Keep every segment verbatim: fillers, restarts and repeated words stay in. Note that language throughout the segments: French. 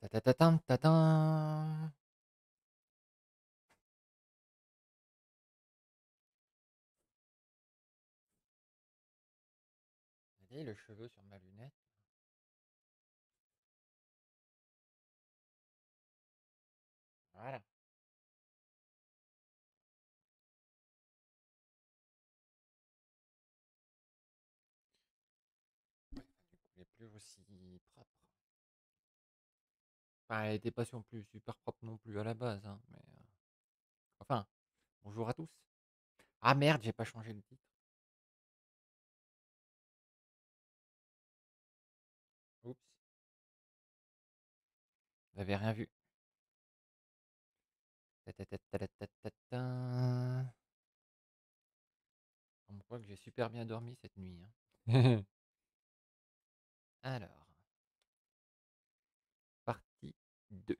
Ta-ta-ta-tam, ta-tam. Regardez le cheveu sur ma lunette. Voilà. Ouais, du coup, elle est plus aussi propre. Enfin, elle était pas non plus super propre non plus à la base, hein, mais euh, enfin, bonjour à tous. Ah merde, j'ai pas changé le titre. Oups, vous avez rien vu. Ta-ta-ta-ta-ta-ta-ta. On voit que j'ai super bien dormi cette nuit, hein. Alors, partie deux.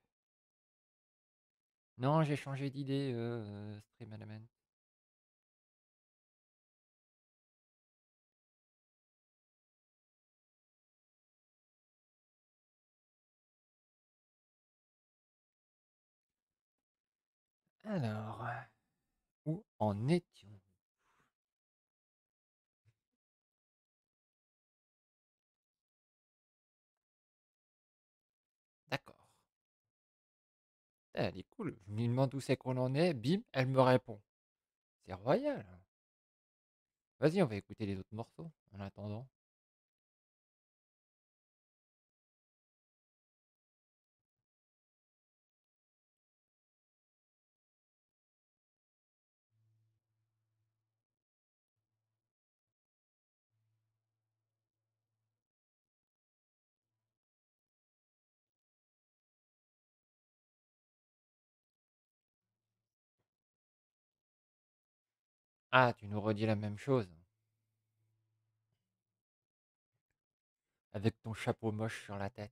Non, j'ai changé d'idée, euh, Stream Element. Alors, où en étions? D'accord. Elle est cool. Je lui demande où c'est qu'on en est. Bim, elle me répond. C'est royal. Vas-y, on va écouter les autres morceaux en attendant. Ah, tu nous redis la même chose. Avec ton chapeau moche sur la tête.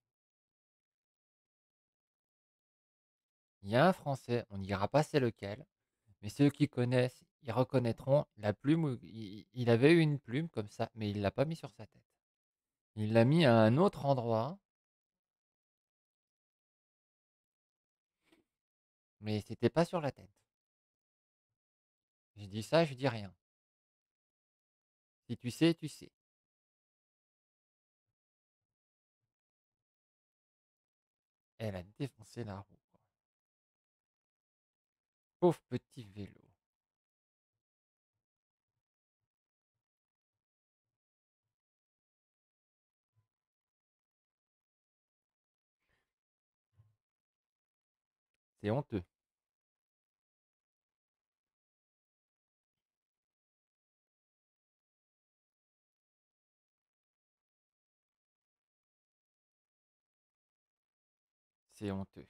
Il y a un Français, on ne dira pas c'est lequel, mais ceux qui connaissent, ils reconnaîtront la plume. Où- Il, il avait eu une plume comme ça, mais il l'a pas mis sur sa tête. Il l'a mis à un autre endroit, mais c'était pas sur la tête. Je dis ça, je dis rien. Si tu sais, tu sais. Elle a défoncé la roue, quoi. Pauvre petit vélo. C'est honteux. C'est honteux.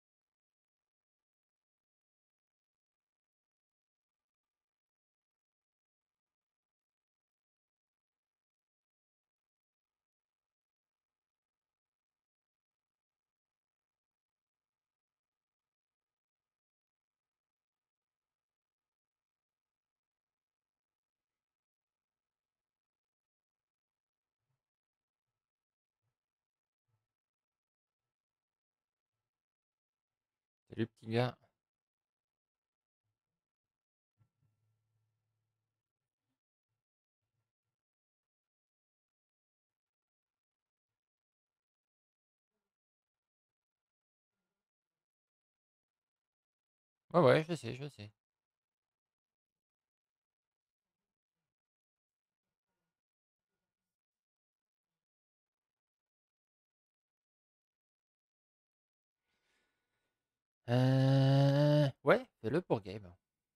Salut petit gars. Ouais, ouais, je sais, je sais. Euh... Ouais, fais-le pour Gabe.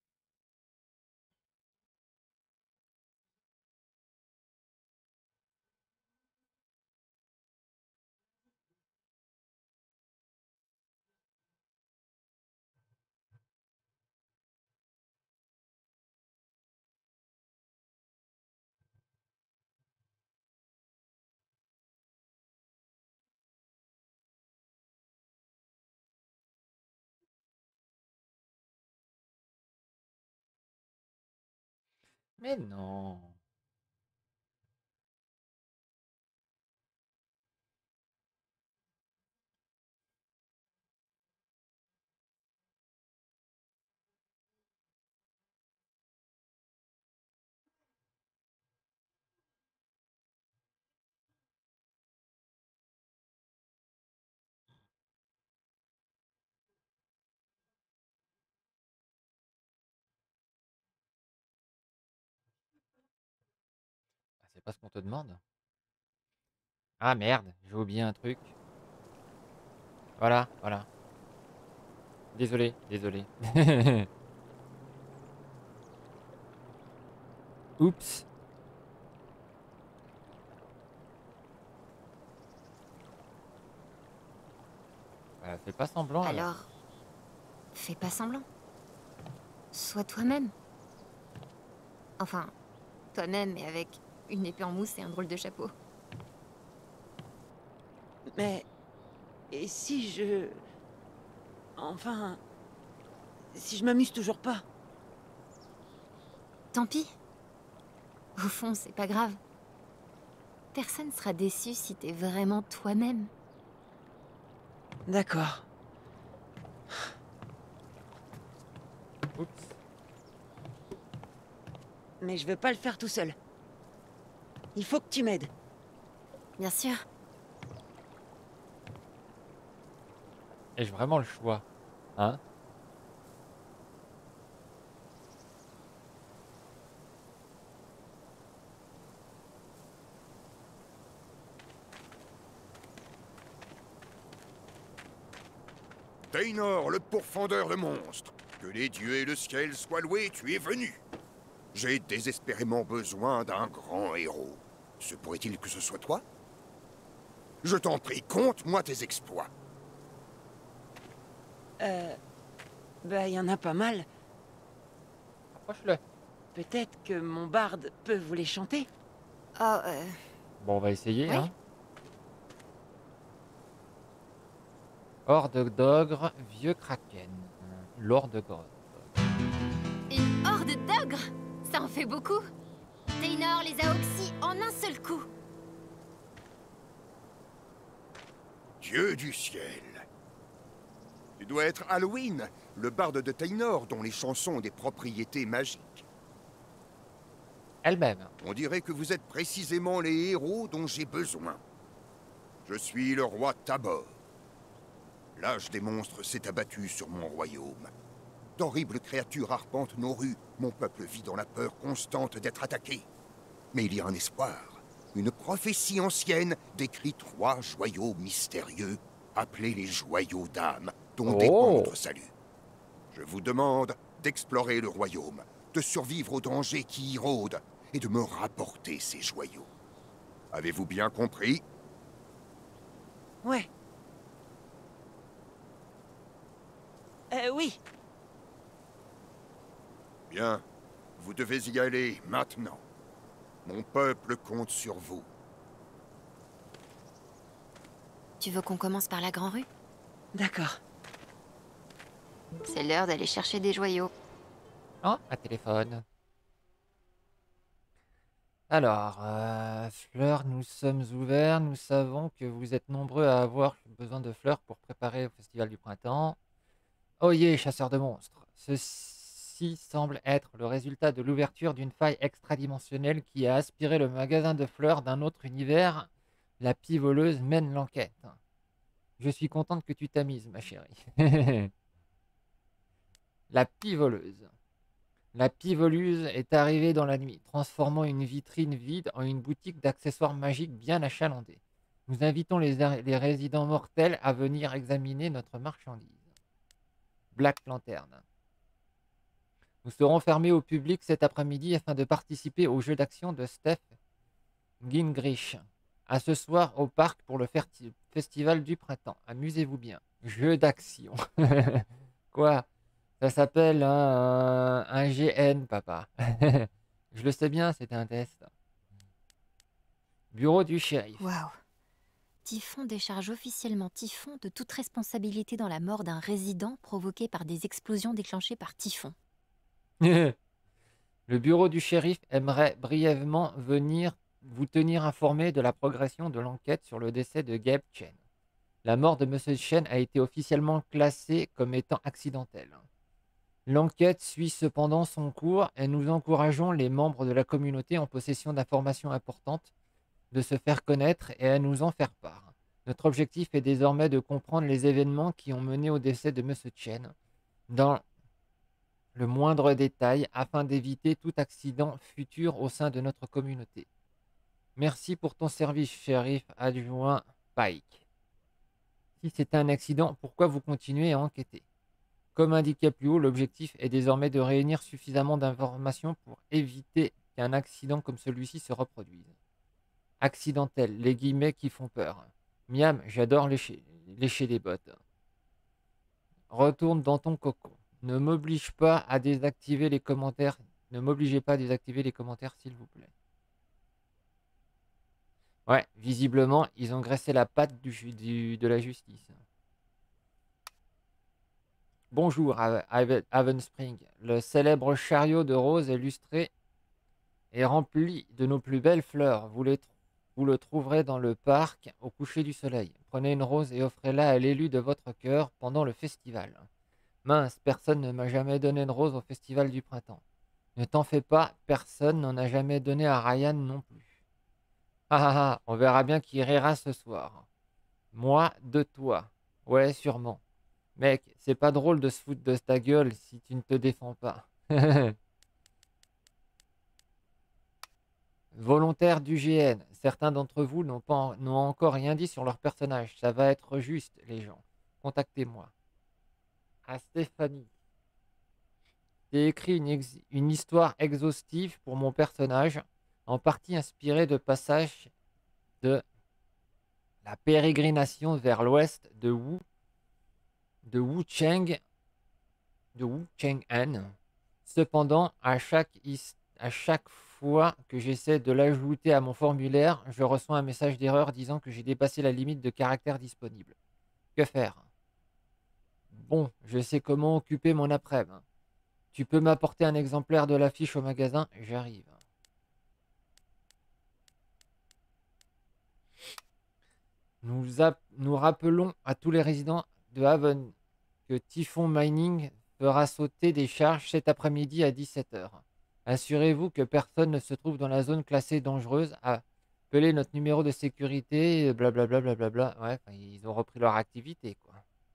Mais non. pas ce qu'on te demande. Ah merde, j'ai oublié un truc. Voilà, voilà. Désolé, désolé. Oups. Voilà, fais pas semblant alors. Alors, fais pas semblant. Sois toi-même. Enfin, toi-même, mais avec une épée en mousse et un drôle de chapeau. Mais... Et si je... Enfin... Si je m'amuse toujours pas? Tant pis. Au fond, c'est pas grave. Personne sera déçu si t'es vraiment toi-même. D'accord. Oups. Mais je veux pas le faire tout seul. Il faut que tu m'aides. Bien sûr. Ai-je vraiment le choix? Hein? Taynor, le pourfendeur de monstres. Que les dieux et le ciel soient loués, tu es venu. J'ai désespérément besoin d'un grand héros. Se pourrait-il que ce soit toi? Je t'en prie, conte-moi tes exploits. Euh... Bah, y en a pas mal. Approche-le. Peut-être que mon barde peut vous les chanter? Oh, euh... Bon, on va essayer, Oui. hein. Horde d'ogres, vieux kraken. Lord de Grove. Une horde d'ogres? Ça en fait beaucoup. Taynor les a oxy en un seul coup. Dieu du ciel. Tu dois être Halloween, le barde de Taynor dont les chansons ont des propriétés magiques. Elle-même. On dirait que vous êtes précisément les héros dont j'ai besoin. Je suis le roi Tabor. L'âge des monstres s'est abattu sur mon royaume. D'horribles créatures arpentent nos rues. Mon peuple vit dans la peur constante d'être attaqué. Mais il y a un espoir. Une prophétie ancienne décrit trois joyaux mystérieux, appelés les joyaux d'âme, dont dépend Oh! notre salut. Je vous demande d'explorer le royaume, de survivre aux dangers qui y rôdent, et de me rapporter ces joyaux. Avez-vous bien compris? Ouais. Euh, oui. Bien, vous devez y aller maintenant. Mon peuple compte sur vous. Tu veux qu'on commence par la grande rue? D'accord. C'est l'heure d'aller chercher des joyaux. Oh, un téléphone. Alors, euh, fleurs, nous sommes ouverts. Nous savons que vous êtes nombreux à avoir besoin de fleurs pour préparer le festival du printemps. Oyez, chasseurs de monstres. Ceci semble être le résultat de l'ouverture d'une faille extradimensionnelle qui a aspiré le magasin de fleurs d'un autre univers. La pie voleuse mène l'enquête. Je suis contente que tu t'amuses, ma chérie. La pie voleuse. La pie voleuse est arrivée dans la nuit, transformant une vitrine vide en une boutique d'accessoires magiques bien achalandée. Nous invitons les, les résidents mortels à venir examiner notre marchandise. Black Lantern. Nous serons fermés au public cet après-midi afin de participer au jeu d'action de Steph Gingrich. À ce soir au parc pour le festival du printemps. Amusez-vous bien. Jeu d'action. Quoi? Ça s'appelle un, un G N, papa. Je le sais bien, c'était un test. Bureau du shérif. Waouh. Typhon décharge officiellement Typhon de toute responsabilité dans la mort d'un résident provoquée par des explosions déclenchées par Typhon. Le bureau du shérif aimerait brièvement venir vous tenir informé de la progression de l'enquête sur le décès de Gabe Chen. La mort de Monsieur Chen a été officiellement classée comme étant accidentelle. L'enquête suit cependant son cours et nous encourageons les membres de la communauté en possession d'informations importantes de se faire connaître et à nous en faire part. Notre objectif est désormais de comprendre les événements qui ont mené au décès de Monsieur Chen dans le moindre détail afin d'éviter tout accident futur au sein de notre communauté. Merci pour ton service, shérif adjoint Pike. Si c'est un accident, pourquoi vous continuez à enquêter? Comme indiqué plus haut, l'objectif est désormais de réunir suffisamment d'informations pour éviter qu'un accident comme celui-ci se reproduise. Accidentel, les guillemets qui font peur. Miam, j'adore lécher, lécher les bottes. Retourne dans ton coco. Ne m'oblige pas à désactiver les commentaires. Ne m'obligez pas à désactiver les commentaires, s'il vous plaît. Ouais, visiblement, ils ont graissé la patte du, du, de la justice. Bonjour, Haven Spring. Le célèbre chariot de roses illustré est rempli de nos plus belles fleurs. Vous, les, vous le trouverez dans le parc au coucher du soleil. Prenez une rose et offrez-la à l'élu de votre cœur pendant le festival. Mince, personne ne m'a jamais donné de rose au festival du printemps. Ne t'en fais pas, personne n'en a jamais donné à Ryan non plus. Ah ah ah, on verra bien qui rira ce soir. Moi, de toi. Ouais, sûrement. Mec, c'est pas drôle de se foutre de ta gueule si tu ne te défends pas. Volontaire du G N. Certains d'entre vous n'ont pas n'ont encore rien dit sur leur personnage. Ça va être juste, les gens. Contactez-moi. À Stéphanie. J'ai écrit une, ex- une histoire exhaustive pour mon personnage, en partie inspirée de passages de la pérégrination vers l'ouest de Wu, de Wu Cheng, de Wu Cheng'an. Cependant, à chaque, his- à chaque fois que j'essaie de l'ajouter à mon formulaire, je reçois un message d'erreur disant que j'ai dépassé la limite de caractères disponible. Que faire? Bon, je sais comment occuper mon après-midi. Tu peux m'apporter un exemplaire de l'affiche au magasin? J'arrive. Nous, app- nous rappelons à tous les résidents de Haven que Typhon Mining fera sauter des charges cet après-midi à dix-sept heures. Assurez-vous que personne ne se trouve dans la zone classée dangereuse. Appelez notre numéro de sécurité, blablabla. Bla bla bla bla. Ouais, enfin, ils ont repris leur activité, quoi.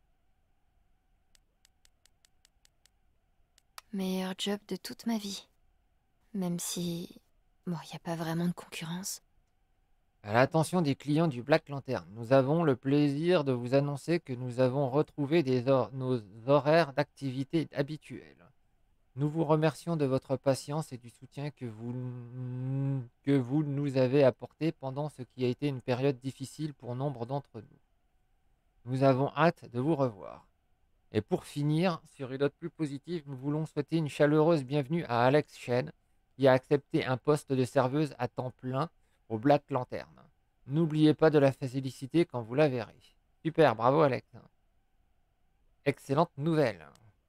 Meilleur job de toute ma vie. Même si... Bon, il n'y a pas vraiment de concurrence. À l'attention des clients du Black Lantern, nous avons le plaisir de vous annoncer que nous avons retrouvé des hor- nos horaires d'activité habituels. Nous vous remercions de votre patience et du soutien que vous, que vous nous avez apporté pendant ce qui a été une période difficile pour nombre d'entre nous. Nous avons hâte de vous revoir. Et pour finir, sur une note plus positive, nous voulons souhaiter une chaleureuse bienvenue à Alex Chen, qui a accepté un poste de serveuse à temps plein au Black Lantern. N'oubliez pas de la féliciter quand vous la verrez. Super, bravo Alex. Excellente nouvelle.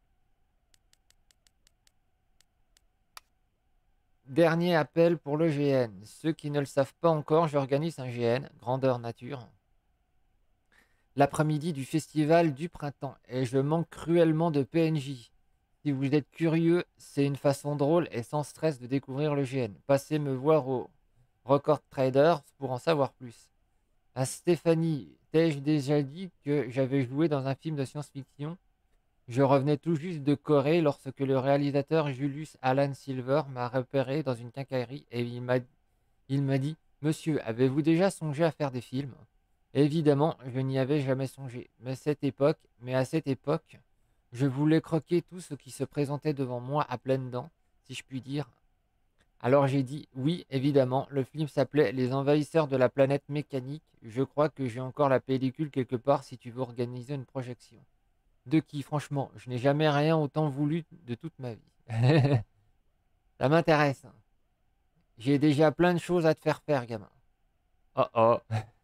Dernier appel pour le G N. Ceux qui ne le savent pas encore, j'organise un G N, grandeur nature, l'après-midi du festival du printemps, et je manque cruellement de P N J. Si vous êtes curieux, c'est une façon drôle et sans stress de découvrir le G N. Passez me voir au Record Traders pour en savoir plus. À Stéphanie, t'ai-je déjà dit que j'avais joué dans un film de science-fiction? Je revenais tout juste de Corée lorsque le réalisateur Julius Alan Silver m'a repéré dans une quincaillerie et il m'a il m'a dit: Monsieur, avez-vous déjà songé à faire des films? Évidemment, je n'y avais jamais songé, mais cette époque, mais à cette époque, je voulais croquer tout ce qui se présentait devant moi à pleines dents, si je puis dire. Alors j'ai dit oui, évidemment, le film s'appelait Les Envahisseurs de la planète mécanique. Je crois que j'ai encore la pellicule quelque part si tu veux organiser une projection. De qui, franchement, je n'ai jamais rien autant voulu de toute ma vie. Ça m'intéresse. J'ai déjà plein de choses à te faire faire, gamin. Oh oh.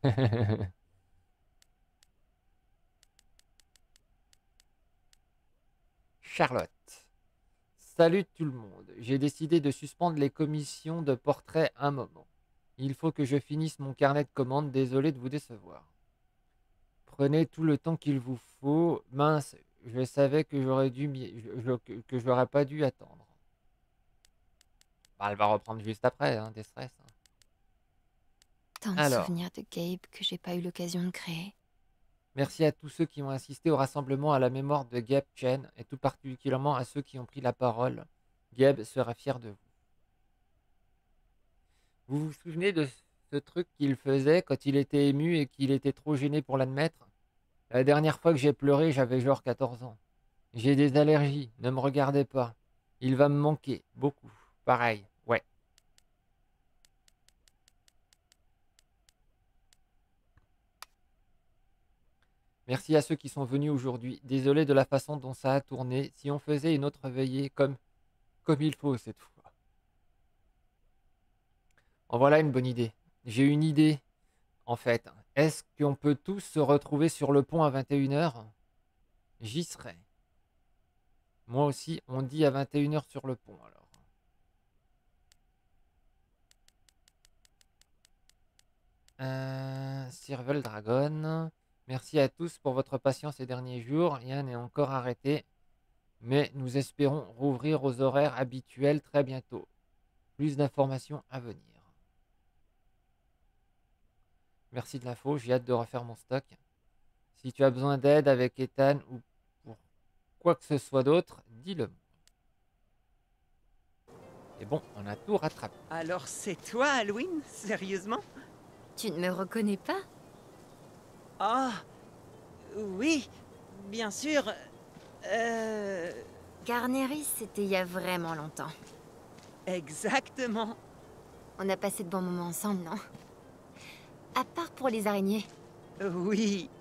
Charlotte. Salut tout le monde. J'ai décidé de suspendre les commissions de portrait un moment. Il faut que je finisse mon carnet de commandes. Désolé de vous décevoir. Prenez tout le temps qu'il vous faut. Mince, je savais que j'aurais dû m'y- je- je- que que j'aurais pas dû attendre. Bah, elle va reprendre juste après, hein, des stress. hein. Tant de Alors, souvenirs de Gabe que j'ai pas eu l'occasion de créer. merci à tous ceux qui ont assisté au rassemblement à la mémoire de Gabe Chen et tout particulièrement à ceux qui ont pris la parole. Gabe sera fier de vous. Vous vous souvenez de ce truc qu'il faisait quand il était ému et qu'il était trop gêné pour l'admettre. La dernière fois que j'ai pleuré, j'avais genre quatorze ans. J'ai des allergies, ne me regardez pas. Il va me manquer, beaucoup. Pareil, ouais. Merci à ceux qui sont venus aujourd'hui. Désolé de la façon dont ça a tourné. Si on faisait une autre veillée comme, comme il faut cette fois. En voilà une bonne idée. J'ai une idée, en fait. Est-ce qu'on peut tous se retrouver sur le pont à vingt et une heures? J'y serai. Moi aussi, on dit à vingt et une heures sur le pont, alors. Euh, Sirvel Dragon. Merci à tous pour votre patience ces derniers jours. Rien n'est encore arrêté. Mais nous espérons rouvrir aux horaires habituels très bientôt. Plus d'informations à venir. Merci de l'info, j'ai hâte de refaire mon stock. Si tu as besoin d'aide avec Ethan ou pour quoi que ce soit d'autre, dis-le. Et bon, on a tout rattrapé. Alors c'est toi, Alwyn? Sérieusement? Tu ne me reconnais pas? Ah, oui, bien sûr. Euh... Garneris, c'était il y a vraiment longtemps. Exactement. On a passé de bons moments ensemble, non? À part pour les araignées. Oui.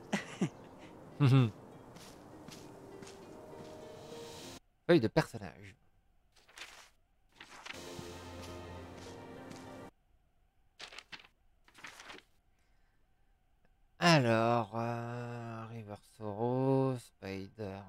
Feuille de personnage. Alors, euh, River Sorrow, Spider.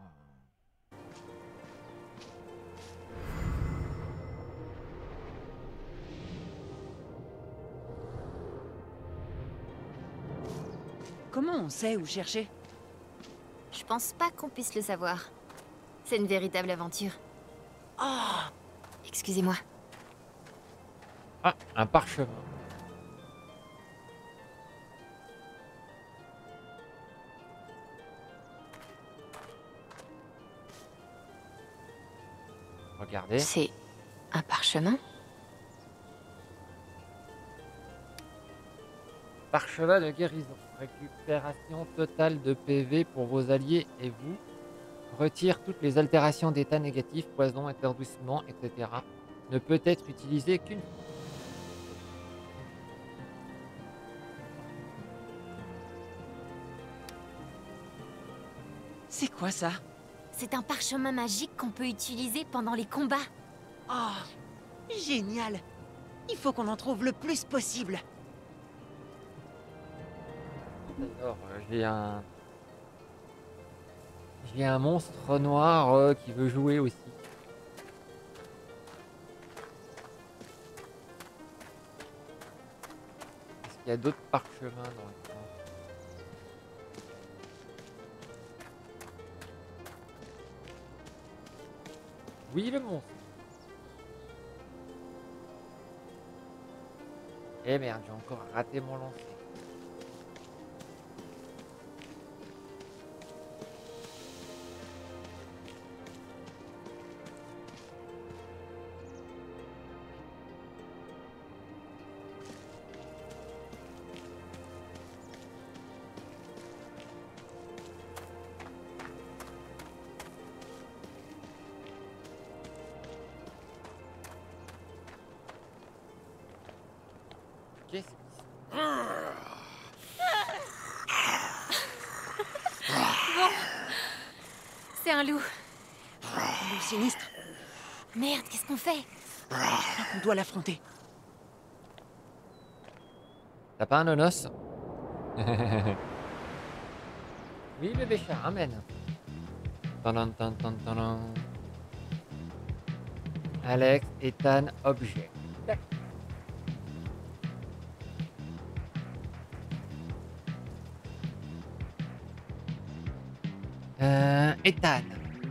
Comment on sait où chercher? Je pense pas qu'on puisse le savoir. C'est une véritable aventure. Ah, Excusez-moi. Ah, un parchemin. Regardez. C'est un parchemin? Parchemin de guérison. Récupération totale de P V pour vos alliés et vous. Retire toutes les altérations d'état négatif, poison, étourdissement, et cetera. Ne peut être utilisé qu'une fois. c'est quoi ça? C'est un parchemin magique qu'on peut utiliser pendant les combats. Ah, génial. Il faut qu'on en trouve le plus possible. Alors, euh, j'ai un... J'ai un monstre noir euh, qui veut jouer aussi. Est-ce qu'il y a d'autres parchemins dans le coin? Oui, le monstre. Eh merde, j'ai encore raté mon lancer. Qu'est-ce qui se C'est un loup. Le sinistre, Merde, qu'est-ce qu'on fait? on doit l'affronter. T'as pas un nonos? Oui, bébé chat, amène. Tadam, tadam, tadam, tadam. Alex, Ethan, objet. Tac. Euh, Ethan.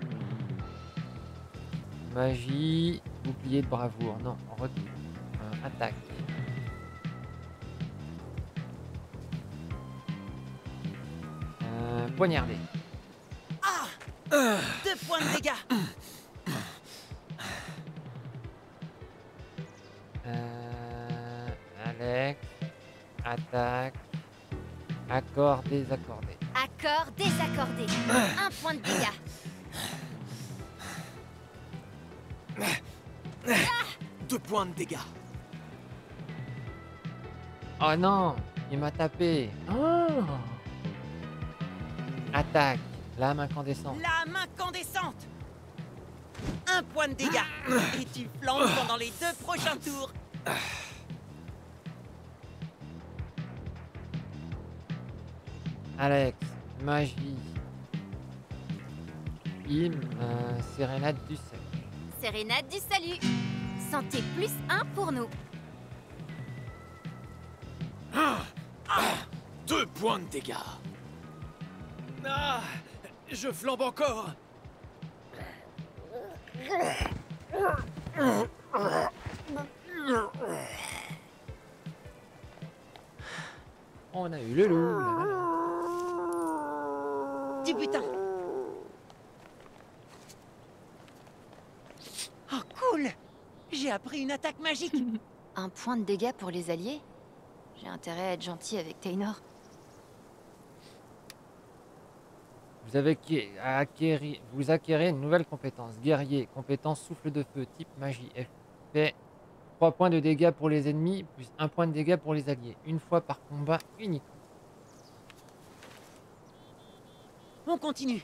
Magie, bouclier de bravoure. Non, retour. Euh, attaque. Euh, poignardé. Ah, deux points de dégâts. Euh, Alex. Attaque. Accord désaccordé. Accord désaccordé. Un point de dégâts. Deux points de dégâts. Oh non, il m'a tapé. Oh. Attaque. Lame incandescente. Lame incandescente. Un point de dégâts. Et tu flanques pendant les deux prochains tours. Alex. Magie. Im. Euh, sérénade du sel. Sérénade du salut. Santé plus un pour nous. Deux points de dégâts. Ah, je flambe encore. On a eu le loup. Là, là, là. Du butin. Oh cool. J'ai appris une attaque magique. Un point de dégâts pour les alliés? J'ai intérêt à être gentil avec Taynor. Vous avez acquis- acquéri- vous acquérez une nouvelle compétence. Guerrier. Compétence souffle de feu. Type magie. Elle fait trois points de dégâts pour les ennemis, plus un point de dégâts pour les alliés. Une fois par combat unique. On continue.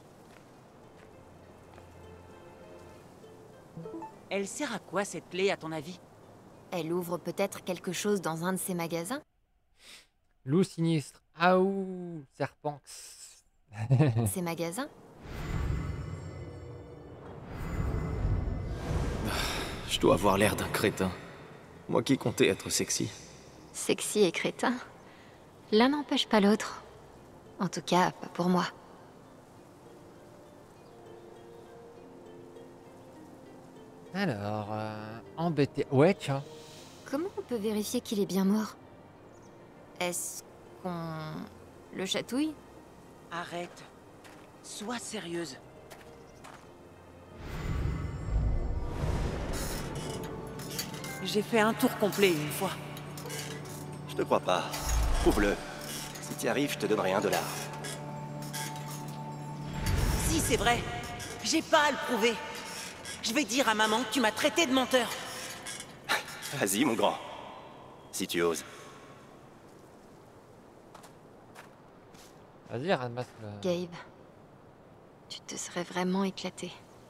Elle sert à quoi cette clé à ton avis? Elle ouvre peut-être quelque chose dans un de ces magasins? Loup sinistre. Aouh. Serpent. Ces magasins? Je dois avoir l'air d'un crétin. Moi qui comptais être sexy. Sexy et crétin. L'un n'empêche pas l'autre. En tout cas, pas pour moi. Alors, euh, embêté. Ouais, tiens. Comment on peut vérifier qu'il est bien mort? Est-ce qu'on le chatouille? Arrête. Sois sérieuse. J'ai fait un tour complet une fois. Je te crois pas. Prouve-le. Si t'y arrives, je te donnerai un dollar. Si, c'est vrai. J'ai pas à le prouver. Je vais dire à maman que tu m'as traité de menteur. Vas-y, mon grand. Si tu oses. Vas-y, ramasse le... Gabe, tu te serais vraiment éclaté.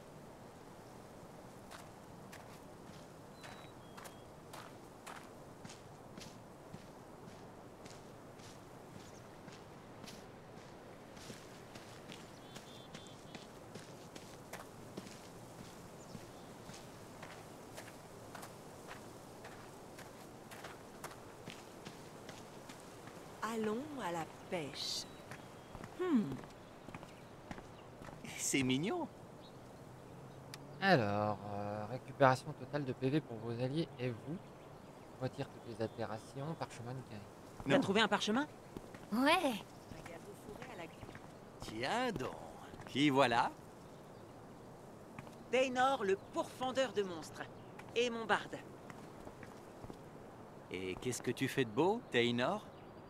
Allons à la pêche. Hmm. C'est mignon. Alors, euh, récupération totale de P V pour vos alliés et vous. Retire toutes les altérations, parchemin guéri. T'as trouvé un parchemin? Ouais, Tiens donc. Qui voilà? Taynor, le pourfendeur de monstres. Et mon barde. Et qu'est-ce que tu fais de beau, Taynor?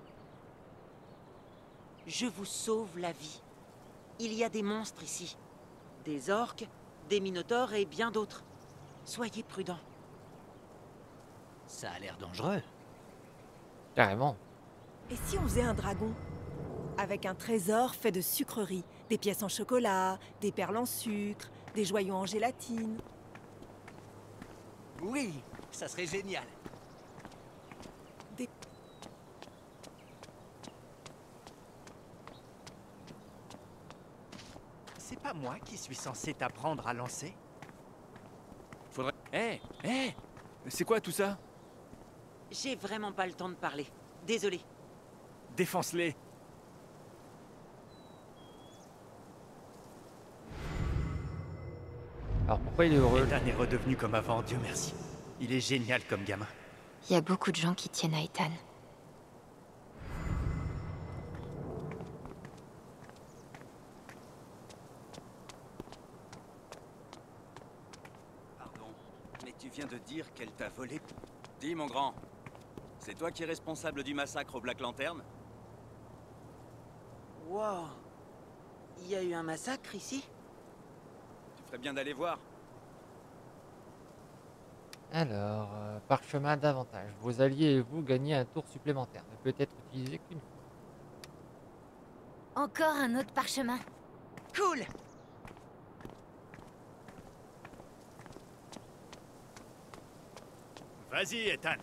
Je vous sauve la vie. Il y a des monstres ici. Des orques, des minotaures et bien d'autres. Soyez prudents. Ça a l'air dangereux. Carrément. Et si on faisait un dragon? Avec un trésor fait de sucreries, des pièces en chocolat, des perles en sucre, des joyaux en gélatine. Oui, ça serait génial. Des... C'est pas moi qui suis censé t'apprendre à lancer? Faudrait... Hé, hé, c'est quoi tout ça? J'ai vraiment pas le temps de parler. Désolé. Défonce-les. Alors pourquoi il est heureux? Ethan est redevenu comme avant, Dieu merci. Il est génial comme gamin. il y a beaucoup de gens qui tiennent à Ethan. Pardon, mais tu viens de dire qu'elle t'a volé. Dis, mon grand, C'est toi qui es responsable du massacre au Black Lantern? Wow. Il y a eu un massacre ici? Tu ferais bien d'aller voir. Alors, euh, parchemin d'avantage. Vos alliés et vous gagnez un tour supplémentaire. Ne peut être utilisé qu'une fois. Encore un autre parchemin. Cool! Vas-y, Ethan.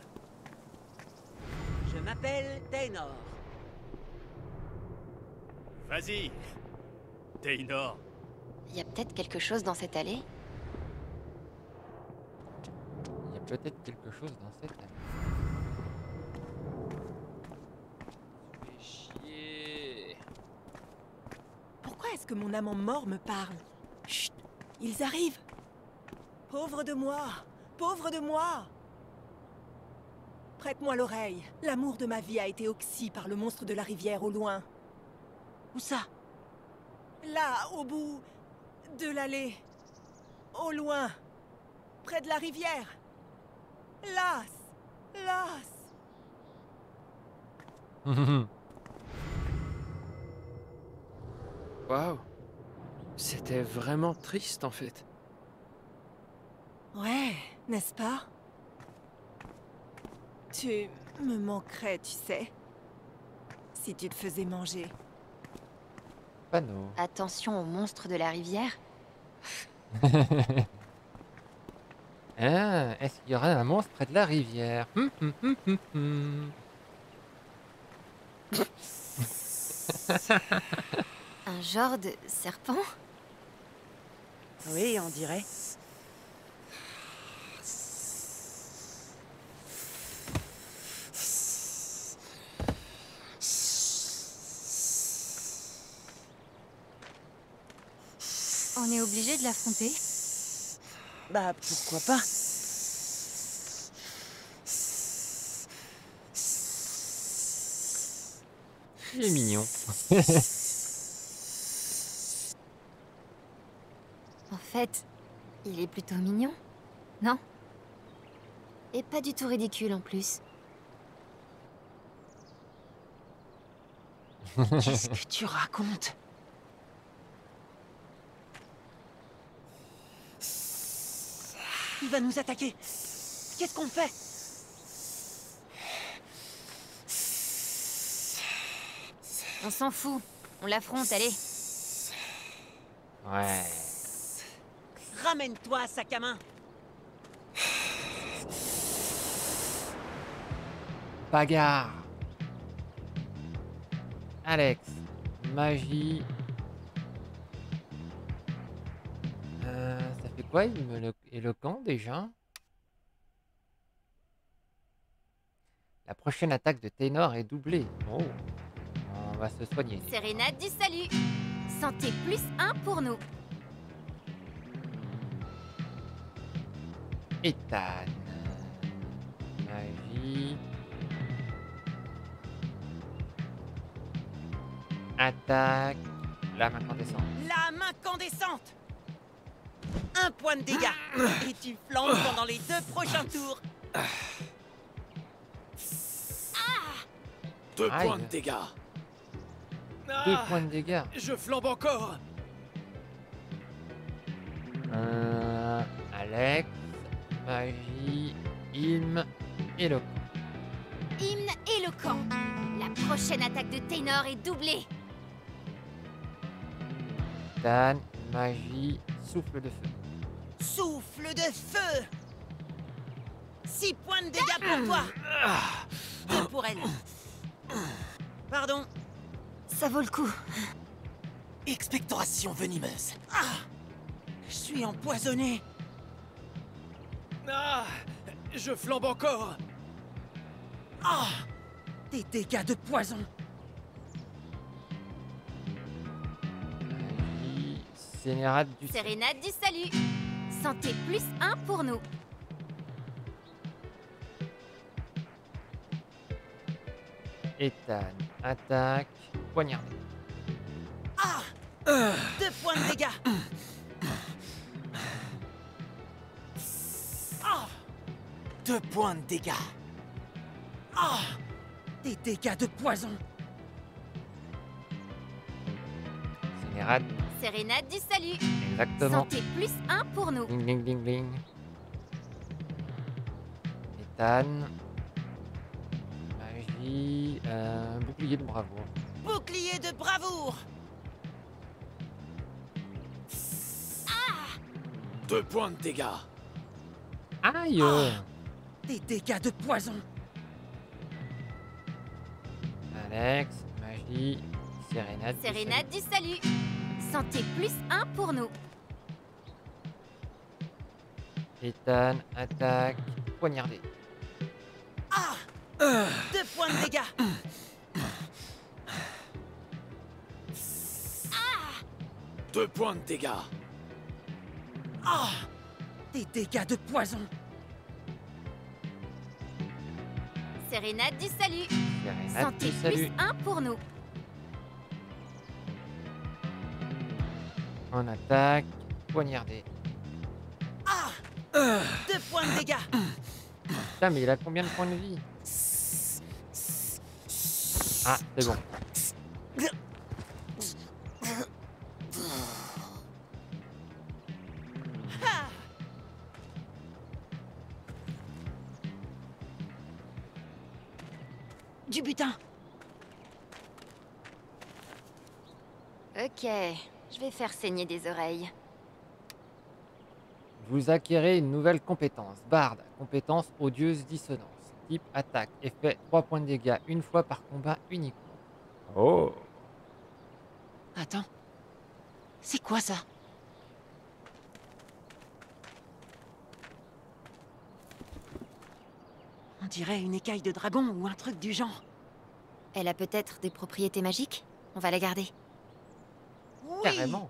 Je m'appelle Taynor. Vas-y. Taynor. Il y a peut-être quelque chose dans cette allée. Il y a peut-être quelque chose dans cette année. Fais chier. Pourquoi est-ce que mon amant mort me parle? Chut! Ils arrivent! Pauvre de moi! Pauvre de moi! Prête-moi l'oreille. L'amour de ma vie a été oxy par le monstre de la rivière au loin. Où ça? Là, au bout de l'allée. Au loin. Près de la rivière. Las! Las! Waouh. C'était vraiment triste en fait. Ouais, n'est-ce pas? Tu me manquerais, tu sais. Si tu te faisais manger. Panneau. Attention aux monstres de la rivière. Hein, est-ce qu'il y aurait un monstre près de la rivière? Hum, hum, hum, hum, hum. Un genre de serpent? Oui, on dirait. On est obligé de l'affronter? Bah, pourquoi pas? Il est mignon. En fait, il est plutôt mignon, non? Et pas du tout ridicule en plus. Qu'est-ce que tu racontes? Il va nous attaquer. Qu'est-ce qu'on fait? On s'en fout. On l'affronte, allez. Ouais. Ramène-toi, sac à main. Bagarre. Alex. Magie. Euh, ça fait quoi, élo- éloquent déjà? La prochaine attaque de Taynor est doublée. Oh. On va se soigner. Sérénade du salut. Santé plus un pour nous. Ethan. Magie. Attaque. Lame incandescente. Lame incandescente. Un point de dégâts. Et tu flanques pendant les deux prochains tours. Deux Aïe. points de dégâts. Deux Ah, points de dégâts. je flambe encore. Euh, Alex. Magie. Ilm. Éloquent. Hymne éloquent. La prochaine attaque de Taynor est doublée. Ethan. Magie. Souffle de feu. Souffle de feu. Six points de dégâts pour toi. Deux pour elle. Pardon. Ça vaut le coup. Expectoration venimeuse. Ah, je suis empoisonné. Ah, je flambe encore. Ah, des dégâts de poison. Magie. Sénérade du ciel. Sérénade du salut. Santé plus un pour nous. Ethan. Attaque. Poignardé. Ah, deux points de dégâts. Ah, deux points de dégâts. Ah! Des dégâts de poison. Sénérade, Sérénade du salut. exactement. Santé plus un pour nous. Ding ding ding ding. Ethan. Magie. Euh, bouclier de bravoure. Bouclier de bravoure. Deux points de dégâts. Aïe. Des dégâts de poison. Alex. Magie. Sérénade. du Sérénade du salut. Santé plus un pour nous. salut. Ethan. Attaque. Poignardé. Ah! Deux points de dégâts. Deux points de dégâts. Ah! Des dégâts de poison. Sérénade du salut. Sérénade. Santé du plus salut. un pour nous. En attaque. Poignardé. Ah! Deux points de dégâts. Putain, mais il a combien de points de vie? Ah, c'est bon. Du butin. Ok, je vais faire saigner des oreilles. Vous acquérez une nouvelle compétence. Bard. Compétence odieuse dissonance. Type attaque. Effet trois points de dégâts une fois par combat uniquement. Oh. Attends. C'est quoi ça? On dirait une écaille de dragon ou un truc du genre. Elle a peut-être des propriétés magiques? On va la garder. Oui. Carrément.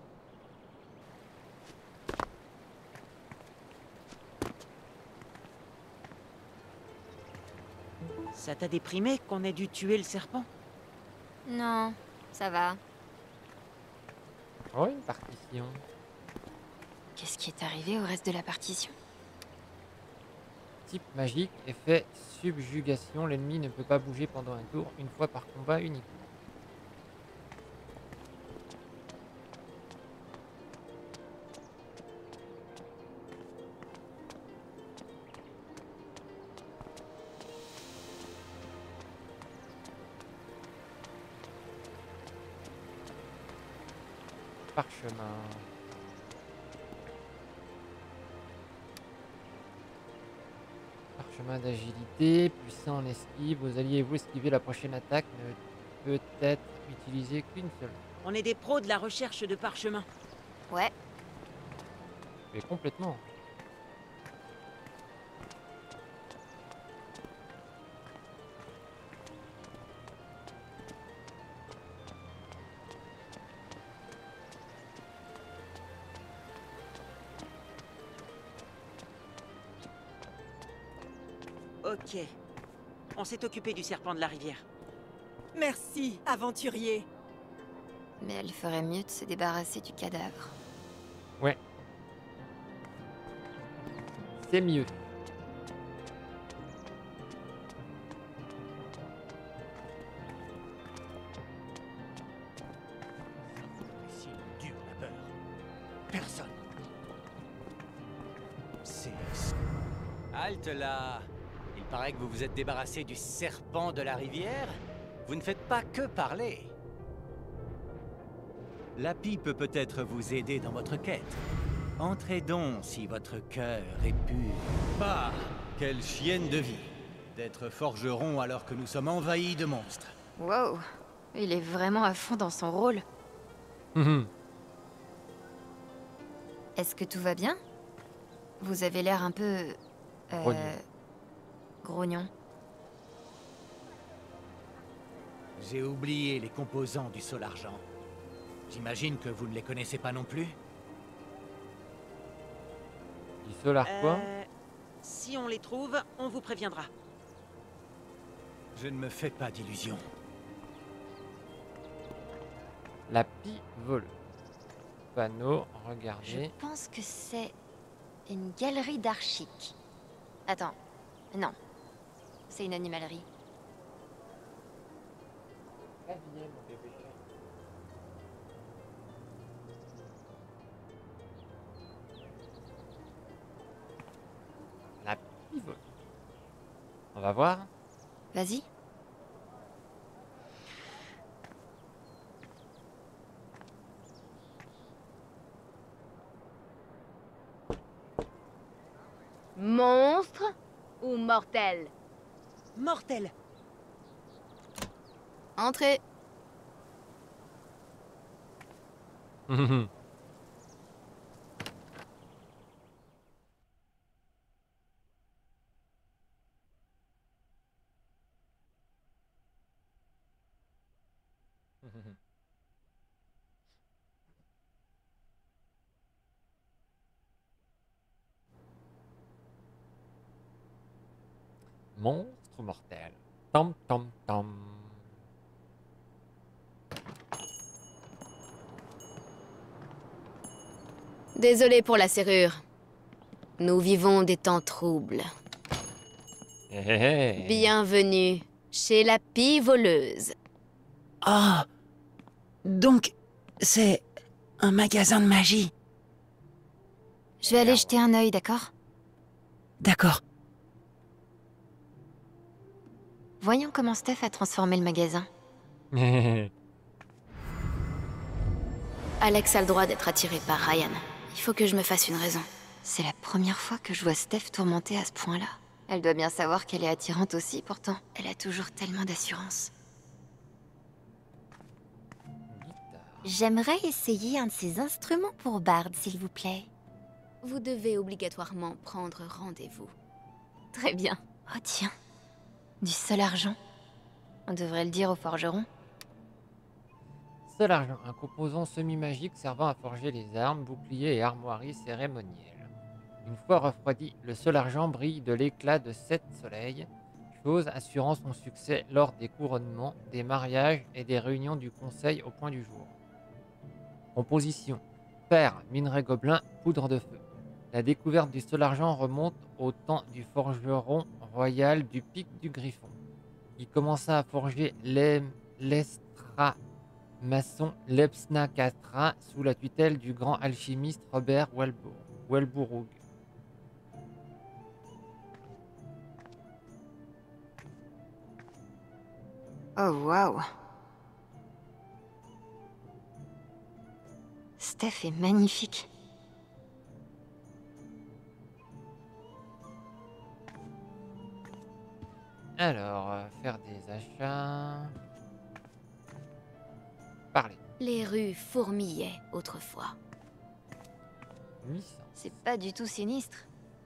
Ça t'a déprimé qu'on ait dû tuer le serpent? Non, ça va. Oh, une partition. Qu'est-ce qui est arrivé au reste de la partition? Type magique. Effet subjugation. L'ennemi ne peut pas bouger pendant un tour une fois par combat uniquement. Parchemin. Parchemin d'agilité, puissant en esquive. Vos alliés et vous esquivez la prochaine attaque ne peut être utilisée qu'une seule. On est des pros de la recherche de parchemin. Ouais, Mais complètement. Ok. On s'est occupé du serpent de la rivière. Merci, aventurier. mais elle ferait mieux de se débarrasser du cadavre. Ouais. C'est mieux. Ici, dur la peur. Personne. C'est... Halte là. Il paraît que vous vous êtes débarrassé du serpent de la rivière. Vous ne faites pas que parler. L'api peut peut-être vous aider dans votre quête. Entrez donc si votre cœur est pur. Bah, quelle chienne de vie d'être forgeron alors que nous sommes envahis de monstres. Wow, il est vraiment à fond dans son rôle. Mhm. Est-ce que tout va bien? Vous avez l'air un peu... Euh, Grognon. grognon. J'ai oublié les composants du sol argent. J'imagine que vous ne les connaissez pas non plus. Du solar quoi? Euh, si on les trouve, on vous préviendra. Je ne me fais pas d'illusions. La pie voleuse. Panneau, Je regardez. pense que c'est une galerie d'art chic. Attends, non. c'est une animalerie. La pivote. On va voir. Vas-y. Monstre ou mortel? Mortel. Entrez. Monstre mortel. Tom tom tom. Désolé pour la serrure. Nous vivons des temps troubles. Hé hé hé. Bienvenue chez la pie voleuse. Oh. Donc, c'est un magasin de magie. Je vais aller jeter un œil, d'accord? D'accord. Voyons comment Steph a transformé le magasin. Alex a le droit d'être attiré par Ryan. Il faut que je me fasse une raison. C'est la première fois que je vois Steph tourmentée à ce point-là. Elle doit bien savoir qu'elle est attirante aussi, pourtant. Elle a toujours tellement d'assurance. J'aimerais essayer un de ces instruments pour Bard, s'il vous plaît. Vous devez obligatoirement prendre rendez-vous. Très bien. Oh tiens, du seul argent. On devrait le dire au forgeron. Seul argent, un composant semi-magique servant à forger les armes, boucliers et armoiries cérémonielles. Une fois refroidi, le seul argent brille de l'éclat de sept soleils, chose assurant son succès lors des couronnements, des mariages et des réunions du conseil au point du jour. Composition: fer, minerai gobelin, poudre de feu. La découverte du seul argent remonte au temps du forgeron royal du Pic du Griffon, qui commença à forger l'estra maçon Lepsna Catra sous la tutelle du grand alchimiste Robert Welborough. Oh waouh. Steph est magnifique. Alors, euh, faire des achats... Parler. Les rues fourmillaient autrefois. Licence. C'est pas du tout sinistre.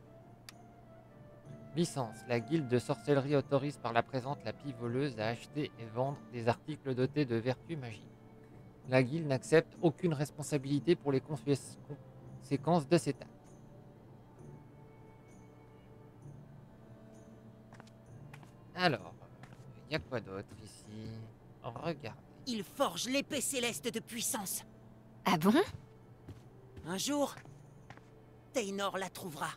Licence. La guilde de sorcellerie autorise par la présente la pie voleuse à acheter et vendre des articles dotés de vertus magiques. La guilde n'accepte aucune responsabilité pour les conséquences de cet acte. Alors, il y a quoi d'autre ici? Regardez. Il forge l'épée céleste de puissance. Ah bon? Un jour, Taynor la trouvera.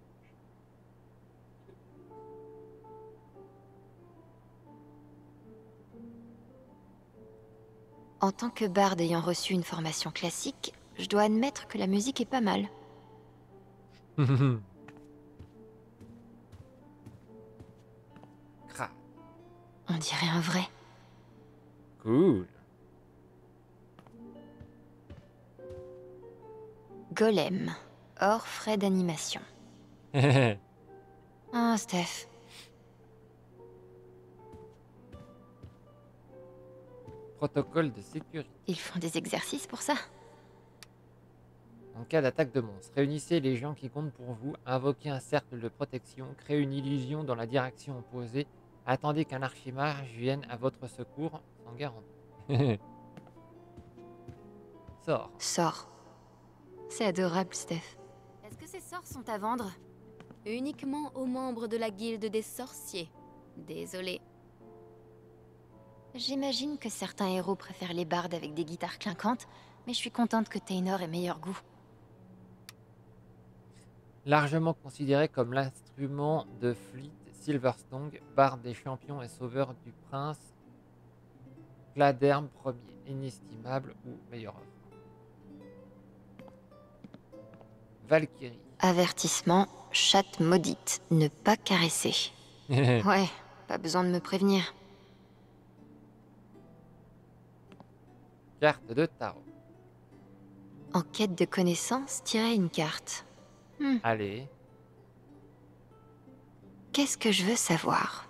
En tant que barde ayant reçu une formation classique, je dois admettre que la musique est pas mal. Crâne. On dirait un vrai. Cool. Golem, hors frais d'animation. Ah, Steph. Protocole de sécurité. Ils font des exercices pour ça? En cas d'attaque de monstre, réunissez les gens qui comptent pour vous, invoquez un cercle de protection, créez une illusion dans la direction opposée, attendez qu'un archimage vienne à votre secours, sans garantie. Sort. Sort. C'est adorable, Steph. Est-ce que ces sorts sont à vendre? Uniquement aux membres de la guilde des sorciers. Désolé. J'imagine que certains héros préfèrent les bardes avec des guitares clinquantes, mais je suis contente que Taynor ait meilleur goût. Largement considéré comme l'instrument de flûte Silverstone, barde des champions et sauveur du prince Gladerm premier, inestimable ou meilleur offre. Valkyrie. Avertissement, chatte maudite, ne pas caresser. Ouais, pas besoin de me prévenir. Carte de tarot. En quête de connaissances, tirez une carte. Hmm. Allez. Qu'est-ce que je veux savoir?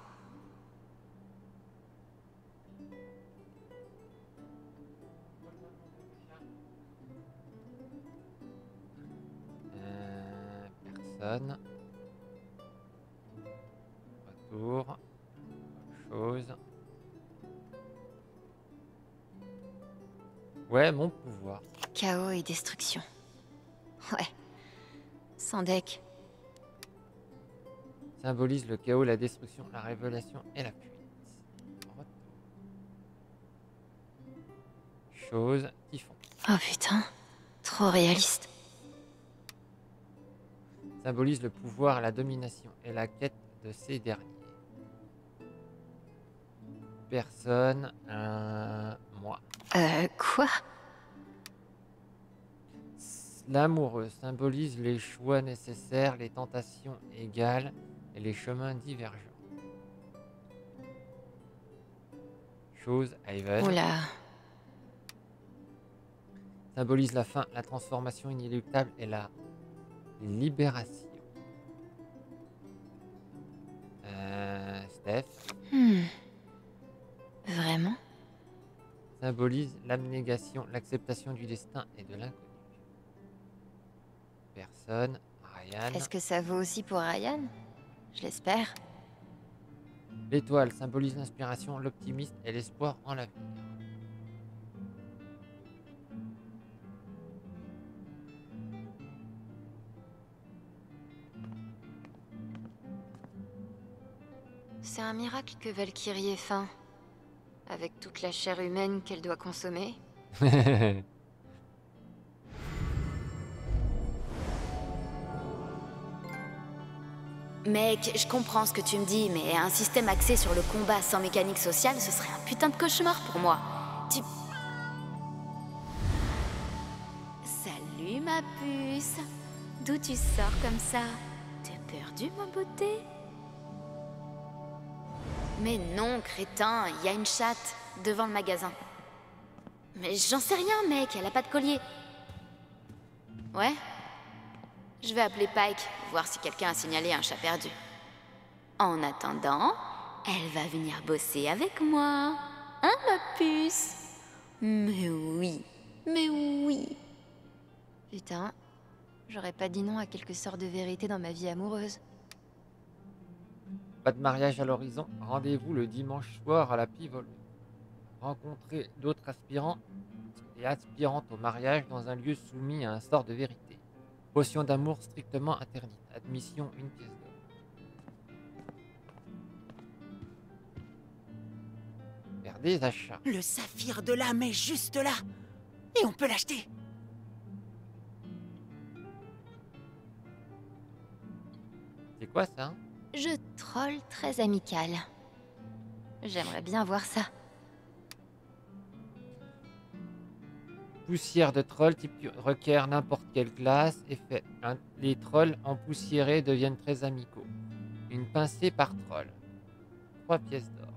Euh, personne. Retour. Chose. Ouais, mon pouvoir. Chaos et destruction. Ouais. Sans deck. Symbolise le chaos, la destruction, la révélation et la fuite. Retour. Chose, typhon. Oh putain, trop réaliste. Symbolise le pouvoir, la domination et la quête de ces derniers. Personne, euh, moi. Euh, quoi? L'amoureux symbolise les choix nécessaires, les tentations égales et les chemins divergents. Chose, Ivan. Oula. Symbolise la fin, la transformation inéluctable et la libération. Euh, Steph. Hmm. Vraiment? Symbolise l'abnégation, l'acceptation du destin et de l'inconnu. Personne, Ryan. Est-ce que ça vaut aussi pour Ryan? Je l'espère. L'étoile symbolise l'inspiration, l'optimisme et l'espoir en l'avenir. C'est un miracle que Valkyrie ait faim. Avec toute la chair humaine qu'elle doit consommer. Mec, je comprends ce que tu me dis, mais un système axé sur le combat sans mécanique sociale, ce serait un putain de cauchemar pour moi. Tu... Salut ma puce. D'où tu sors comme ça? T'es perdu ma beauté? Mais non, crétin, il y a une chatte devant le magasin. Mais j'en sais rien, mec, elle a pas de collier. Ouais? Je vais appeler Pike, voir si quelqu'un a signalé un chat perdu. En attendant, elle va venir bosser avec moi. Hein, ma puce? Mais oui, mais oui. Putain, j'aurais pas dit non à quelque sorte de vérité dans ma vie amoureuse. Pas de mariage à l'horizon, rendez-vous le dimanche soir à la Pivot. Rencontrez d'autres aspirants et aspirantes au mariage dans un lieu soumis à un sort de vérité. Potion d'amour strictement interdite. Admission une pièce d'or. Faire des achats. Le saphir de l'âme est juste là. Et on peut l'acheter. C'est quoi ça? Je troll très amical. J'aimerais bien voir ça. Poussière de troll type requiert n'importe quelle classe. Effet. Un- les trolls empoussiérés deviennent très amicaux. Une pincée par troll. Trois pièces d'or.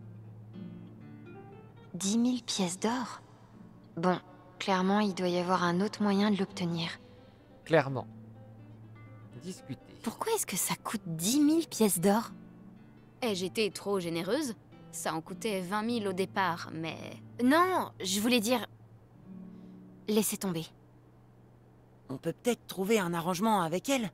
Dix mille pièces d'or? Bon, clairement, il doit y avoir un autre moyen de l'obtenir. Clairement. Discuter. Pourquoi est-ce que ça coûte dix mille pièces d'or? Eh, j'étais trop généreuse. Ça en coûtait vingt mille au départ, mais... Non, je voulais dire... Laissez tomber. On peut peut-être trouver un arrangement avec elle.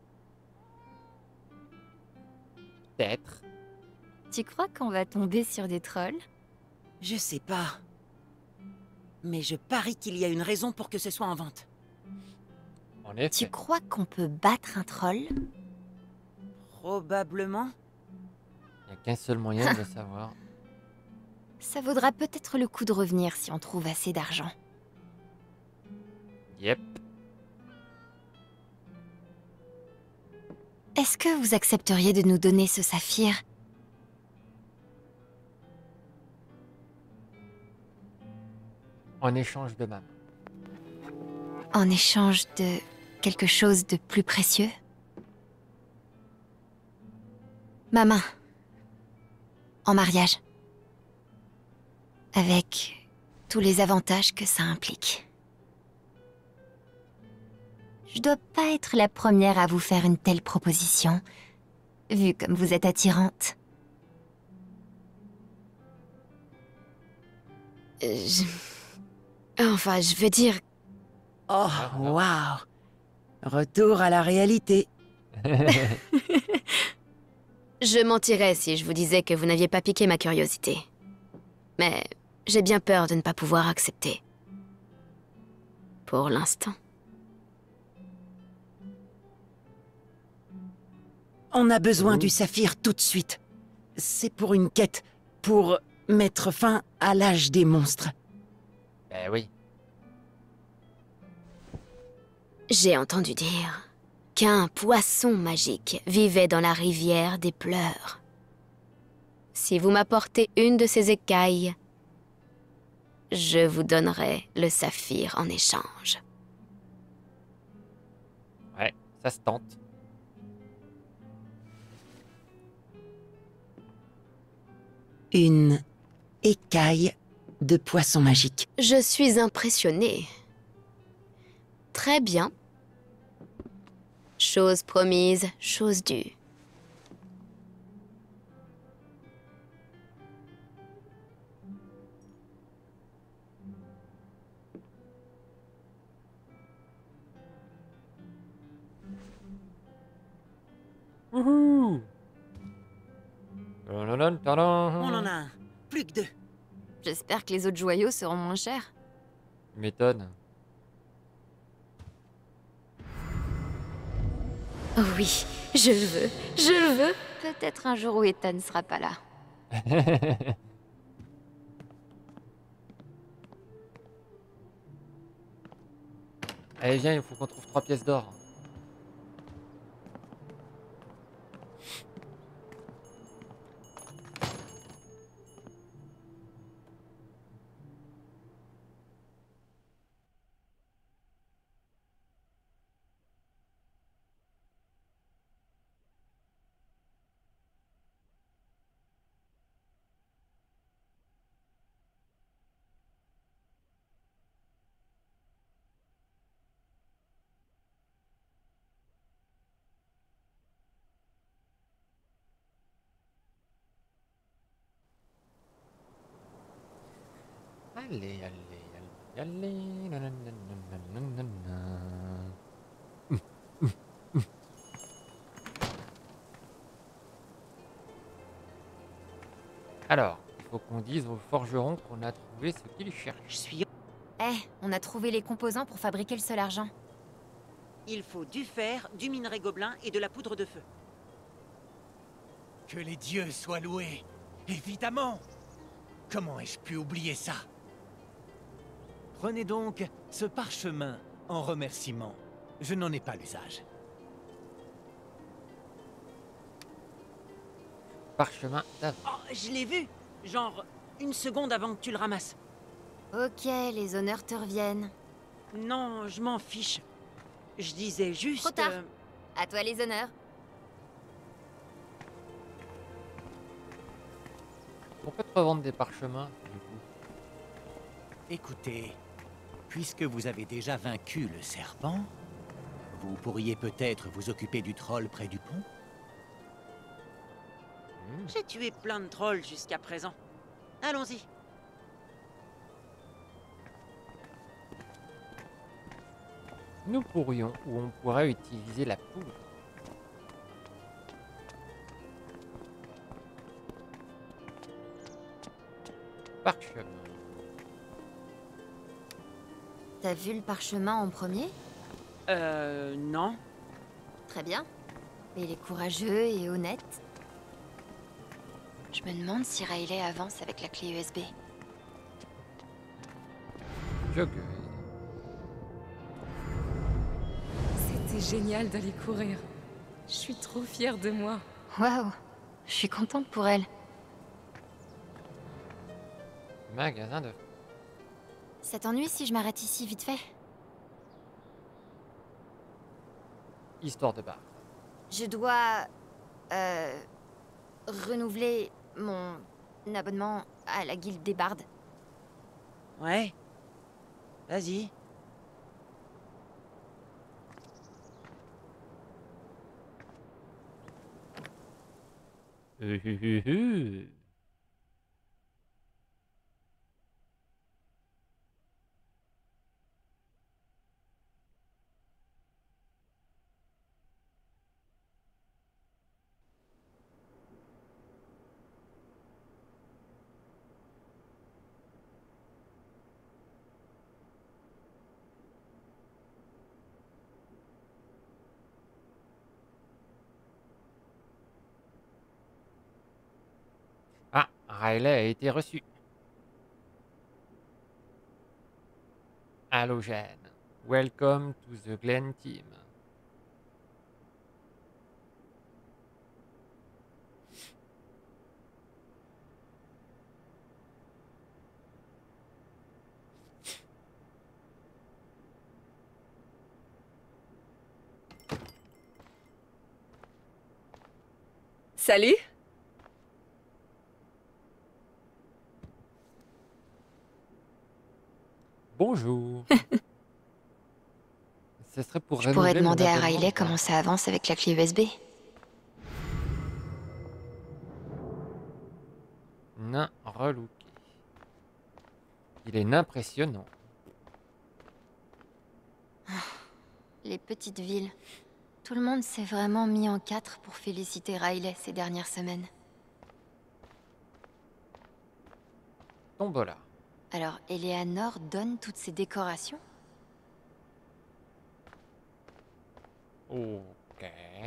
Peut-être. Tu crois qu'on va tomber sur des trolls? Je sais pas. Mais je parie qu'il y a une raison pour que ce soit en vente. En effet. Tu crois qu'on peut battre un troll? Probablement. Il n'y a qu'un seul moyen de le savoir. Ça vaudra peut-être le coup de revenir si on trouve assez d'argent. Yep. Est-ce que vous accepteriez de nous donner ce saphir? En échange de ma main. En échange de quelque chose de plus précieux? Ma main. En mariage. Avec tous les avantages que ça implique. Je dois pas être la première à vous faire une telle proposition, vu comme vous êtes attirante. Euh, je... Enfin, je veux dire... Oh, waouh! Retour à la réalité. Je mentirais si je vous disais que vous n'aviez pas piqué ma curiosité. Mais j'ai bien peur de ne pas pouvoir accepter. Pour l'instant. On a besoin du saphir tout de suite. C'est pour une quête, pour mettre fin à l'âge des monstres. Ben oui. J'ai entendu dire qu'un poisson magique vivait dans la rivière des pleurs. Si vous m'apportez une de ces écailles, je vous donnerai le saphir en échange. Ouais, ça se tente. Une écaille de poisson magique. Je suis impressionnée. Très bien. Chose promise, chose due. Wouhou! On en a un. Plus que deux. J'espère que les autres joyaux seront moins chers. Tu m'étonnes. Oh oui, je le veux, je le veux. Peut-être un jour où Ethan ne sera pas là. Allez, viens, il faut qu'on trouve trois pièces d'or. Allez, allez, allez, allez. Nanananananana. Hum, hum, hum. Alors, il faut qu'on dise aux forgerons qu'on a trouvé ce qu'ils cherchent. Je suis... Eh, on a trouvé les composants pour fabriquer le seul argent. Il faut du fer, du minerai gobelin et de la poudre de feu. Que les dieux soient loués. Évidemment. Comment ai-je pu oublier ça? Prenez donc ce parchemin en remerciement. Je n'en ai pas l'usage. Parchemin d'avant. Oh, je l'ai vu. Genre, une seconde avant que tu le ramasses. Ok, les honneurs te reviennent. Non, je m'en fiche. Je disais juste... Trop tard. euh, À toi les honneurs. On peut te revendre des parchemins, du coup. Écoutez, puisque vous avez déjà vaincu le serpent, vous pourriez peut-être vous occuper du troll près du pont? J'ai tué plein de trolls jusqu'à présent. Allons-y. Nous pourrions, ou on pourrait utiliser la poudre. Parchemin. T'as vu le parchemin en premier? Euh, non. Très bien. Il est courageux et honnête. Je me demande si Riley avance avec la clé U S B. Joggeuse. C'était génial d'aller courir. Je suis trop fière de moi. Waouh, je suis contente pour elle. Magasin de... Ça t'ennuie si je m'arrête ici vite fait? Histoire de bar. Je dois... Euh... renouveler mon abonnement à la guilde des bardes. Ouais. Vas-y. Euh, euh, euh, euh. Ah, Riley a été reçu. Halogène. Welcome to the Glen team. Salut. Bonjour. Ce serait pour Je pourrais renouveler mon demander à abonnement Riley de comment bar. ça avance avec la clé U S B. Nain relooké. Il est impressionnant. Les petites villes. Tout le monde s'est vraiment mis en quatre pour féliciter Riley ces dernières semaines. Tombola. Alors, Eleanor donne toutes ces décorations? Ok.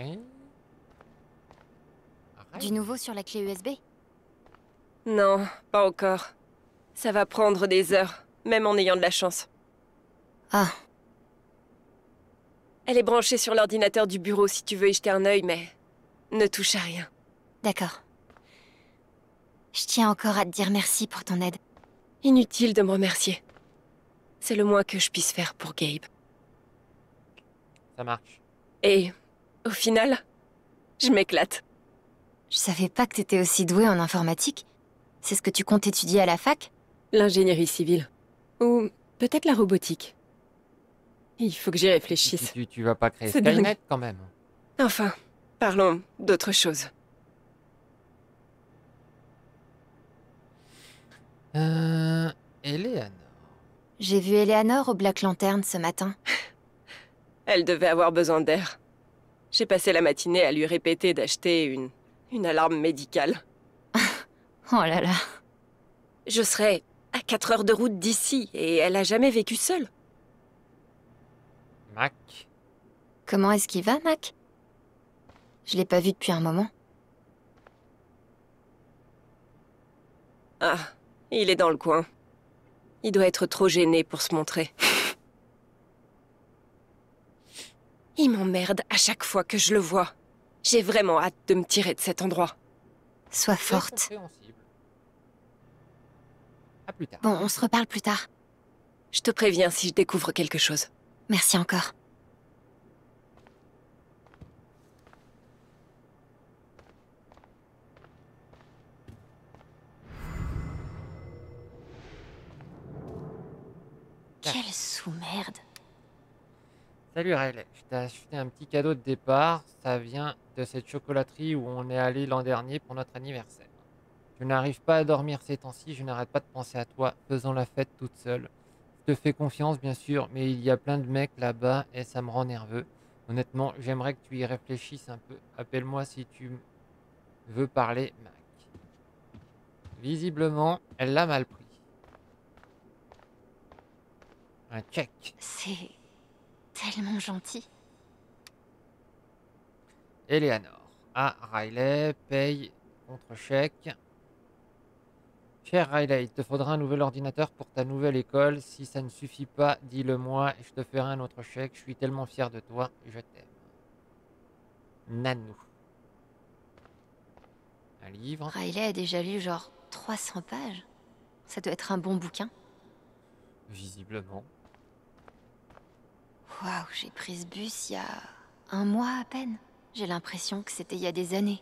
Arrête. Du nouveau sur la clé U S B? Non, pas encore. Ça va prendre des heures, même en ayant de la chance. Ah, Elle est branchée sur l'ordinateur du bureau si tu veux y jeter un œil, mais ne touche à rien. d'accord. Je tiens encore à te dire merci pour ton aide. Inutile de me remercier. C'est le moins que je puisse faire pour Gabe. Ça marche. Et, au final, je m'éclate. Je savais pas que t'étais aussi doué en informatique. C'est ce que tu comptes étudier à la fac? L'ingénierie civile. Ou peut-être la robotique. Il faut que j'y Tu, réfléchisse. tu, tu vas pas créer C'est Skynet dingue. quand même. Enfin, parlons d'autre chose. Euh... Eleanor. J'ai vu Eleanor au Black Lantern ce matin. Elle devait avoir besoin d'air. J'ai passé la matinée à lui répéter d'acheter une... une alarme médicale. Oh là là. Je serais à quatre heures de route d'ici, et elle a jamais vécu seule. Mac. Comment est-ce qu'il va, Mac? Je l'ai pas vu depuis un moment. Ah, il est dans le coin. Il doit être trop gêné pour se montrer. Il m'emmerde à chaque fois que je le vois. J'ai vraiment hâte de me tirer de cet endroit. Sois C'est forte. compréhensible. À plus tard. Bon, on se reparle plus tard. Je te préviens si je découvre quelque chose. Merci encore. Quelle sous-merde. Salut Riley, je t'ai acheté un petit cadeau de départ. Ça vient de cette chocolaterie où on est allé l'an dernier pour notre anniversaire. Je n'arrive pas à dormir ces temps-ci, je n'arrête pas de penser à toi, faisant la fête toute seule. Je te fais confiance bien sûr, mais il y a plein de mecs là-bas et ça me rend nerveux. Honnêtement, j'aimerais que tu y réfléchisses un peu. Appelle-moi si tu veux parler, Mac. Visiblement, elle l'a mal pris. Un check. C'est tellement gentil. Eleanor. Ah, Riley, paye contre chèque. Cher Riley, il te faudra un nouvel ordinateur pour ta nouvelle école. Si ça ne suffit pas, dis-le moi et je te ferai un autre chèque. Je suis tellement fier de toi, je t'aime. Nanou. Un livre. Riley a déjà lu genre trois cents pages. Ça doit être un bon bouquin. Visiblement. Waouh, j'ai pris ce bus il y a un mois à peine. J'ai l'impression que c'était il y a des années.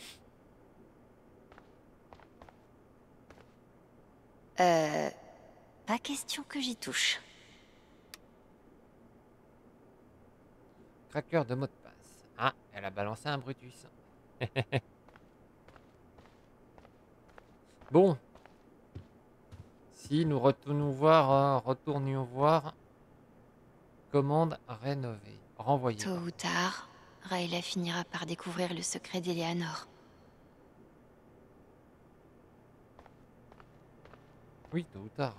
Euh... Pas question que j'y touche. Craqueur de mot de passe. Ah, elle a balancé un Brutus. Bon. Si nous retournons voir, euh, retournions voir. Commande rénovée. Renvoyer. Tôt ou tard, Riley finira par découvrir le secret d'Eleanor. Oui, tôt ou tard.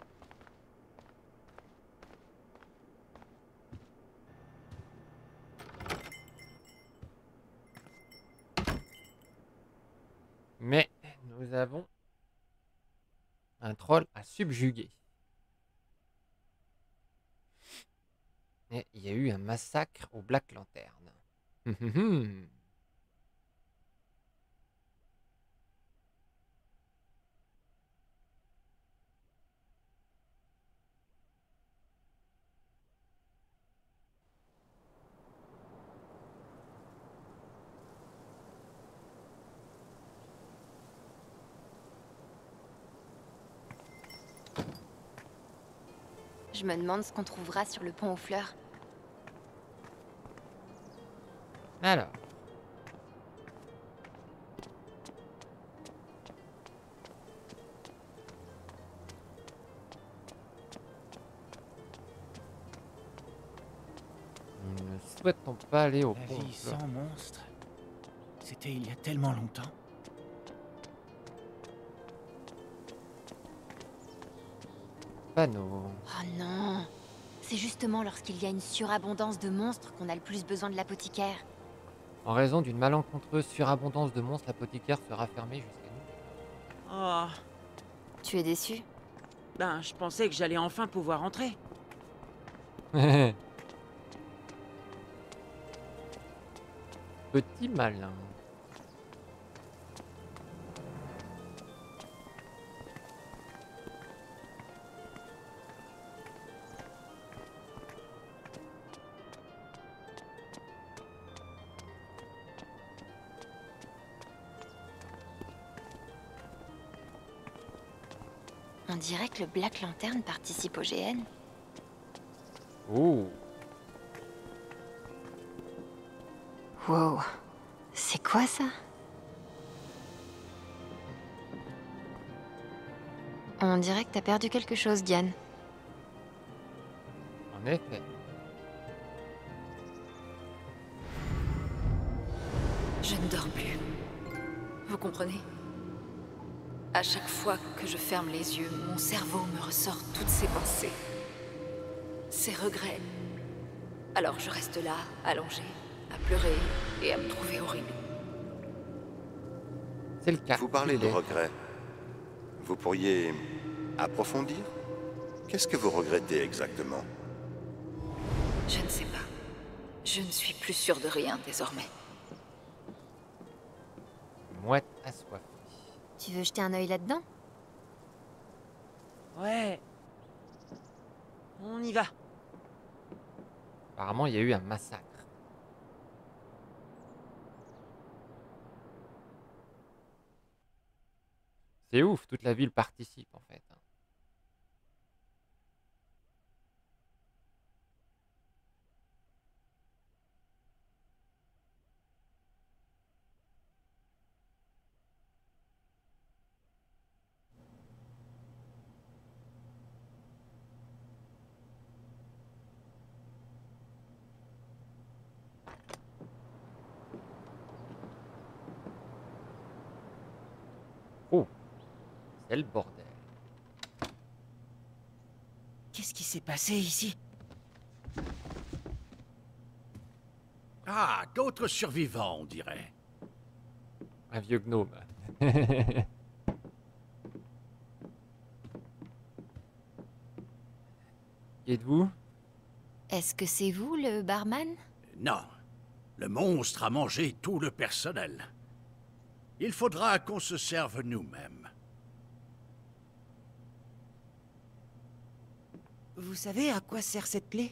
Mais nous avons un troll à subjuguer. Et il y a eu un massacre au Black Lantern. Hum, hum, hum. Je me demande ce qu'on trouvera sur le pont aux fleurs. Alors. Nous ne souhaitons pas aller au La pont aux vie fleurs. sans monstre. C'était il y a tellement longtemps. Panneau. Oh non! C'est justement lorsqu'il y a une surabondance de monstres qu'on a le plus besoin de l'apothicaire. En raison d'une malencontreuse surabondance de monstres, l'apothicaire sera fermé jusqu'à nous. Oh, Tu es déçu? ben je pensais que j'allais enfin pouvoir entrer. Petit malin. On dirait que le Black Lantern participe au G N. Oh. Wow. C'est quoi ça? On dirait que t'as perdu quelque chose, Diane. En effet. Je ne dors plus. Vous comprenez? À chaque fois que je ferme les yeux, mon cerveau me ressort toutes ces pensées. Ces regrets. Alors je reste là, allongée, à pleurer et à me trouver horrible. C'est le cas. Vous parlez il de est. regrets. Vous pourriez approfondir? Qu'est-ce que vous regrettez exactement? Je ne sais pas. Je ne suis plus sûre de rien désormais. Mouette assoiffée. Tu veux jeter un œil là-dedans? Ouais. On y va. Apparemment, il y a eu un massacre. C'est ouf, toute la ville participe en fait. Oh, c'est le bordel. Qu'est-ce qui s'est passé ici? Ah, d'autres survivants, on dirait. Un vieux gnome. Qui êtes-vous? Est-ce que c'est vous, le barman? Non, Le monstre a mangé tout le personnel. Il faudra qu'on se serve nous-mêmes. Vous savez à quoi sert cette clé?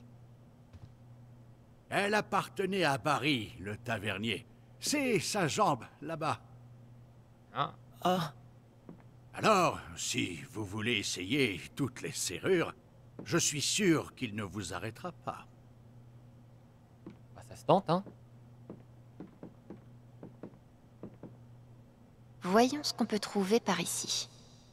Elle appartenait à Barry, le tavernier. C'est sa jambe, là-bas. Ah. Ah. Alors, si vous voulez essayer toutes les serrures, je suis sûr qu'il ne vous arrêtera pas. Bah, ça se tente, hein. Voyons ce qu'on peut trouver par ici.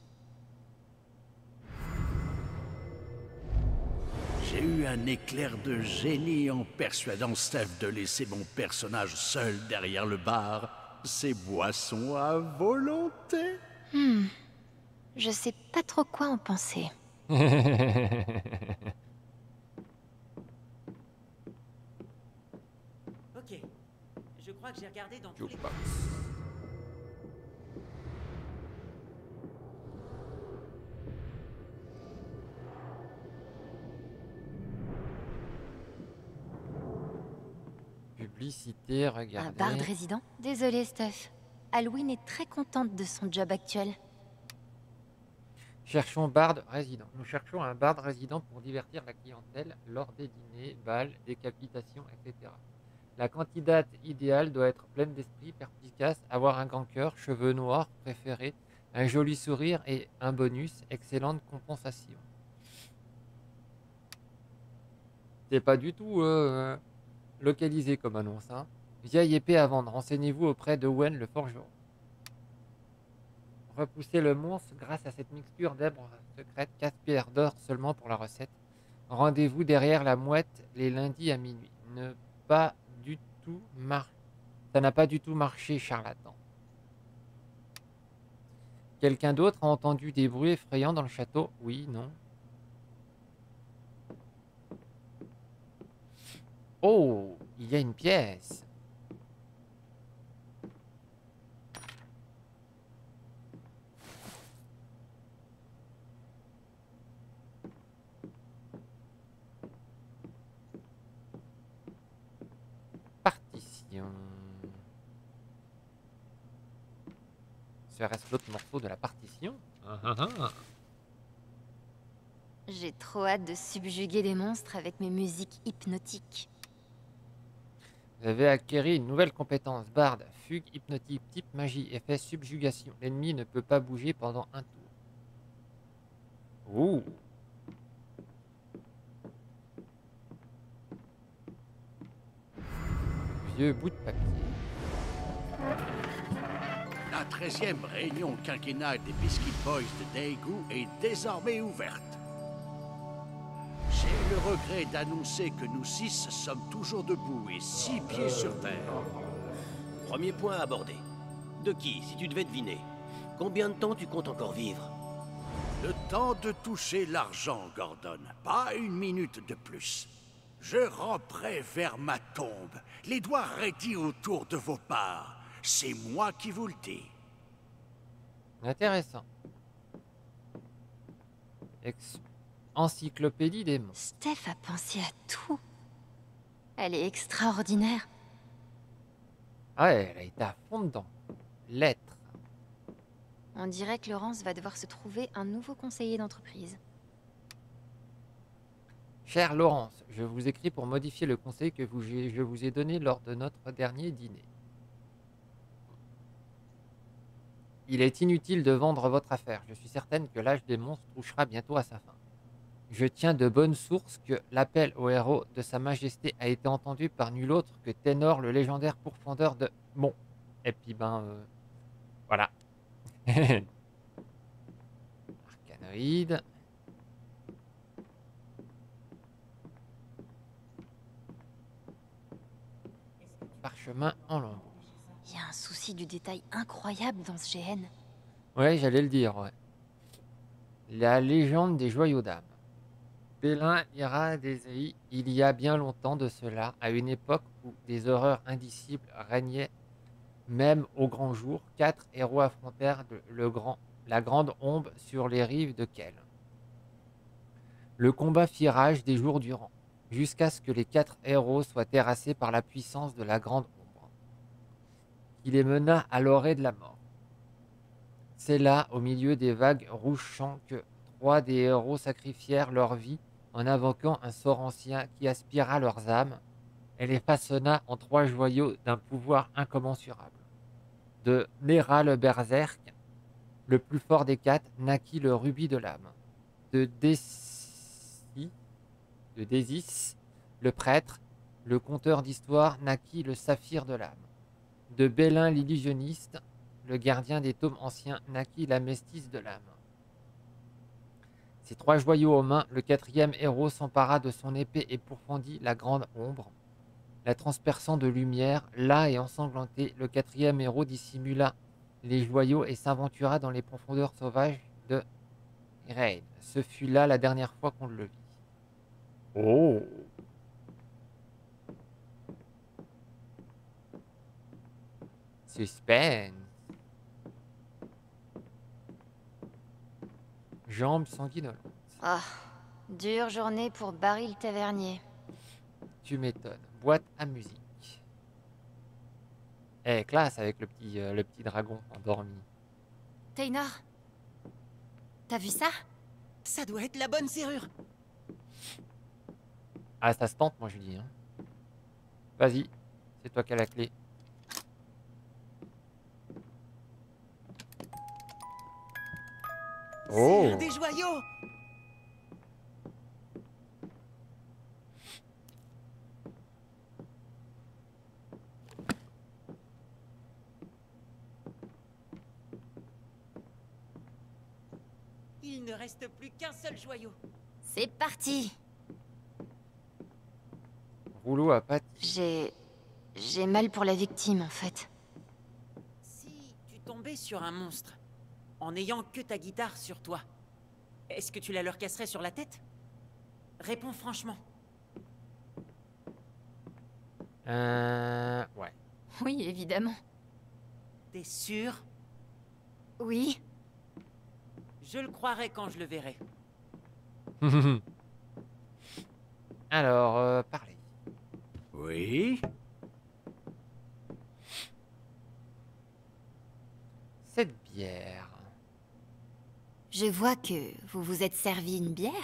J'ai eu un éclair de génie en persuadant Steph de laisser mon personnage seul derrière le bar. Ses boissons à volonté. Hmm. Je sais pas trop quoi en penser. Ok. Je crois que j'ai regardé dans tous les... Publicité, Un regardez. bard résident? Désolée, Steph. Halloween est très contente de son job actuel. Cherchons barde résident. Nous cherchons un barde résident pour divertir la clientèle lors des dîners, bals, décapitations, et cetera. La candidate idéale doit être pleine d'esprit, perspicace, avoir un grand cœur, cheveux noirs préférés, un joli sourire et un bonus, excellente compensation. C'est pas du tout euh, localisé comme annonce. Hein. Vieille épée à vendre. Renseignez-vous auprès de Wen le forgeron. Repoussez le monstre grâce à cette mixture d'herbes secrètes. quatre pierres d'or seulement pour la recette. Rendez-vous derrière la mouette les lundis à minuit. Ne pas du tout mar... Ça n'a pas du tout marché, charlatan. Quelqu'un d'autre a entendu des bruits effrayants dans le château? Oui, non. Oh, il y a une pièce. Partition. Serait-ce l'autre morceau de la partition? Ah, ah, ah. J'ai trop hâte de subjuguer des monstres avec mes musiques hypnotiques. Vous avez acquéri une nouvelle compétence, barde, fugue, hypnotique, type magie, effet subjugation. L'ennemi ne peut pas bouger pendant un tour. Ouh. Vieux bout de papier. La treizième réunion quinquennale des Biscuit Boys de Daegu est désormais ouverte. J'ai le regret d'annoncer que nous six sommes toujours debout et six pieds sur terre. Premier point abordé. De qui, si tu devais deviner? Combien de temps tu comptes encore vivre? Le temps de toucher l'argent, Gordon. Pas une minute de plus. Je ramperai vers ma tombe, les doigts raidis autour de vos parts. C'est moi qui vous le dis. Intéressant. Ex Encyclopédie des monstres. Steph a pensé à tout. Elle est extraordinaire. Ah ouais, elle a été à fond dedans. Lettres. On dirait que Laurence va devoir se trouver un nouveau conseiller d'entreprise. Chère Laurence, je vous écris pour modifier le conseil que vous, je vous ai donné lors de notre dernier dîner. Il est inutile de vendre votre affaire. Je suis certaine que l'âge des monstres touchera bientôt à sa fin. Je tiens de bonnes sources que l'appel au héros de Sa Majesté a été entendu par nul autre que Ténor, le légendaire pourfendeur de... Bon. Et puis ben... Euh... Voilà. Arcanoïde. Parchemin en lambeaux. Il y a un souci du détail incroyable dans ce G N. Ouais, j'allais le dire, ouais. La légende des joyaux d'âme. Bélin ira des Aïs, il y a bien longtemps de cela, à une époque où des horreurs indicibles régnaient, même au grand jour, quatre héros affrontèrent le grand, la grande ombre sur les rives de Kel. Le combat fit rage des jours durant. jusqu'à ce que les quatre héros soient terrassés par la puissance de la grande ombre, qui les mena à l'orée de la mort. C'est là, au milieu des vagues rouges champs, que trois des héros sacrifièrent leur vie en invoquant un sort ancien qui aspira leurs âmes et les façonna en trois joyaux d'un pouvoir incommensurable. De Néra le berserk, le plus fort des quatre, naquit le rubis de l'âme. De Décis, de Désis, le prêtre, le conteur d'histoire, naquit le saphir de l'âme. De Bélin l'illusionniste, le gardien des tomes anciens, naquit la mestisse de l'âme. Ces trois joyaux aux mains, le quatrième héros s'empara de son épée et pourfendit la grande ombre, la transperçant de lumière. Là et ensanglanté, le quatrième héros dissimula les joyaux et s'aventura dans les profondeurs sauvages de Raid. Ce fut là la dernière fois qu'on le vit. Oh! Suspense. Jambes sanguinolentes. Ah, dure journée pour Barry le tavernier. Tu m'étonnes. Boîte à musique. Eh, classe avec le petit, euh, le petit dragon endormi. Taynor, t'as vu ça? Ça doit être la bonne serrure. Ah, ça se tente, moi je dis. Hein. Vas-y, c'est toi qui as la clé. Oh. C'est un des joyaux. Il ne reste plus qu'un seul joyau. C'est parti. Rouleau à pattes. J'ai... J'ai mal pour la victime, en fait. Si tu tombais sur un monstre, en n'ayant que ta guitare sur toi, est-ce que tu la leur casserais sur la tête? Réponds franchement. Euh... Ouais. Oui, évidemment. T'es sûr? Oui. Je le croirai quand je le verrai. Alors, euh, parlez. Oui? Cette bière... Je vois que vous vous êtes servi une bière.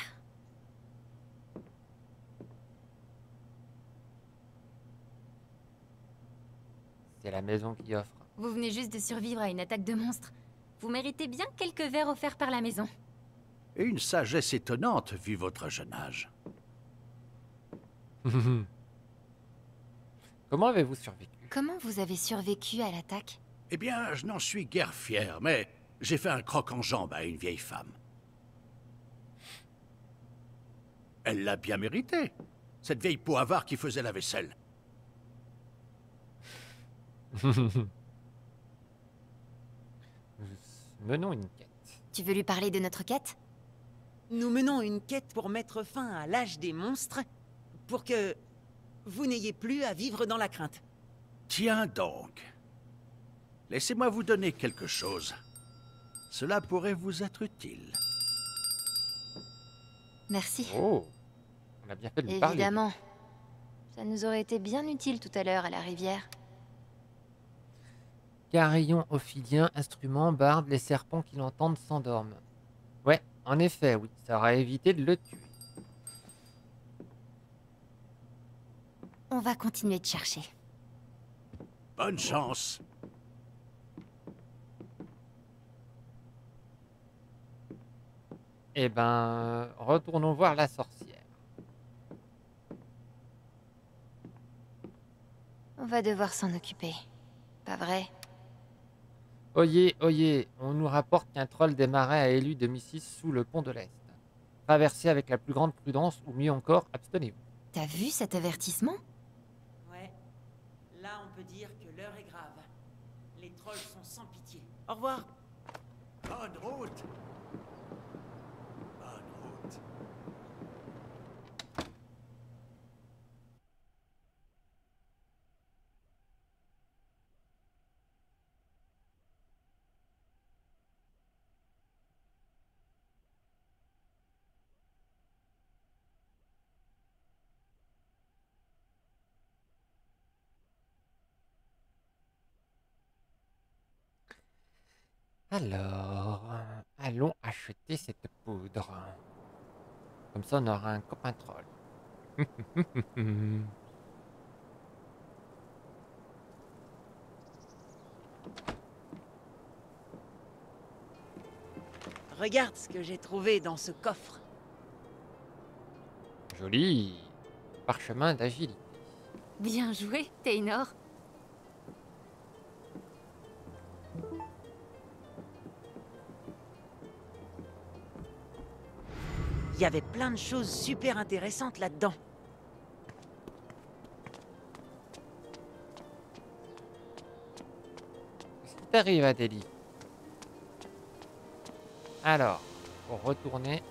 C'est la maison qui offre. Vous venez juste de survivre à une attaque de monstres. Vous méritez bien quelques verres offerts par la maison. Et une sagesse étonnante vu votre jeune âge. Comment avez-vous survécu? Comment vous avez survécu à l'attaque? Eh bien, je n'en suis guère fier, mais j'ai fait un croc en jambe à une vieille femme. Elle l'a bien mérité, cette vieille peau avare qui faisait la vaisselle. Menons une quête. Tu veux lui parler de notre quête? Nous menons une quête pour mettre fin à l'âge des monstres, pour que vous n'ayez plus à vivre dans la crainte. Tiens donc. Laissez-moi vous donner quelque chose. Cela pourrait vous être utile. Merci. Oh, on a bien fait de lui parler. Évidemment. Ça nous aurait été bien utile tout à l'heure à la rivière. Carillon ophidien, instrument, barde, les serpents qui l'entendent s'endorment. Ouais, en effet, oui, ça aurait évité de le tuer. On va continuer de chercher. Bonne chance. Eh ben, retournons voir la sorcière. On va devoir s'en occuper. Pas vrai? Oyez, oyez, on nous rapporte qu'un troll des marais a élu domicile sous le pont de l'Est. Traversez avec la plus grande prudence, ou mieux encore, abstenez-vous. T'as vu cet avertissement? Ouais. Là, on peut dire que l'heure est grave. Les trolls sont sans pitié. Au revoir. Bonne route. Bonne route. Alors, allons acheter cette poudre. Comme ça, on aura un copain troll. Regarde ce que j'ai trouvé dans ce coffre. Joli. Parchemin d'agilité. Bien joué, Taynor. Il y avait plein de choses super intéressantes là-dedans. Qu'est-ce qui t'arrive, Adélie? Alors, pour retourner.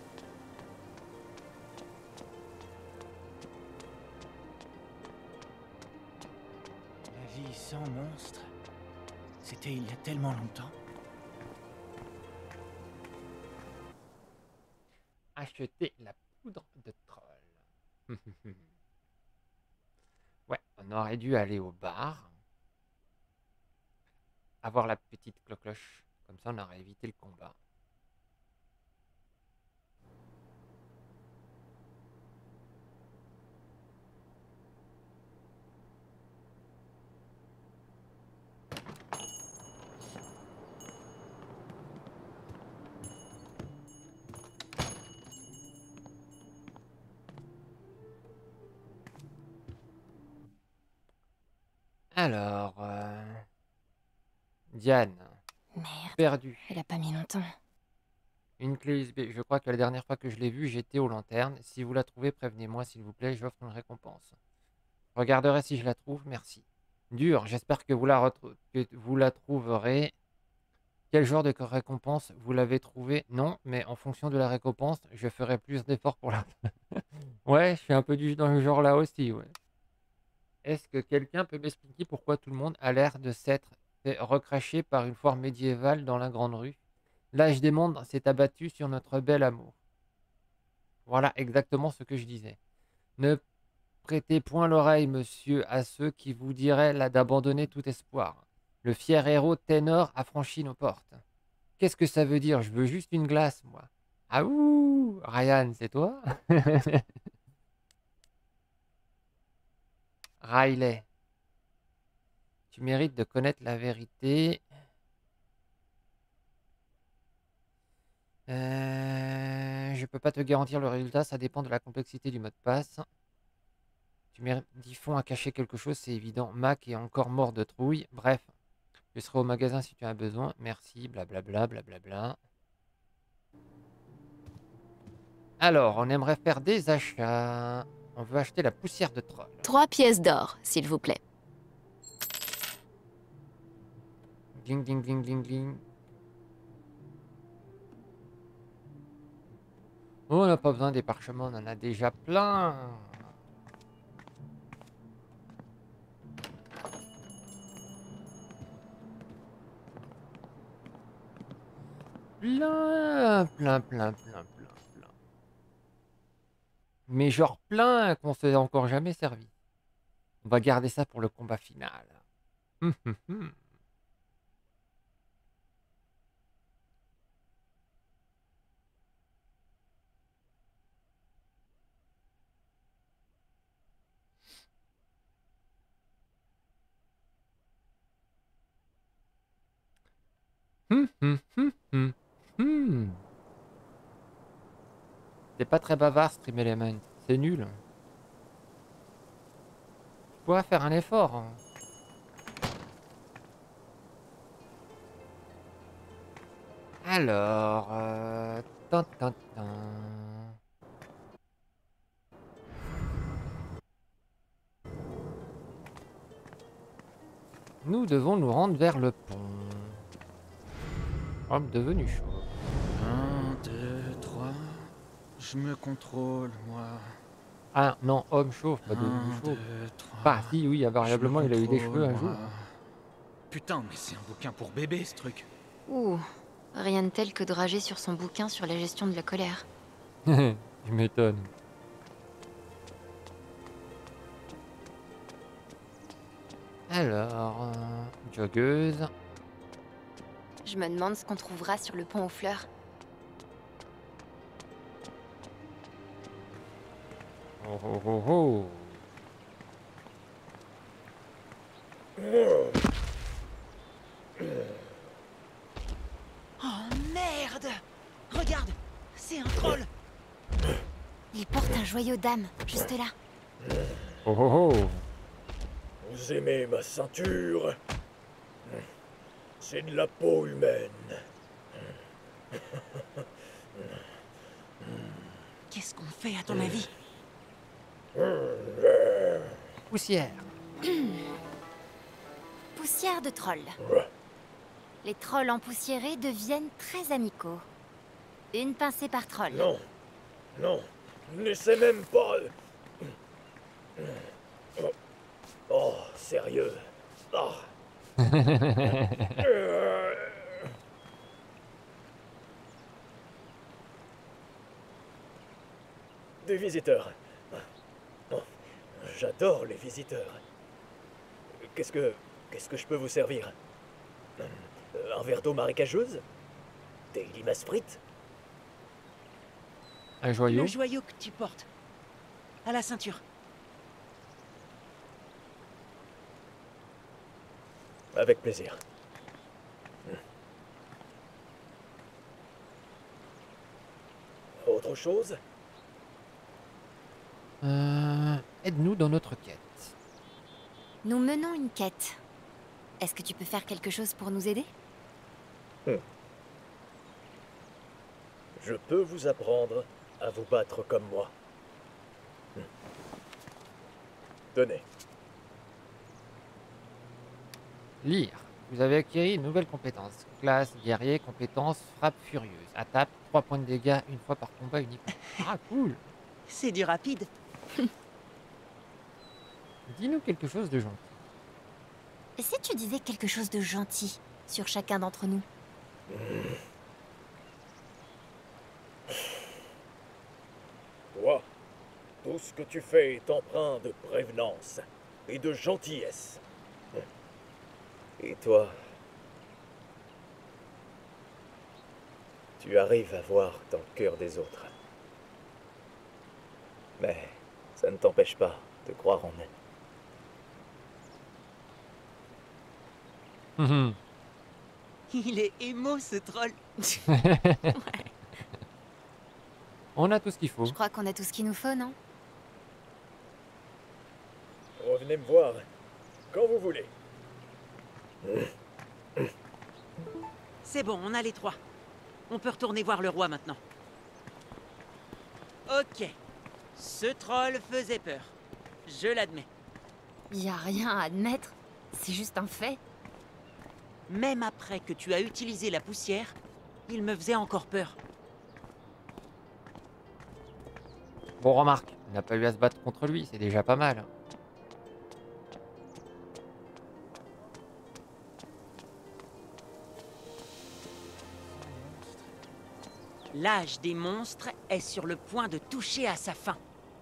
La vie sans monstre, c'était il y a tellement longtemps. Acheter la poudre de troll. Ouais, on aurait dû aller au bar. Avoir la petite cloche. Comme ça, on aurait évité le combat. Alors, euh... Diane. Merde. Perdu. Elle a pas mis longtemps. Une clé U S B. Je crois que la dernière fois que je l'ai vue, j'étais aux lanternes. Si vous la trouvez, prévenez-moi s'il vous plaît, j'offre une récompense. Je regarderai si je la trouve, merci. Dur, j'espère que vous la que vous la trouverez. Quel genre de récompense vous l'avez trouvé? Non, mais en fonction de la récompense, je ferai plus d'efforts pour la... Ouais, je suis un peu du dans le genre là aussi, ouais. Est-ce que quelqu'un peut m'expliquer pourquoi tout le monde a l'air de s'être fait recracher par une foire médiévale dans la grande rue? L'âge des mondes s'est abattu sur notre bel amour. Voilà exactement ce que je disais. Ne prêtez point l'oreille, monsieur, à ceux qui vous diraient là d'abandonner tout espoir. Le fier héros Taynor a franchi nos portes. Qu'est-ce que ça veut dire? Je veux juste une glace, moi. Ah ouh, Ryan, c'est toi? Riley. Tu mérites de connaître la vérité. Euh, je peux pas te garantir le résultat, ça dépend de la complexité du mot de passe. Tu mérites dix fonds à cacher quelque chose, c'est évident. Mac est encore mort de trouille. Bref, je serai au magasin si tu as besoin. Merci, blablabla, blablabla. Alors, on aimerait faire des achats. On veut acheter la poussière de troll. Trois pièces d'or, s'il vous plaît. Ding, ding, ding, ding, ding. Oh, on n'a pas besoin des parchemins, on en a déjà plein. Plein, plein, plein, plein, plein, plein. Mais genre plein qu'on s'est encore jamais servi. On va garder ça pour le combat final. Hum, hum, hum. Hum, hum, hum, hum, hum. C'est pas très bavard, Stream Element. C'est nul. Tu pourrais faire un effort. Hein. Alors... Euh... Tin, tin, tin. Nous devons nous rendre vers le pont. Homme devenu chaud. Un, deux, trois. Je me contrôle, moi. Ah non, homme chauve, pas devenu Un, chaud. deux, trois. Bah si, oui, invariablement, il a eu des cheveux un jour. Putain, mais c'est un bouquin pour bébé, ce truc. Ouh, rien de tel que de rager sur son bouquin sur la gestion de la colère. Je m'étonne. Alors, euh, joggeuse. Je me demande ce qu'on trouvera sur le pont aux fleurs. Oh oh oh oh. Oh merde! Regarde! C'est un troll! Il porte un joyau d'âme, juste là. Oh oh oh. Vous aimez ma ceinture? C'est de la peau humaine. Qu'est-ce qu'on fait à ton avis? Poussière. Poussière de troll. Les trolls empoussiérés deviennent très amicaux. Une pincée par troll. Non, non, ne laissez même pas... Oh, oh sérieux. Oh. Des visiteurs. Oh, j'adore les visiteurs. Qu'est-ce que... Qu'est-ce que je peux vous servir? Un verre d'eau marécageuse? Des limaces frites? Un joyau? Le joyau que tu portes. À la ceinture. Avec plaisir. Autre chose? Euh, aide-nous dans notre quête. Nous menons une quête. Est-ce que tu peux faire quelque chose pour nous aider? Hmm. Je peux vous apprendre à vous battre comme moi. Hmm. Tenez. Lire. Vous avez acquis une nouvelle compétence. Classe, guerrier, compétence, frappe furieuse. Attaque, trois points de dégâts une fois par combat uniquement. Ah, cool. C'est du rapide. Dis-nous quelque chose de gentil. Et si tu disais quelque chose de gentil sur chacun d'entre nous? Toi, tout ce que tu fais est empreint de prévenance et de gentillesse. Et toi, tu arrives à voir dans le cœur des autres. Mais ça ne t'empêche pas de croire en eux. Mhm. Il est émo ce troll. On a tout ce qu'il faut. Je crois qu'on a tout ce qu'il nous faut, non? Revenez me voir quand vous voulez. C'est bon, on a les trois. On peut retourner voir le roi maintenant. Ok. Ce troll faisait peur. Je l'admets. Y a rien à admettre. C'est juste un fait. Même après que tu as utilisé la poussière, il me faisait encore peur. Bon, remarque, on n'a pas eu à se battre contre lui, c'est déjà pas mal. L'âge des monstres est sur le point de toucher à sa fin.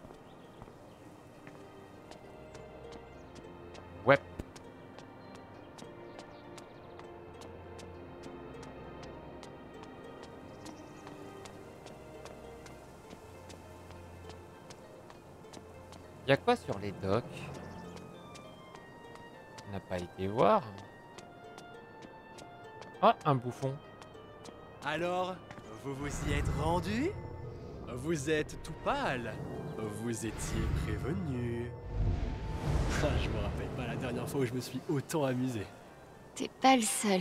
Ouais. Y'a quoi sur les docks? On n'a pas été voir. Ah, un bouffon. Alors, vous vous y êtes rendu? Vous êtes tout pâle. Vous étiez prévenu. Ah, je me rappelle pas la dernière fois où je me suis autant amusé. T'es pas le seul.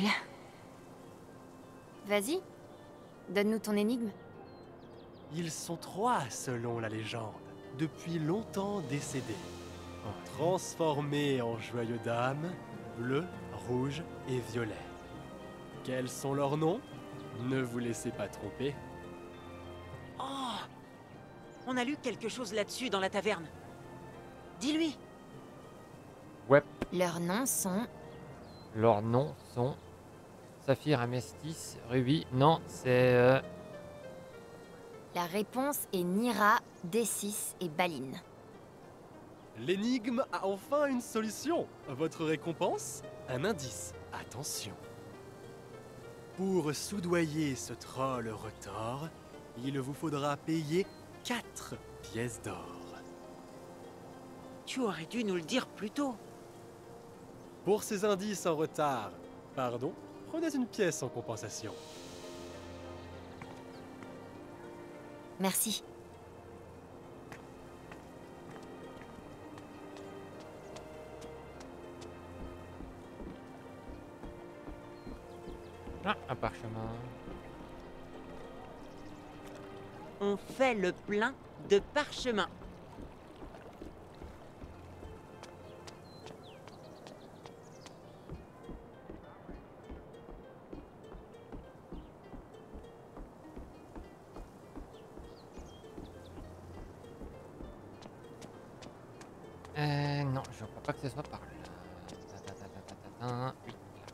Vas-y, donne-nous ton énigme. Ils sont trois selon la légende, depuis longtemps décédés. Transformés en joyaux d'âme, bleu, rouge et violet. Quels sont leurs noms? Ne vous laissez pas tromper. Oh! On a lu quelque chose là-dessus dans la taverne. Dis-lui. Ouais. Leurs noms sont... Leurs noms sont... Saphir, Amestis, Ruby... Non, c'est... Euh... La réponse est Nira, D six et Baline. L'énigme a enfin une solution. Votre récompense? Un indice. Attention. Pour soudoyer ce troll retors, il vous faudra payer quatre pièces d'or. Tu aurais dû nous le dire plus tôt. Pour ces indices en retard, pardon, prenez une pièce en compensation. Merci. Ah, un parchemin. On fait le plein de parchemin. Euh, non, je crois pas que ce soit par là. Ta, ta, ta, ta, ta, ta, ta. Oui.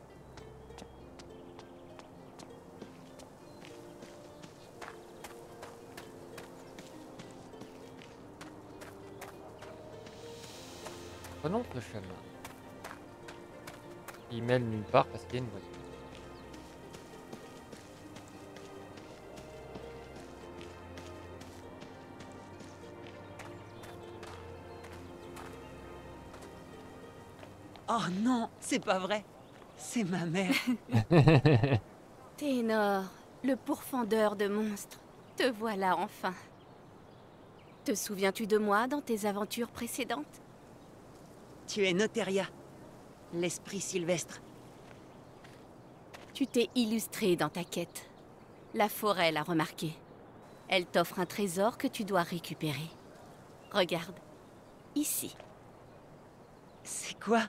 Prenons ce chemin. Il mène nulle part parce qu'il y a une voiture. Oh non, c'est pas vrai. C'est ma mère. Ténor, le pourfendeur de monstres. Te voilà enfin. Te souviens-tu de moi dans tes aventures précédentes? Tu es Noteria, l'esprit sylvestre. Tu t'es illustré dans ta quête. La forêt l'a remarqué. Elle t'offre un trésor que tu dois récupérer. Regarde, ici. C'est quoi?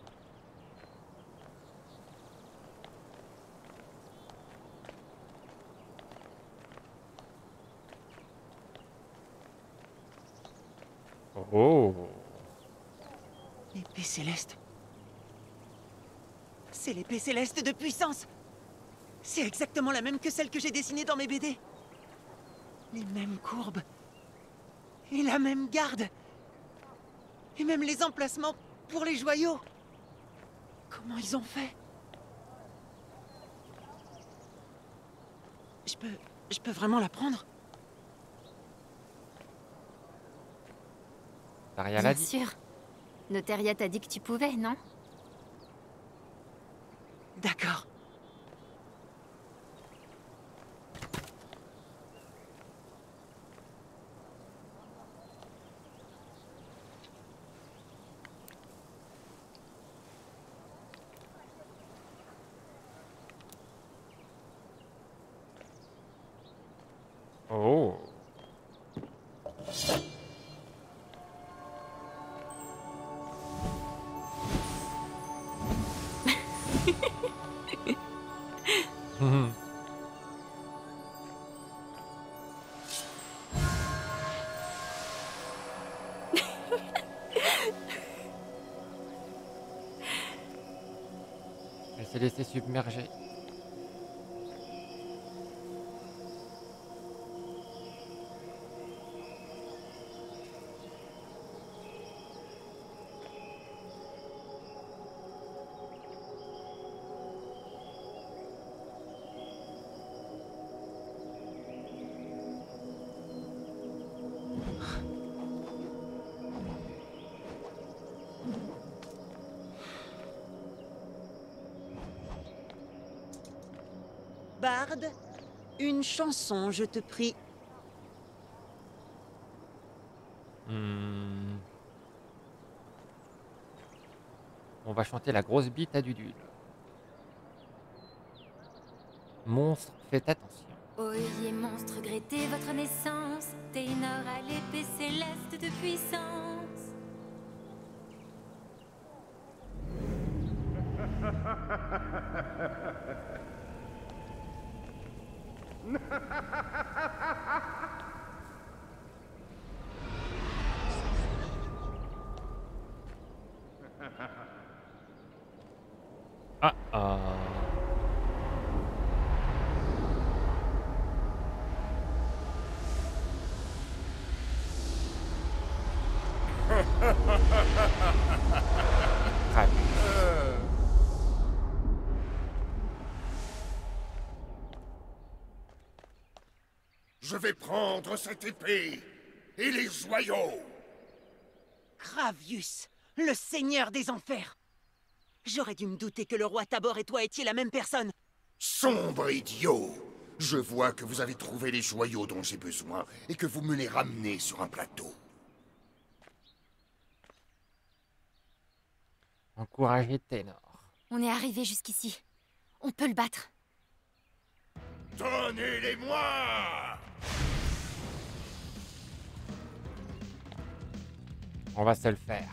Oh. L'épée céleste. C'est l'épée céleste de puissance. C'est exactement la même que celle que j'ai dessinée dans mes B D. Les mêmes courbes. Et la même garde. Et même les emplacements pour les joyaux. Comment ils ont fait? Je peux... Je peux vraiment la prendre? Taria l'a Bien dit. sûr. Noteria t'a dit que tu pouvais, non? D'accord. Oh. Mhm. Elle s'est laissée submerger. Barde, une chanson, je te prie. Hmm. On va chanter la grosse bite à Dudule. Monstre, faites attention. Oyez monstre, grétez votre naissance. Ténor à l'épée céleste de puissance. Ah ah. Je vais prendre cette épée et les joyaux. Gravius, le seigneur des enfers. J'aurais dû me douter que le roi Tabor et toi étiez la même personne. Sombre idiot. Je vois que vous avez trouvé les joyaux dont j'ai besoin et que vous me les ramenez sur un plateau. Encouragez Ténor. On est arrivé jusqu'ici. On peut le battre. Donnez-les-moi! On va se le faire.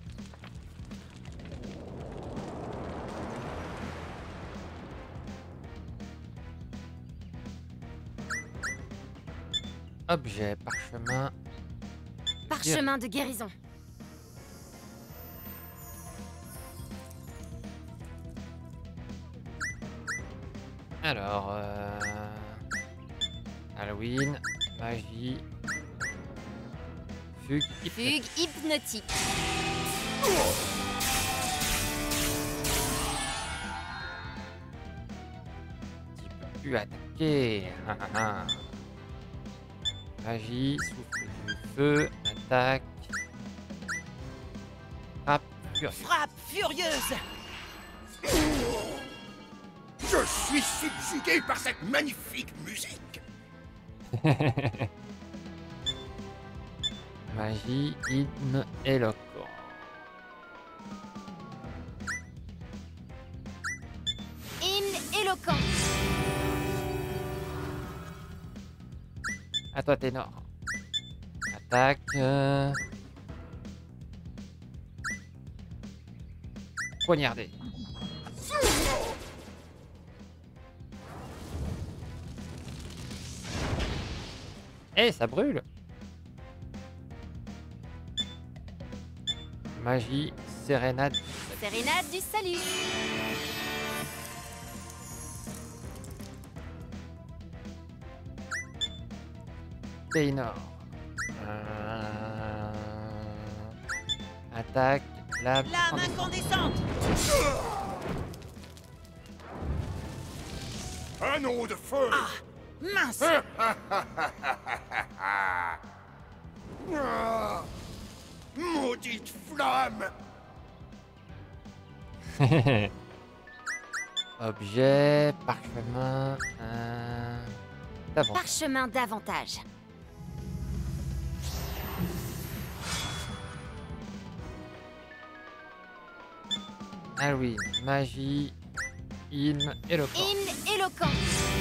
Objet, parchemin. Parchemin de guérison. Alors, euh... Halloween, magie, fugue, Fugue hypnotique. Tu peux plus attaquer. Magie, souffle du feu, attaque, frappe furieuse. Frappe furieuse. Je suis subjugué par cette magnifique musique. Magie, hymne, éloquent. Hymne éloquent. À toi, Ténor. Attaque. Euh... Poignardé. Eh, ça brûle. Magie, sérénade. Sérénade du salut. Ténor. Euh... Attaque, lame, Lame incandescente. Anneau de feu. Ah, mince. Ah, maudite flamme. Objet, parchemin, euh... d'avantage. Parchemin d'avantage. Halloween, magie, hymne, éloquent. Hymne éloquent.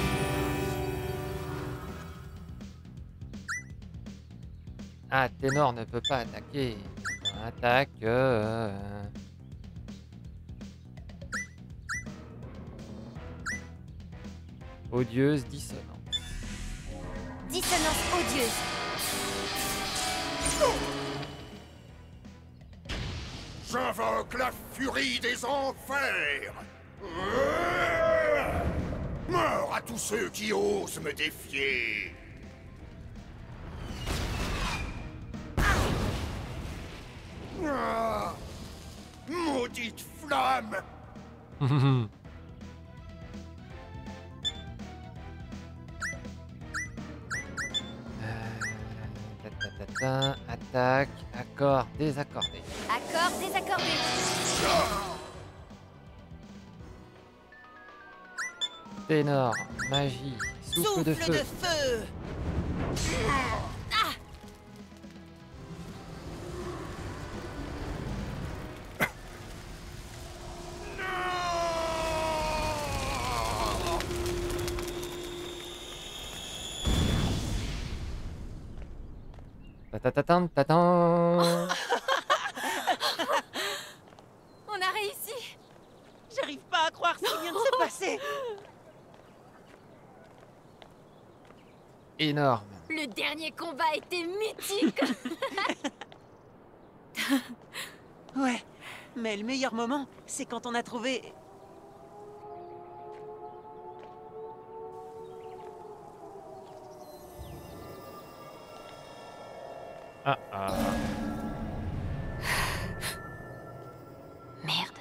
Ah, Ténor ne peut pas attaquer. Attaque. Euh... Odieuse dissonance. Dissonance odieuse. J'invoque la furie des enfers. Mort à tous ceux qui osent me défier. Ah, maudite flamme. Ta, ta, ta, ta, attaque, accord désaccordé. Accord désaccordé. Ténor, magie, souffle, Souffle de feu. de feu. Ah. Ta-ta-ta-tan, ta-tan. On a réussi. J'arrive pas à croire ce qui vient de se passer. Énorme. Le dernier combat était mythique. Ouais, mais le meilleur moment, c'est quand on a trouvé... Ah ah. Merde.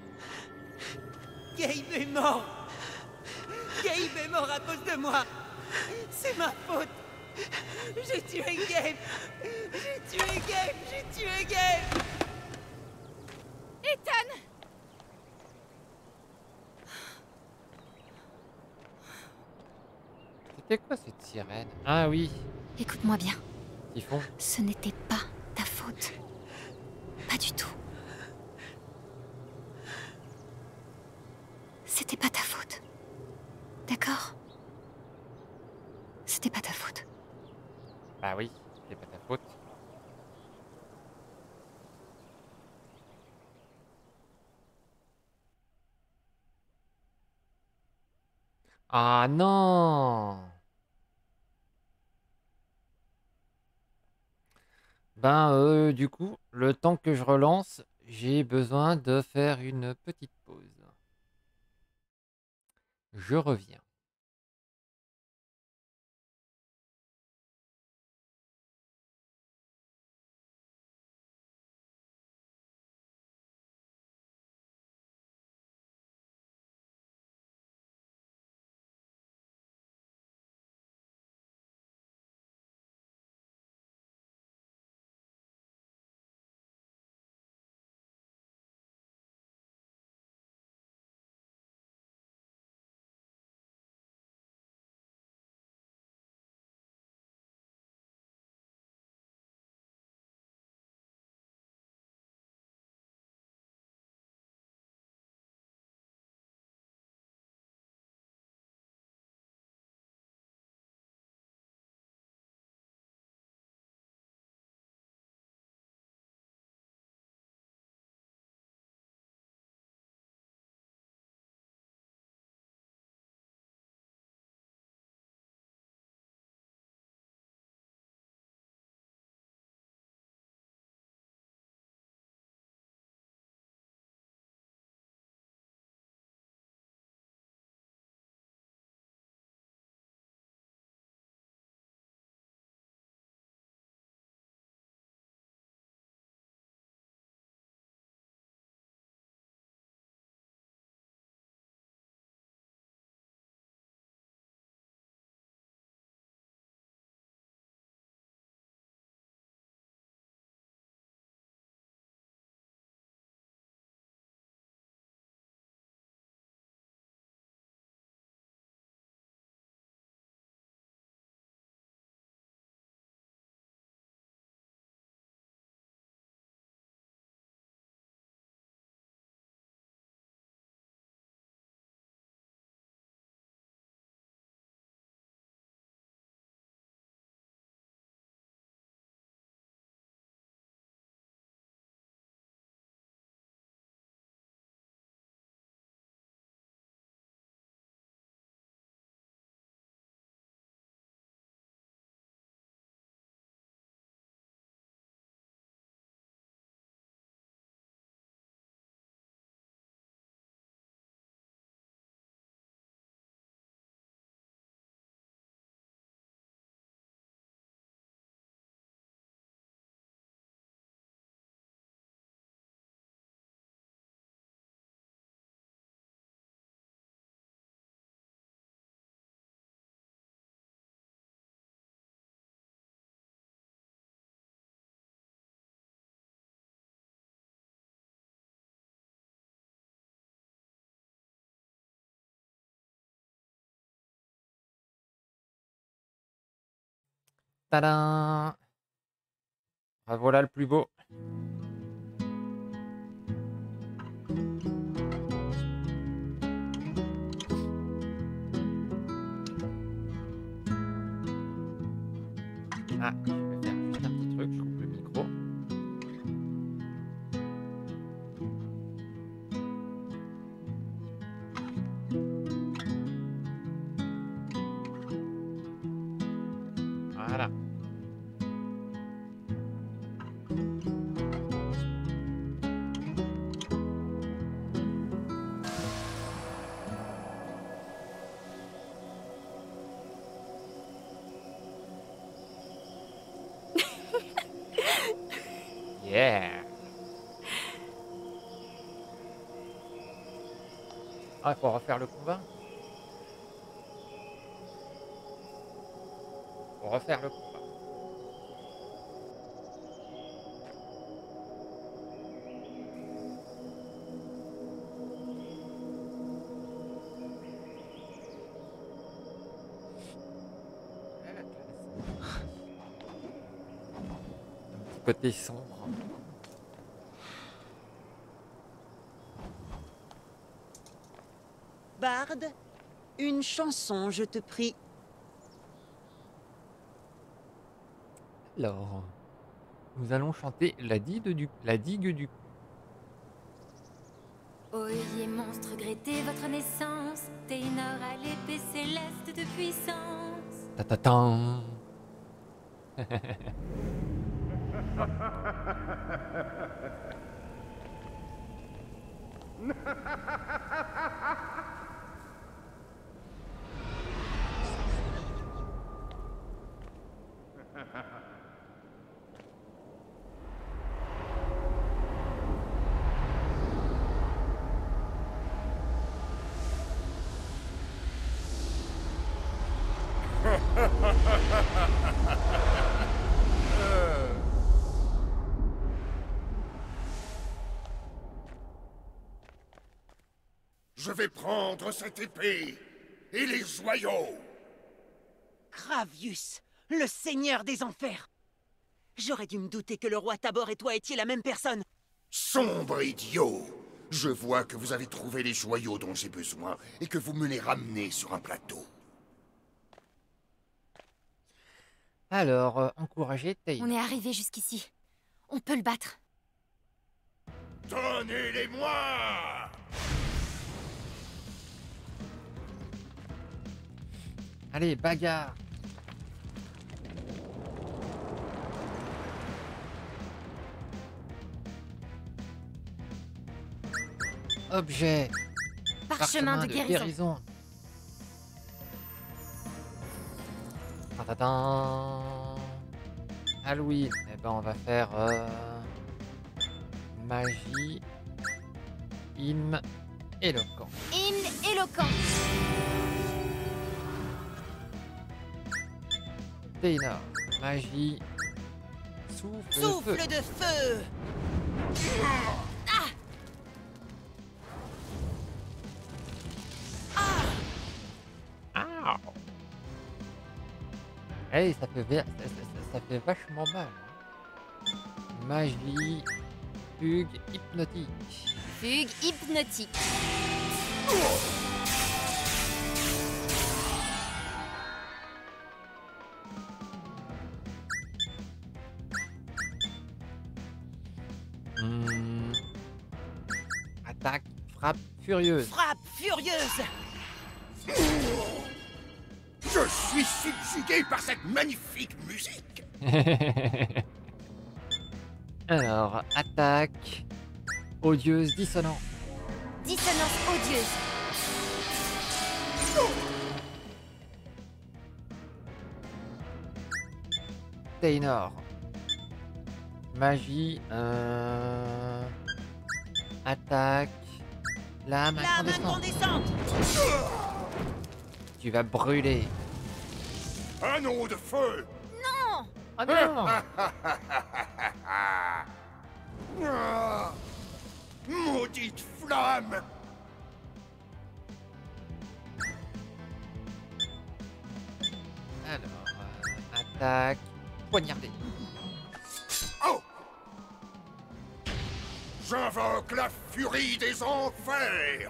Gabe est mort. Gabe est mort à cause de moi. C'est ma faute. J'ai tué Gabe. J'ai tué Gabe. J'ai tué Gabe. Ethan! C'était quoi cette sirène? Ah oui. Écoute-moi bien. Ils font. Ce n'était pas ta faute. Pas du tout. C'était pas ta faute. D'accord? C'était pas ta faute. Bah oui, c'est pas ta faute. Ah non! Ben, euh, du coup, le temps que je relance, j'ai besoin de faire une petite pause. Je reviens. Tadam! Ah, voilà le plus beau. Ah, je vais faire juste un petit truc, je coupe le micro. Voilà. Yeah! Ah, il faut refaire le combat? pour refaire le combat. Côté sombre. Bard, une chanson, je te prie. Alors, nous allons chanter la digue du la digue du Oyez monstre, Grétez votre naissance. Ténor à l'épée céleste de puissance. ta ta tan. Je vais prendre cette épée et les joyaux. Gravius, le seigneur des enfers. J'aurais dû me douter que le roi Tabor et toi étiez la même personne. Sombre idiot. Je vois que vous avez trouvé les joyaux dont j'ai besoin et que vous me les ramenez sur un plateau. Alors, euh, encouragez Taylor. On est arrivé jusqu'ici. On peut le battre. Donnez-les-moi! Allez, bagarre. Objet. Parchemin de guérison. Ta-ta-tan. Halloween. Eh ben, on va faire euh, magie, hymne, éloquent. Hymne éloquent. Ténor, magie, souffle, Souffle de feu. de feu. Ah. Hey, ça fait, ver- ça, ça- ça fait vachement mal. hein. Magie, fugue, hypnotique. Fugue hypnotique. Hmm. Attaque, frappe furieuse. Frappe furieuse. Je suis subjugué par cette magnifique musique. Alors, attaque, odieuse, dissonant. Dissonance odieuse. Ténor. Magie, euh... attaque, lame Lame incandescente. incandescente. Tu vas brûler. Anneau de feu. Non. Oh non. Ah, maudite flamme. Alors, euh, attaque, poignardé. Oh! J'invoque la furie des enfers.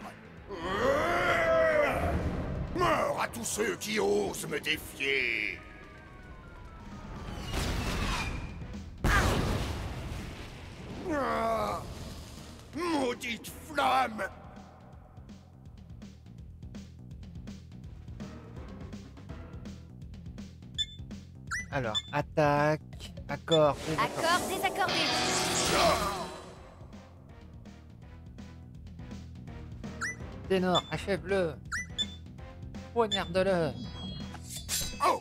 Ah, mort à tous ceux qui osent me défier. Ah, maudite flamme. Alors, attaque, accord, désaccord. Accord désaccordé. Ténor, achève-le. Poignarde-le. Oh!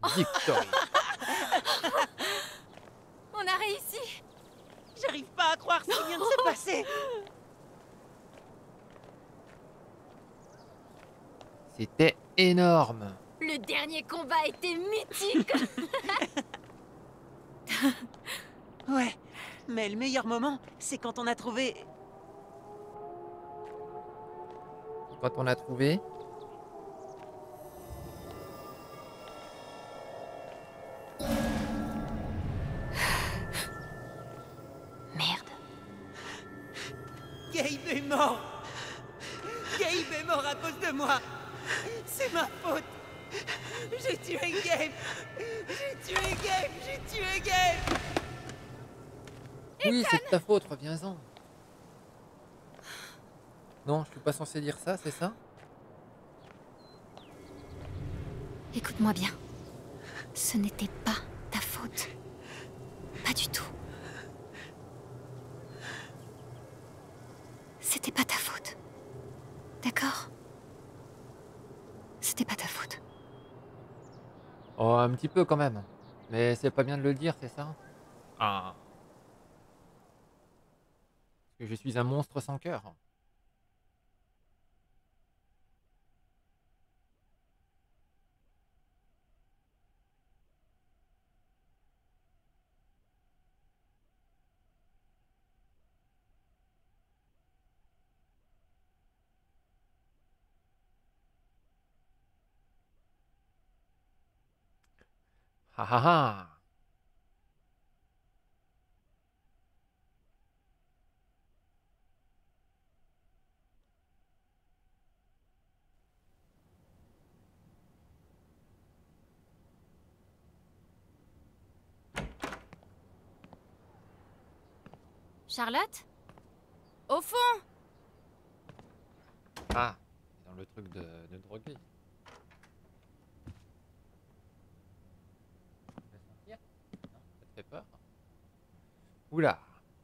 Victory. On a réussi. J'arrive pas à croire ce qui vient de se passer. C'était énorme. Le dernier combat était mythique. Ouais, mais le meilleur moment, c'est quand on a trouvé... Quand on a trouvé... Merde. Gabe est mort. Gabe est mort à cause de moi. C'est ma faute. J'ai tué Gabe. J'ai tué Gabe. J'ai tué Gabe. Oui, c'est de ta faute, reviens-en. Non, je suis pas censé dire ça, c'est ça? Écoute-moi bien. Ce n'était pas ta faute. Pas du tout. C'était pas ta faute. D'accord? C'était pas ta faute. Oh, un petit peu quand même. Mais c'est pas bien de le dire, c'est ça? Ah. Parce que je suis un monstre sans cœur. Ah ah ah. Charlotte? Au fond! Ah, dans le truc de, de droguer. Tu veux sentir? Non, ça te fait peur? Oula.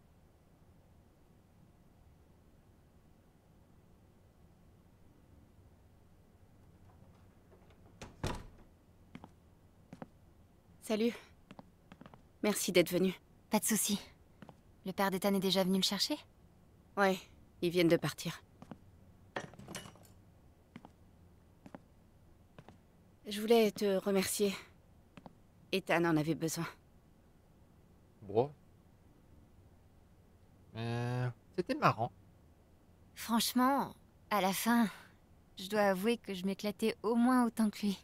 Salut. Merci d'être venu. Pas de souci. Le père d'Ethan est déjà venu le chercher? Ouais, ils viennent de partir. Je voulais te remercier. Ethan en avait besoin. Bon. Euh, c'était marrant. Franchement, à la fin, je dois avouer que je m'éclatais au moins autant que lui.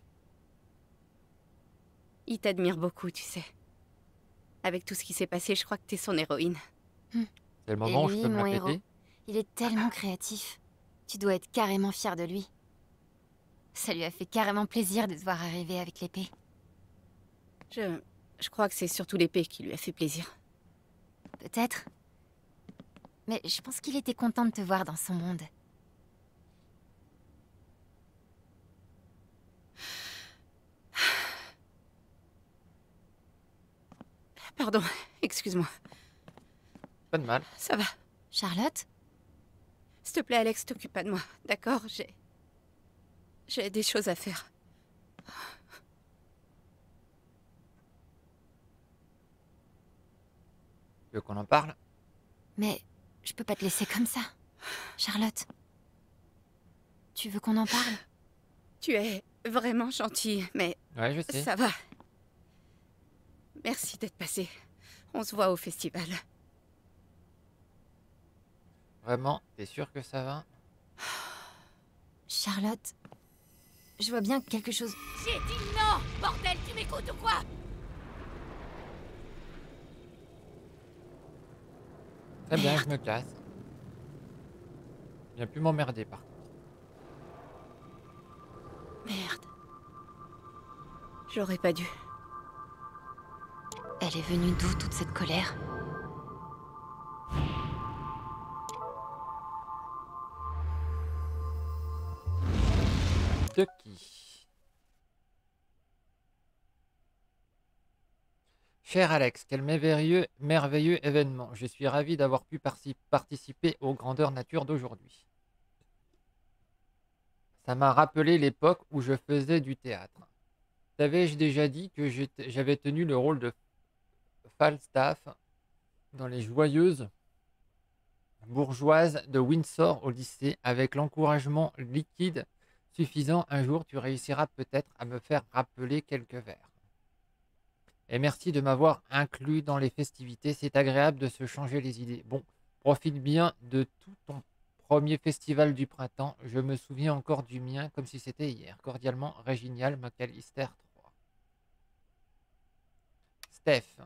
Il t'admire beaucoup, tu sais. Avec tout ce qui s'est passé, je crois que t'es son héroïne. Hmm. C'est le Et moment où je lui, peux me mon la héros, péter. il est tellement créatif. Tu dois être carrément fier de lui. Ça lui a fait carrément plaisir de te voir arriver avec l'épée. Je... je crois que c'est surtout l'épée qui lui a fait plaisir. Peut-être. Mais je pense qu'il était content de te voir dans son monde. Pardon, excuse-moi. Pas de mal. Ça va. Charlotte? S'il te plaît, Alex, t'occupe pas de moi. D'accord, j'ai... J'ai des choses à faire. Tu veux qu'on en parle? Mais je peux pas te laisser comme ça. Charlotte. Tu veux qu'on en parle? Tu es vraiment gentille, mais... Ouais, je sais. Ça va. Merci d'être passé. On se voit au festival. Vraiment, t'es sûr que ça va? Charlotte, je vois bien que quelque chose... J'ai dit non! Bordel, tu m'écoutes ou quoi? Très bien, je me casse. Viens plus m'emmerder par contre. Merde. J'aurais pas dû. Elle est venue d'où toute cette colère? De qui? Cher Alex, quel merveilleux, merveilleux événement. Je suis ravi d'avoir pu parci- participer aux grandeurs nature d'aujourd'hui. Ça m'a rappelé l'époque où je faisais du théâtre. T'avais-je déjà dit que j'étais- j'avais tenu le rôle de Falstaff dans Les Joyeuses bourgeoises de Windsor au lycée, avec l'encouragement liquide suffisant, un jour tu réussiras peut-être à me faire rappeler quelques vers. Et merci de m'avoir inclus dans les festivités, c'est agréable de se changer les idées. Bon, profite bien de tout ton premier festival du printemps, je me souviens encore du mien comme si c'était hier. Cordialement, Réginald McAllister trois. Steph.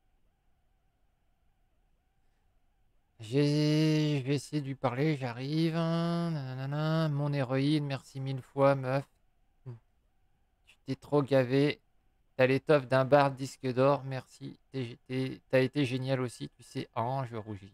J'ai... Je vais essayer de lui parler, j'arrive. Nanana, mon héroïne, merci mille fois, meuf. Tu t'es trop gavé. T'as l'étoffe d'un barde disque d'or, merci. T'es- t'es- T'as été génial aussi, tu sais, ange rougis.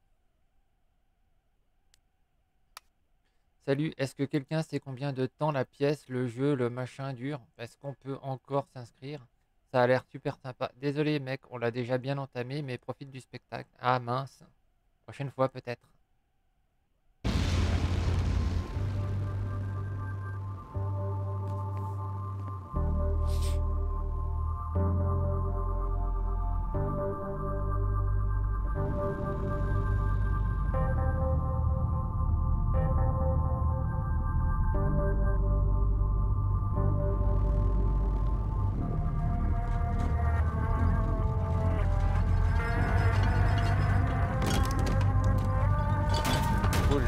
Salut, est-ce que quelqu'un sait combien de temps la pièce, le jeu, le machin dure? Est-ce qu'on peut encore s'inscrire? Ça a l'air super sympa. Désolé mec, on l'a déjà bien entamé, mais profite du spectacle. Ah mince. Prochaine fois peut-être. Cool.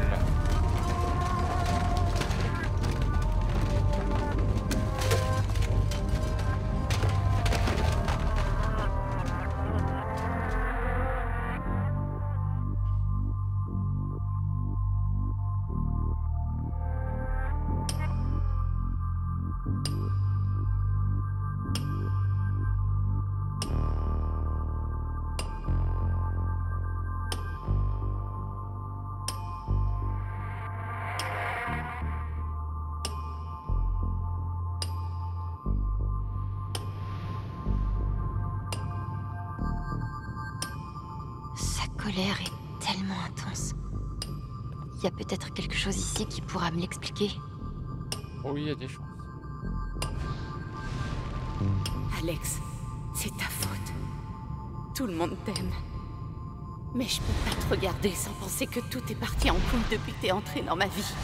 Sa colère est tellement intense. Il y a peut-être quelque chose ici qui pourra me l'expliquer. Oh oui, il y a des chances. Alex, c'est ta faute. Tout le monde t'aime. Mais je peux pas te regarder sans penser que tout est parti en couille depuis que t'es entré dans ma vie.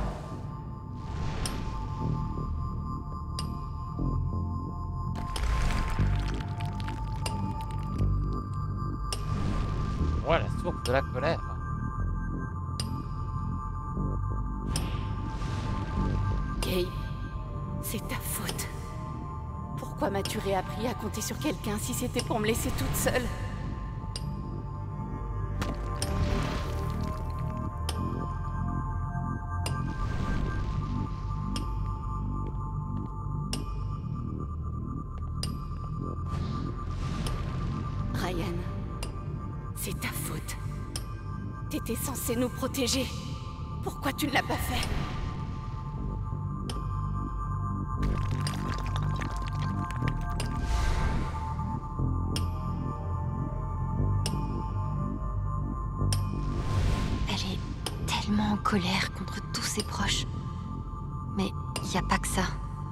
Ouais, la source de la colère. Gabe, c'est ta faute. Pourquoi m'as-tu réappris à compter sur quelqu'un si c'était pour me laisser toute seule? Ryan, c'est ta faute. T'étais censé nous protéger. Pourquoi tu ne l'as pas fait? Elle est tellement en colère contre tous ses proches. Mais il n'y a pas que ça.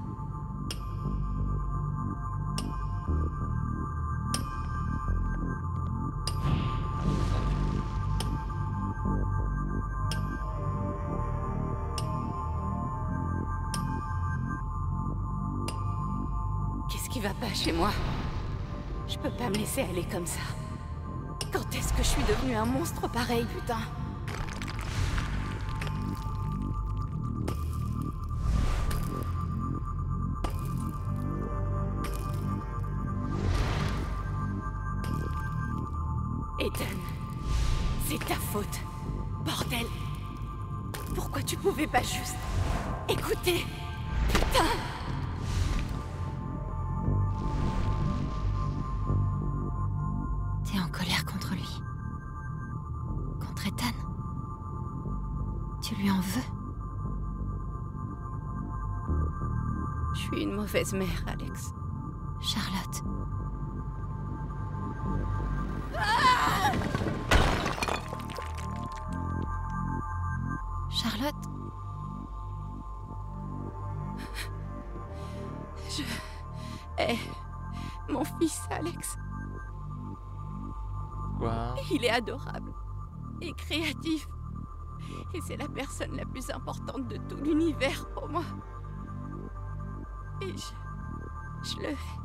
Qu'est-ce qui va pas chez moi? Je peux pas me laisser aller comme ça. Quand est-ce que je suis devenue un monstre pareil, putain? Ethan, c'est ta faute. Bordel. Pourquoi tu pouvais pas juste écouter? Putain! T'es en colère contre lui. Contre Ethan. Tu lui en veux? Je suis une mauvaise mère, Alex. Charlotte. Charlotte? Je... Eh, mon fils Alex. Quoi? Il est adorable et créatif. Et c'est la personne la plus importante de tout l'univers pour moi. Et je... je le hais.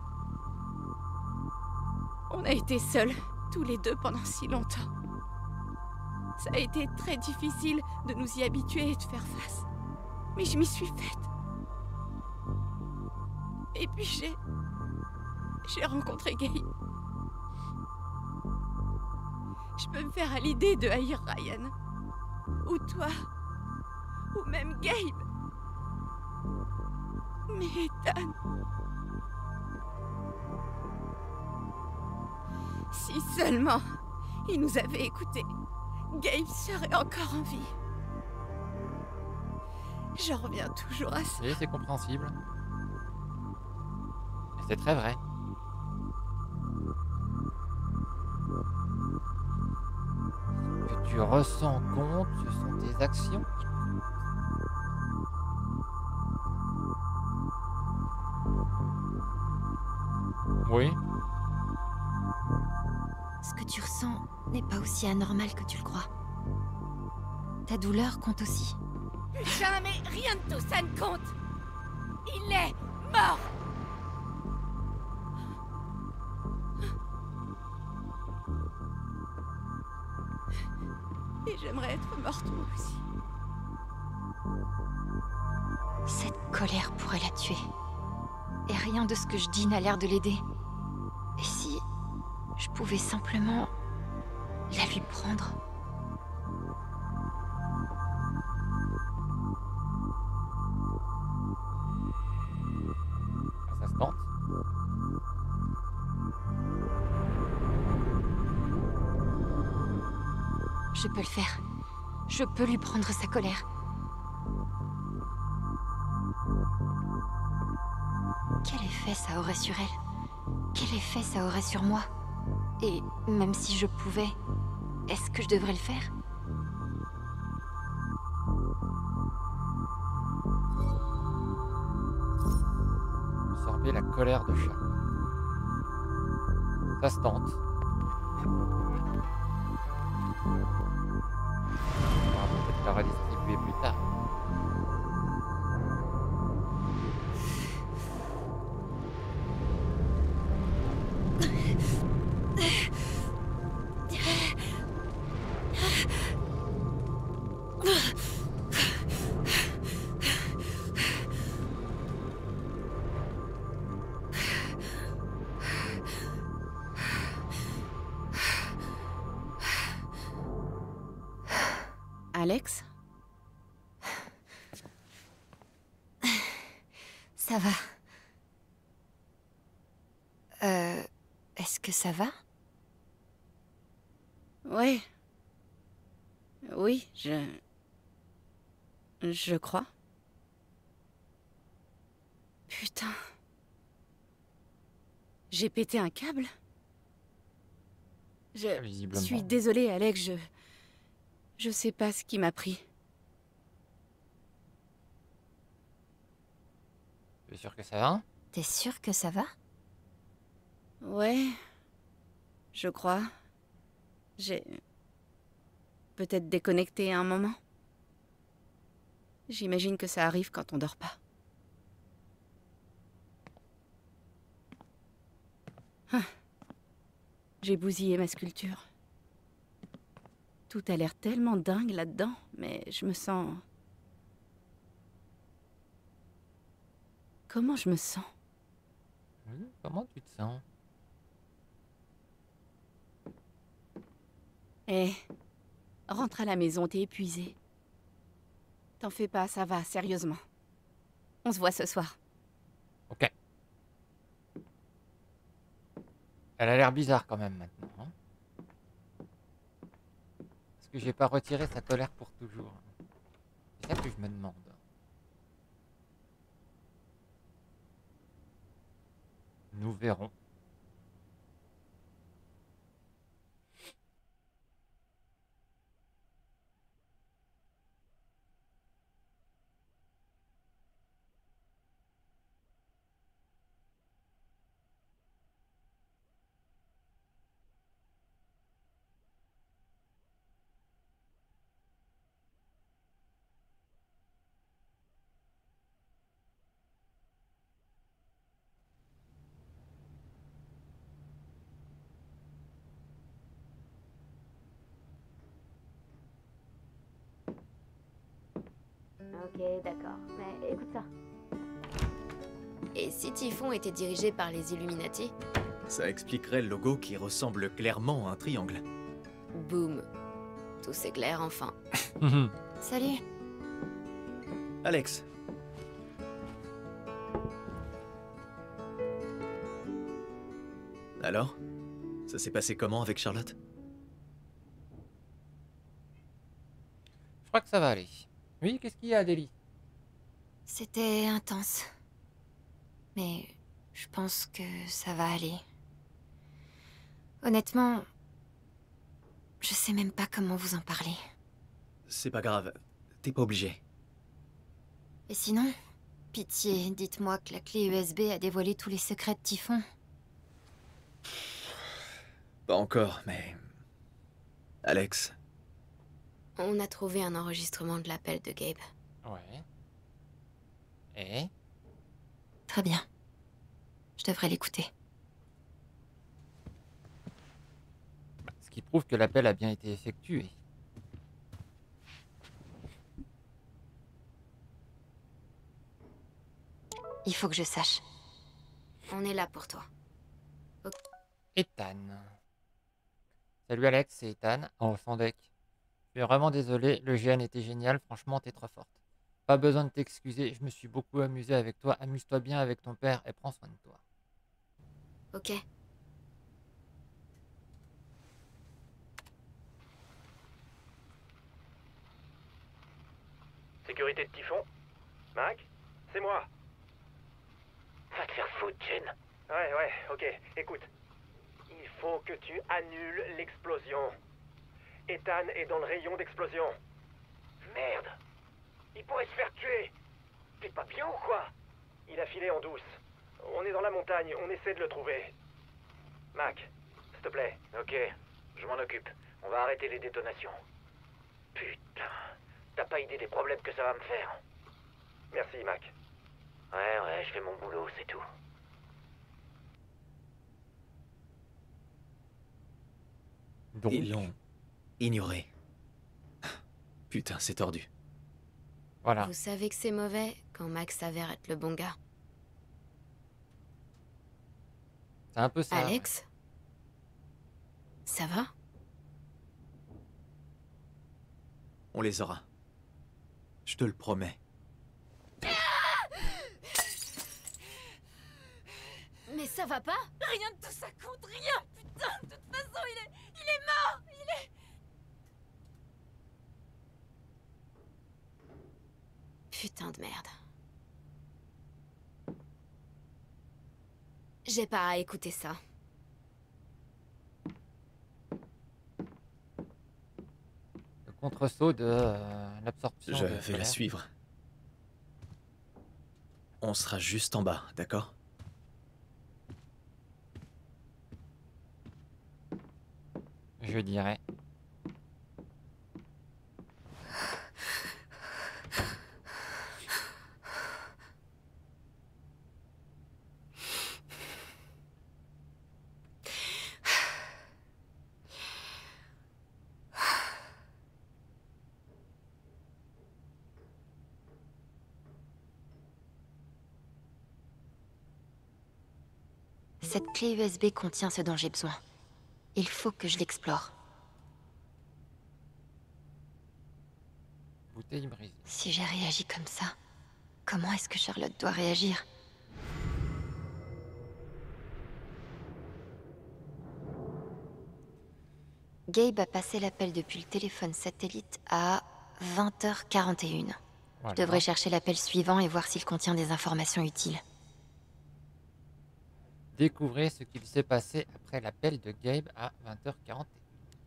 On a été seuls, tous les deux, pendant si longtemps. Ça a été très difficile de nous y habituer et de faire face. Mais je m'y suis faite. Et puis j'ai... j'ai rencontré Gabe. Je peux me faire à l'idée de haïr Ryan. Ou toi. Ou même Gabe. Mais Ethan... Si seulement il nous avait écoutés, Gabe serait encore en vie. J'en reviens toujours à ça. Et c'est compréhensible. Et c'est très vrai. Ce que tu ressens compte, ce sont tes actions. Oui. Ce que tu ressens n'est pas aussi anormal que tu le crois. Ta douleur compte aussi. Putain, mais rien de tout ça ne compte. Il est mort. Et j'aimerais être morte moi aussi. Cette colère pourrait la tuer. Et rien de ce que je dis n'a l'air de l'aider. Et si je pouvais simplement la lui prendre? Ça se tente. Je peux le faire. Je peux lui prendre sa colère. Quel effet ça aurait sur elle? Quel effet ça aurait sur moi? Et même si je pouvais, est-ce que je devrais le faire? Absorber la colère de chat. Ça se tente. On va peut-être la redistribuer plus tard. Alex? Ça va. Euh... Est-ce que ça va? Ouais. Oui, je... Je crois. Putain. J'ai pété un câble? Je Visiblement. suis désolée, Alex, je... Je sais pas ce qui m'a pris. Tu es sûr que ça va? T'es sûr que ça va? Ouais. Je crois. J'ai... peut-être déconnecté à un moment. J'imagine que ça arrive quand on dort pas. Ah. J'ai bousillé ma sculpture. Tout a l'air tellement dingue là-dedans, mais je me sens... Comment je me sens? Comment tu te sens? Eh, rentre à la maison, t'es épuisée. T'en fais pas, ça va, sérieusement. On se voit ce soir. Ok. Elle a l'air bizarre quand même maintenant. Hein, est-ce que j'ai pas retiré sa colère pour toujours? C'est ça que je me demande. Nous verrons. Ok, d'accord. Mais écoute ça. Et si Typhon était dirigé par les Illuminati? Ça expliquerait le logo qui ressemble clairement à un triangle. Boum. Tout s'éclaire enfin. Salut. Alex. Alors? Ça s'est passé comment avec Charlotte? Je crois que ça va aller. Oui, qu'est-ce qu'il y a, Adélie? C'était intense. Mais je pense que ça va aller. Honnêtement, je sais même pas comment vous en parler. C'est pas grave, t'es pas obligé. Et sinon, pitié, dites-moi que la clé U S B a dévoilé tous les secrets de Typhon. Pas encore, mais... Alex, On a trouvé un enregistrement de l'appel de Gabe. Ouais. Et? Très bien. Je devrais l'écouter. Ce qui prouve que l'appel a bien été effectué. Il faut que je sache. On est là pour toi. Ok. Ethan. Salut Alex, c'est Ethan, en son deck. Je suis vraiment désolé, le G N était génial, franchement t'es trop forte. Pas besoin de t'excuser, je me suis beaucoup amusé avec toi, amuse-toi bien avec ton père et prends soin de toi. Ok. Sécurité de Typhon? Mac? C'est moi. Va te faire foutre, Jen. Ouais, ouais, ok. Écoute. Il faut que tu annules l'explosion. Ethan est dans le rayon d'explosion. Merde. Il pourrait se faire tuer. T'es pas bien ou quoi? Il a filé en douce. On est dans la montagne, on essaie de le trouver. Mac, s'il te plaît. Ok, je m'en occupe. On va arrêter les détonations. Putain. T'as pas idée des problèmes que ça va me faire. Merci, Mac. Ouais, ouais, je fais mon boulot, c'est tout. Donc... Ils l'ont ignoré. Putain, c'est tordu. Voilà. Vous savez que c'est mauvais quand Max s'avère être le bon gars. C'est un peu ça. Alex? Ouais. Ça va? On les aura. Je te le promets. Mais ça va pas? Rien de tout ça compte, rien, putain. De toute façon, il est... il est mort. Il est... Putain de merde. J'ai pas à écouter ça. Le contre-saut de euh, l'absorption. Je de vais la colère. suivre. On sera juste en bas, d'accord? Je dirais. Cette clé U S B contient ce dont j'ai besoin. Il faut que je l'explore. Bouteille brisée. Si j'ai réagi comme ça, comment est-ce que Charlotte doit réagir? Gabe a passé l'appel depuis le téléphone satellite à vingt heures quarante et une. Voilà. Je devrais chercher l'appel suivant et voir s'il contient des informations utiles. Découvrez ce qu'il s'est passé après l'appel de Gabe à vingt heures quarante et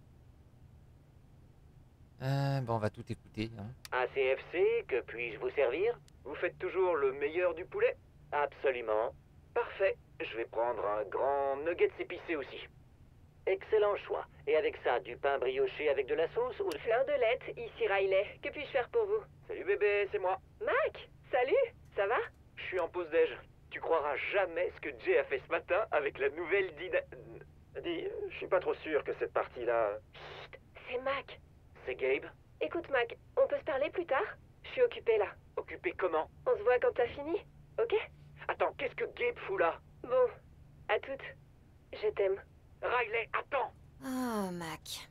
une. Euh, bon, on va tout écouter. Hein. A C F C, que puis-je vous servir? Vous faites toujours le meilleur du poulet? Absolument. Parfait. Je vais prendre un grand nuggets épicé aussi. Excellent choix. Et avec ça, du pain brioché avec de la sauce ou... Fleur de lait, ici Riley. Que puis-je faire pour vous? Salut bébé, c'est moi. Mac, salut, ça va? Je suis en pause déj. Tu croiras jamais ce que Jay a fait ce matin avec la nouvelle Dina... Dis, je suis pas trop sûr que cette partie-là... Chut, c'est Mac. C'est Gabe? Écoute Mac, on peut se parler plus tard? suis occupée là. Occupé comment? On se voit quand t'as fini, ok? Attends, qu'est-ce que Gabe fout là? Bon, à toutes. Je t'aime. Riley, attends! Oh, Mac.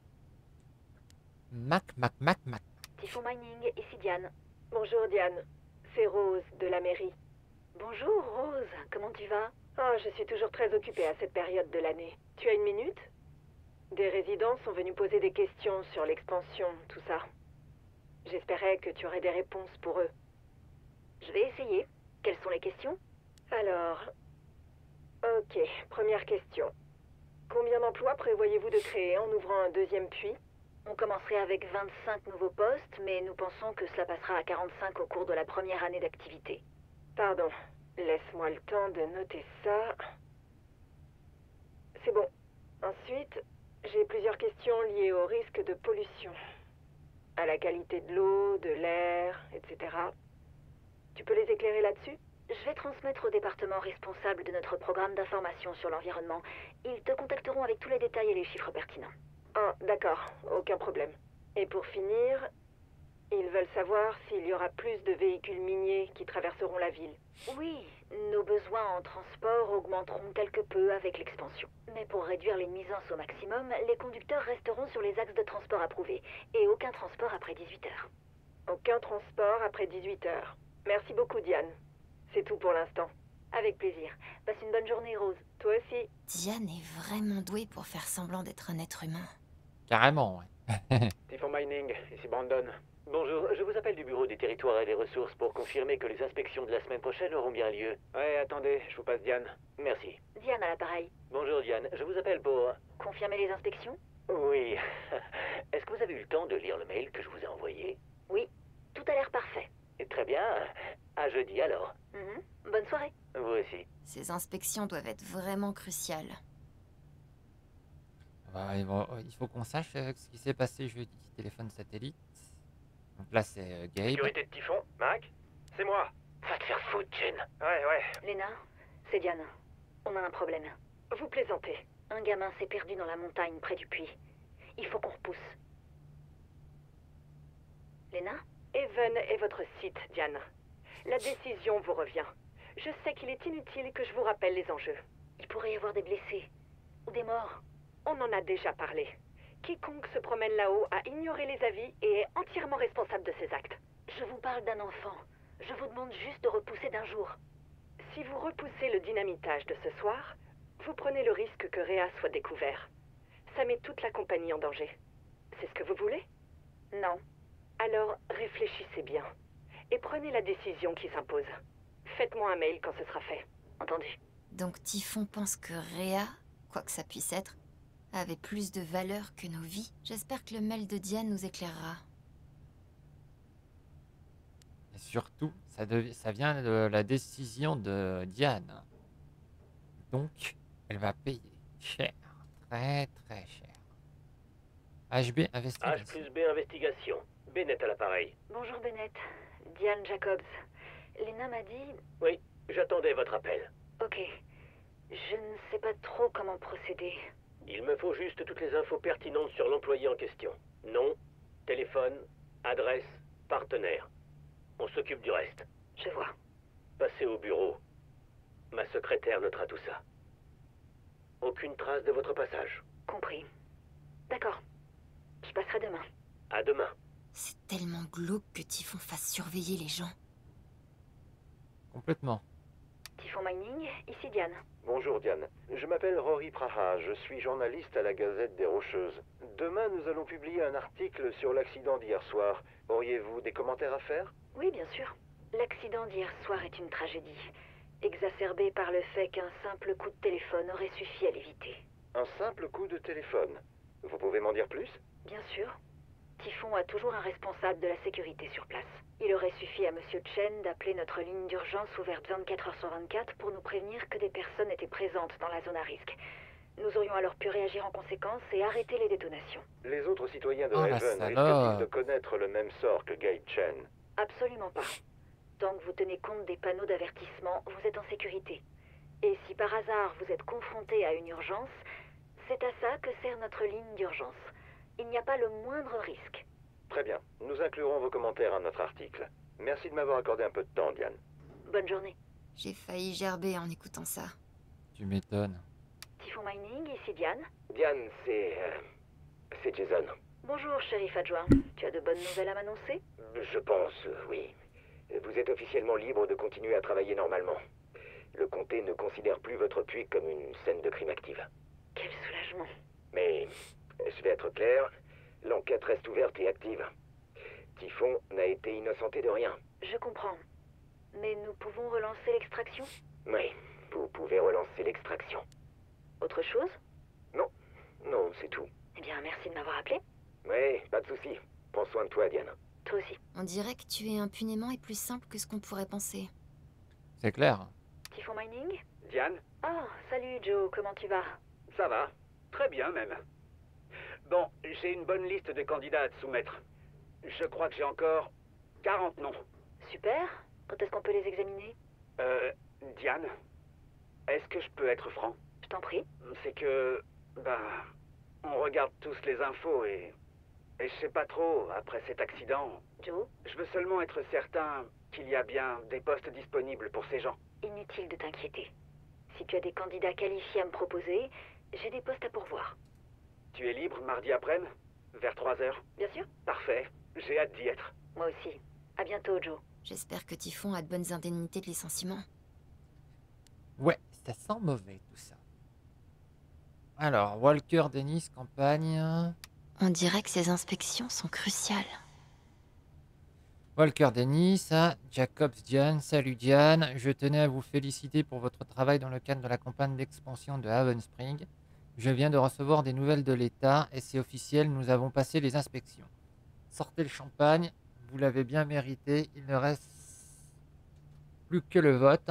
Mac, Mac, Mac, Mac. Typhon Mining, ici Diane. Bonjour Diane, c'est Rose de la mairie. Bonjour Rose, comment tu vas? Oh, je suis toujours très occupée à cette période de l'année. Tu as une minute? Des résidents sont venus poser des questions sur l'expansion, tout ça. J'espérais que tu aurais des réponses pour eux. Je vais essayer. Quelles sont les questions? Alors... Ok, première question. Combien d'emplois prévoyez-vous de créer en ouvrant un deuxième puits? On commencerait avec vingt-cinq nouveaux postes, mais nous pensons que cela passera à quarante-cinq au cours de la première année d'activité. Pardon, laisse-moi le temps de noter ça. C'est bon. Ensuite, j'ai plusieurs questions liées au risque de pollution, à la qualité de l'eau, de l'air, et cetera. Tu peux les éclairer là-dessus? Je vais transmettre au département responsable de notre programme d'information sur l'environnement. Ils te contacteront avec tous les détails et les chiffres pertinents. Ah, d'accord, aucun problème. Et pour finir, ils veulent savoir s'il y aura plus de véhicules miniers qui traverseront la ville. Oui, nos besoins en transport augmenteront quelque peu avec l'expansion. Mais pour réduire les nuisances au maximum, les conducteurs resteront sur les axes de transport approuvés. Et aucun transport après dix-huit heures. Aucun transport après dix-huit heures. Merci beaucoup, Diane. C'est tout pour l'instant. Avec plaisir. Passe une bonne journée, Rose. Toi aussi. Diane est vraiment douée pour faire semblant d'être un être humain. Carrément, ouais. Typhon Mining, ici Brandon. Bonjour, je vous appelle du bureau des territoires et des ressources pour confirmer que les inspections de la semaine prochaine auront bien lieu. Ouais, attendez, je vous passe Diane. Merci. Diane à l'appareil. Bonjour Diane, je vous appelle pour... Confirmer les inspections? Oui. Est-ce que vous avez eu le temps de lire le mail que je vous ai envoyé? Oui, tout a l'air parfait. Très bien. À jeudi alors. Mm-hmm. Bonne soirée. Vous aussi. Ces inspections doivent être vraiment cruciales. Bah, il va- il faut qu'on sache euh, ce qui s'est passé jeudi. Téléphone satellite. Donc là, c'est euh, Gabe. Sécurité de Typhon, Mac? C'est moi. Va te faire foutre, Jen. Ouais, ouais. Léna, c'est Diane. On a un problème. Vous plaisantez. Un gamin s'est perdu dans la montagne près du puits. Il faut qu'on repousse. Léna? Even est votre site, Diane. La décision vous revient. Je sais qu'il est inutile que je vous rappelle les enjeux. Il pourrait y avoir des blessés. Ou des morts. On en a déjà parlé. Quiconque se promène là-haut a ignoré les avis et est entièrement responsable de ses actes. Je vous parle d'un enfant. Je vous demande juste de repousser d'un jour. Si vous repoussez le dynamitage de ce soir, vous prenez le risque que Réa soit découvert. Ça met toute la compagnie en danger. C'est ce que vous voulez? Non. Alors réfléchissez bien. Et prenez la décision qui s'impose. Faites-moi un mail quand ce sera fait. Entendu? Donc Typhon pense que Réa, quoi que ça puisse être, avait plus de valeur que nos vies. J'espère que le mail de Diane nous éclairera. Et surtout, ça, dev- ça vient de la décision de Diane. Donc, elle va payer cher. Très, très cher. H B H Investigation. plus B Investigation. Bennett à l'appareil. Bonjour Bennett. Diane Jacobs. Léna m'a dit... Oui, j'attendais votre appel. Ok. Je ne sais pas trop comment procéder. Il me faut juste toutes les infos pertinentes sur l'employé en question. Nom, téléphone, adresse, partenaire. On s'occupe du reste. Je vois. Passez au bureau. Ma secrétaire notera tout ça. Aucune trace de votre passage. Compris. D'accord. Je passerai demain. À demain. C'est tellement glauque que Typhon fasse surveiller les gens. Complètement. Typhon Mining, ici Diane. Bonjour Diane, je m'appelle Rory Praha, je suis journaliste à la Gazette des Rocheuses. Demain, nous allons publier un article sur l'accident d'hier soir. Auriez-vous des commentaires à faire? Oui, bien sûr. L'accident d'hier soir est une tragédie, exacerbée par le fait qu'un simple coup de téléphone aurait suffi à l'éviter. Un simple coup de téléphone. Vous pouvez m'en dire plus? Bien sûr. Typhon a toujours un responsable de la sécurité sur place. Il aurait suffi à Monsieur Chen d'appeler notre ligne d'urgence ouverte vingt-quatre heures sur vingt-quatre pour nous prévenir que des personnes étaient présentes dans la zone à risque. Nous aurions alors pu réagir en conséquence et arrêter les détonations. Les autres citoyens de Oh, la Raven salope. risquent-ils de connaître le même sort que Gabe Chen? Absolument pas. Tant que vous tenez compte des panneaux d'avertissement, vous êtes en sécurité. Et si par hasard vous êtes confronté à une urgence, c'est à ça que sert notre ligne d'urgence. Il n'y a pas le moindre risque. Très bien, nous inclurons vos commentaires à notre article. Merci de m'avoir accordé un peu de temps, Diane. Bonne journée. J'ai failli gerber en écoutant ça. Tu m'étonnes. Typhon Mining, ici Diane. Diane, c'est... euh, c'est Jason. Bonjour, shérif adjoint. Tu as de bonnes nouvelles à m'annoncer? Je pense, euh, oui. Vous êtes officiellement libre de continuer à travailler normalement. Le comté ne considère plus votre puits comme une scène de crime active. Quel soulagement. Mais, je vais être clair, l'enquête reste ouverte et active. Typhon n'a été innocenté de rien. Je comprends. Mais nous pouvons relancer l'extraction? Oui, vous pouvez relancer l'extraction. Autre chose? Non, non, c'est tout. Eh bien, merci de m'avoir appelé. Oui, pas de souci. Prends soin de toi, Diane. Toi aussi. On dirait que tuer impunément est plus simple que ce qu'on pourrait penser. C'est clair. Typhon Mining? Diane? Oh, salut Joe, comment tu vas? Ça va. Très bien, même. Bon, j'ai une bonne liste de candidats à te soumettre. Je crois que j'ai encore quarante noms. Super. Quand est-ce qu'on peut les examiner? Euh, Diane, est-ce que je peux être franc? Je t'en prie. C'est que, bah, on regarde tous les infos et... Et je sais pas trop, après cet accident... Joe? Je veux seulement être certain qu'il y a bien des postes disponibles pour ces gens. Inutile de t'inquiéter. Si tu as des candidats qualifiés à me proposer, j'ai des postes à pourvoir. Tu es libre mardi après-midi? Vers trois heures? Bien sûr. Parfait. J'ai hâte d'y être. Moi aussi. À bientôt, Joe. J'espère que Typhon a de bonnes indemnités de licenciement. Ouais, ça sent mauvais tout ça. Alors, Walker, Dennis, campagne... On dirait que ces inspections sont cruciales. Walker, Dennis, ah, Jacobs, Diane. Salut Diane, je tenais à vous féliciter pour votre travail dans le cadre de la campagne d'expansion de Haven Spring. Je viens de recevoir des nouvelles de l'État et c'est officiel, nous avons passé les inspections. Sortez le champagne, vous l'avez bien mérité, il ne reste plus que le vote.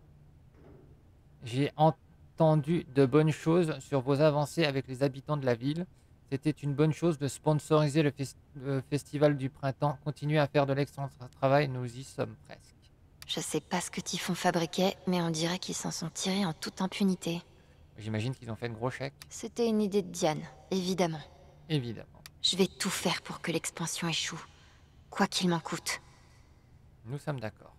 J'ai entendu de bonnes choses sur vos avancées avec les habitants de la ville. C'était une bonne chose de sponsoriser le, fes le festival du printemps. Continuez à faire de l'excellent travail, nous y sommes presque. Je sais pas ce que Typhon fabriquait, mais on dirait qu'ils s'en sont tirés en toute impunité. J'imagine qu'ils ont fait de gros chèques. C'était une idée de Diane, évidemment. Évidemment. Je vais tout faire pour que l'expansion échoue, quoi qu'il m'en coûte. Nous sommes d'accord.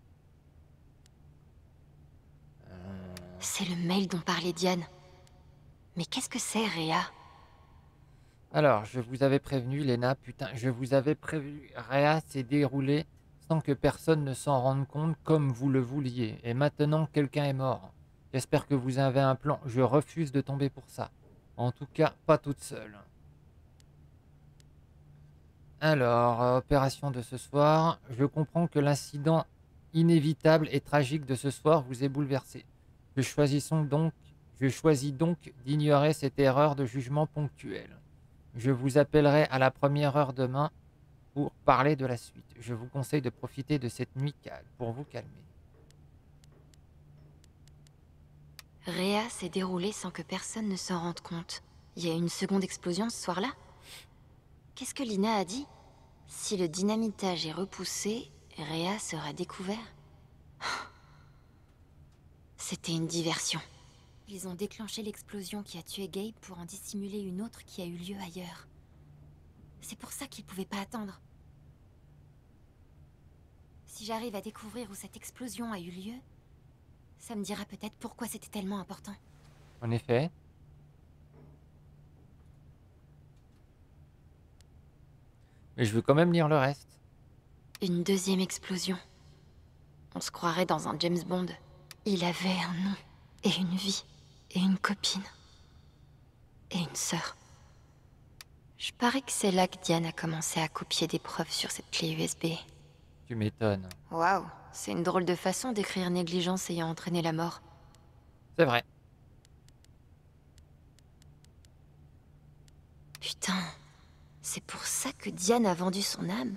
Euh... C'est le mail dont parlait Diane. Mais qu'est-ce que c'est, Réa? Alors, je vous avais prévenu, Lena, putain, je vous avais prévenu. Réa s'est déroulé sans que personne ne s'en rende compte comme vous le vouliez. Et maintenant, quelqu'un est mort. J'espère que vous avez un plan. Je refuse de tomber pour ça. En tout cas, pas toute seule. Alors, euh, opération de ce soir. Je comprends que l'incident inévitable et tragique de ce soir vous ait bouleversé. Je choisis donc, je choisis donc d'ignorer cette erreur de jugement ponctuelle. Je vous appellerai à la première heure demain pour parler de la suite. Je vous conseille de profiter de cette nuit calme pour vous calmer. Réa s'est déroulée sans que personne ne s'en rende compte. Il y a eu une seconde explosion ce soir-là? Qu'est-ce que Lina a dit? Si le dynamitage est repoussé, Réa sera découvert. C'était une diversion. Ils ont déclenché l'explosion qui a tué Gabe pour en dissimuler une autre qui a eu lieu ailleurs. C'est pour ça qu'ils pouvaient pas attendre. Si j'arrive à découvrir où cette explosion a eu lieu, ça me dira peut-être pourquoi c'était tellement important. En effet. Mais je veux quand même lire le reste. Une deuxième explosion. On se croirait dans un James Bond. Il avait un nom, et une vie, et une copine, et une sœur. Je parie que c'est là que Diane a commencé à copier des preuves sur cette clé U S B. Tu m'étonnes. Waouh, c'est une drôle de façon d'écrire négligence ayant entraîné la mort. C'est vrai. Putain, c'est pour ça que Diane a vendu son âme?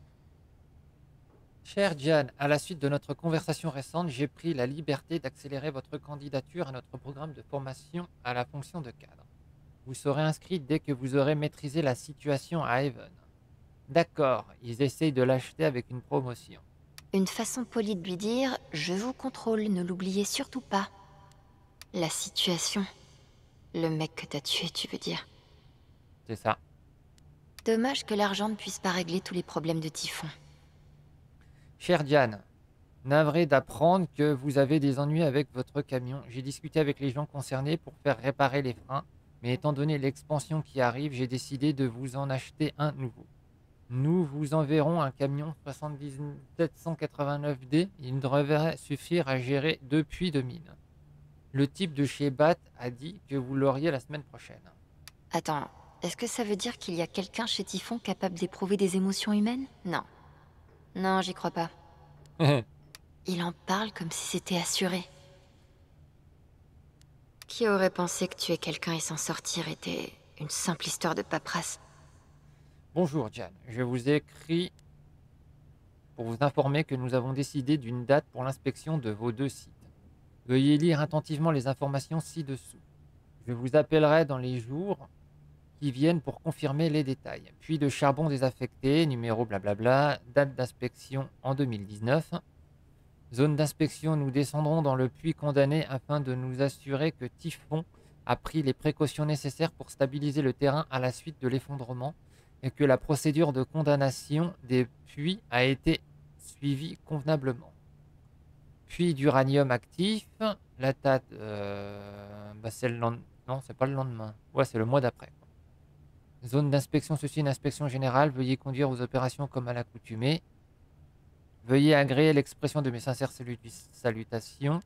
Chère Diane, à la suite de notre conversation récente, j'ai pris la liberté d'accélérer votre candidature à notre programme de formation à la fonction de cadre. Vous serez inscrit dès que vous aurez maîtrisé la situation à Haven. D'accord, ils essayent de l'acheter avec une promotion. Une façon polie de lui dire « Je vous contrôle, ne l'oubliez surtout pas ». La situation. Le mec que t'as tué, tu veux dire. C'est ça. Dommage que l'argent ne puisse pas régler tous les problèmes de Typhon. Cher Diane, navré d'apprendre que vous avez des ennuis avec votre camion. J'ai discuté avec les gens concernés pour faire réparer les freins, mais étant donné l'expansion qui arrive, j'ai décidé de vous en acheter un nouveau. Nous vous enverrons un camion soixante-dix-sept cent quatre-vingt-neuf D. Il devrait suffire à gérer deux puits de mine. Le type de chez Bat a dit que vous l'auriez la semaine prochaine. Attends, est-ce que ça veut dire qu'il y a quelqu'un chez Typhon capable d'éprouver des émotions humaines? Non. Non, j'y crois pas. Il en parle comme si c'était assuré. Qui aurait pensé que tuer quelqu'un et s'en sortir était une simple histoire de paperasse? Bonjour Jan, je vous écris pour vous informer que nous avons décidé d'une date pour l'inspection de vos deux sites. Veuillez lire attentivement les informations ci-dessous. Je vous appellerai dans les jours qui viennent pour confirmer les détails. Puits de charbon désaffecté, numéro blablabla, date d'inspection en deux mille dix-neuf. Zone d'inspection, nous descendrons dans le puits condamné afin de nous assurer que Typhon a pris les précautions nécessaires pour stabiliser le terrain à la suite de l'effondrement et que la procédure de condamnation des puits a été suivie convenablement. Puits d'uranium actif, la date, euh, bah c'est le lendemain, non, c'est pas le lendemain, ouais, c'est le mois d'après. Zone d'inspection, ceci une inspection générale, veuillez conduire aux opérations comme à l'accoutumée. Veuillez agréer l'expression de mes sincères salut salutations.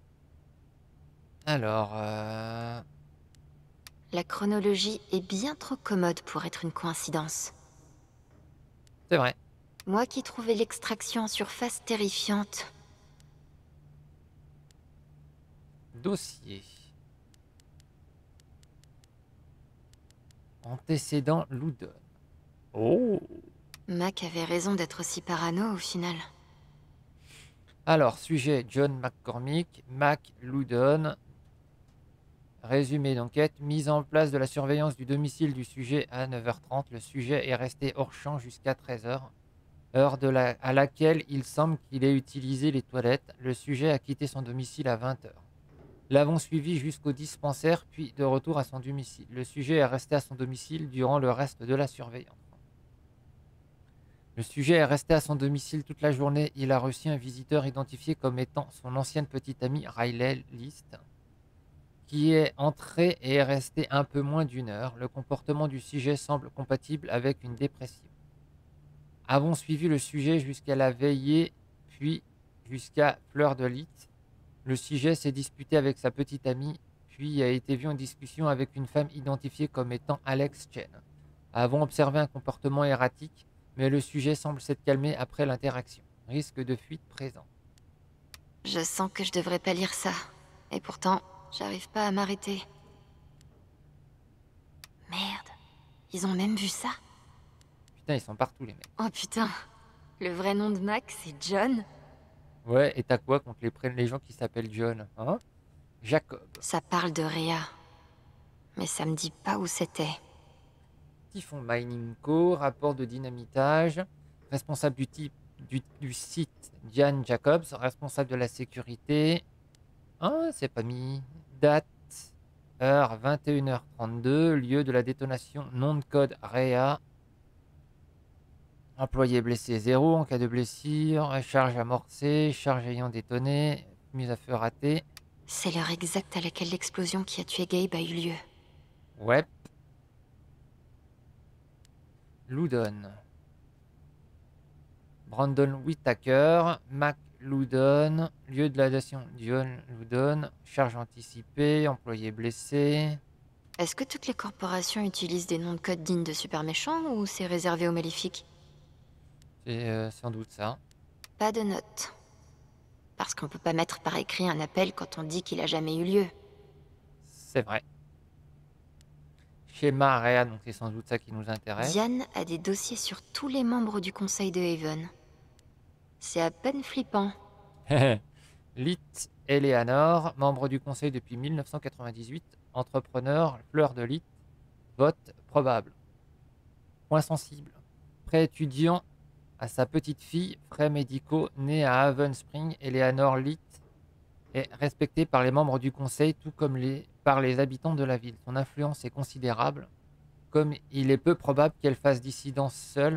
Alors, euh... La chronologie est bien trop commode pour être une coïncidence. C'est vrai. Moi qui trouvais l'extraction en surface terrifiante. Dossier. Antécédent Loudon. Oh. Mac avait raison d'être aussi parano au final. Alors, sujet John McCormick, Mac Loudon. Résumé d'enquête, mise en place de la surveillance du domicile du sujet à neuf heures trente. Le sujet est resté hors champ jusqu'à treize heures, heure de la, à laquelle il semble qu'il ait utilisé les toilettes. Le sujet a quitté son domicile à vingt heures. L'avons suivi jusqu'au dispensaire, puis de retour à son domicile. Le sujet est resté à son domicile durant le reste de la surveillance. Le sujet est resté à son domicile toute la journée. Il a reçu un visiteur identifié comme étant son ancienne petite amie Riley List, qui est entré et est resté un peu moins d'une heure. Le comportement du sujet semble compatible avec une dépression. Avons suivi le sujet jusqu'à la veillée, puis jusqu'à Fleur de Lys. Le sujet s'est disputé avec sa petite amie, puis a été vu en discussion avec une femme identifiée comme étant Alex Chen. Avons observé un comportement erratique, mais le sujet semble s'être calmé après l'interaction. Risque de fuite présent. Je sens que je devrais pas lire ça. Et pourtant... j'arrive pas à m'arrêter. Merde. Ils ont même vu ça? Putain, ils sont partout, les mecs. Oh putain. Le vrai nom de Mac, c'est John? Ouais, et t'as quoi contre les, les gens qui s'appellent John, hein? Jacob. Ça parle de Rhea. Mais ça me dit pas où c'était. Typhon Mining Co, rapport de dynamitage. Responsable du, type, du, du site, Diane Jacobs. Responsable de la sécurité. Ah, c'est pas mis. Date, heure vingt et une heures trente-deux, lieu de la détonation, nom de code Rhea. Employé blessé zéro en cas de blessure, charge amorcée, charge ayant détonné, mise à feu ratée. C'est l'heure exacte à laquelle l'explosion qui a tué Gabe a eu lieu. Ouais. Loudon. Brandon Whittaker, Mac Loudon, lieu de la dation John Loudon, charge anticipée, employé blessé. Est-ce que toutes les corporations utilisent des noms de code dignes de super méchants ou c'est réservé aux maléfiques? C'est euh, sans doute ça. Pas de notes. Parce qu'on peut pas mettre par écrit un appel quand on dit qu'il a jamais eu lieu. C'est vrai. Schéma Rhea, donc c'est sans doute ça qui nous intéresse. Diane a des dossiers sur tous les membres du conseil de Haven. C'est à peine flippant. Lit Eleanor, membre du conseil depuis mille neuf cent quatre-vingt-dix-huit, entrepreneur, Fleur de Lit, vote probable. Point sensible. Prêt étudiant à sa petite fille, frais médicaux, née à Haven Spring, Eleanor Lit est respectée par les membres du conseil, tout comme les, par les habitants de la ville. Son influence est considérable. Comme il est peu probable qu'elle fasse dissidence seule,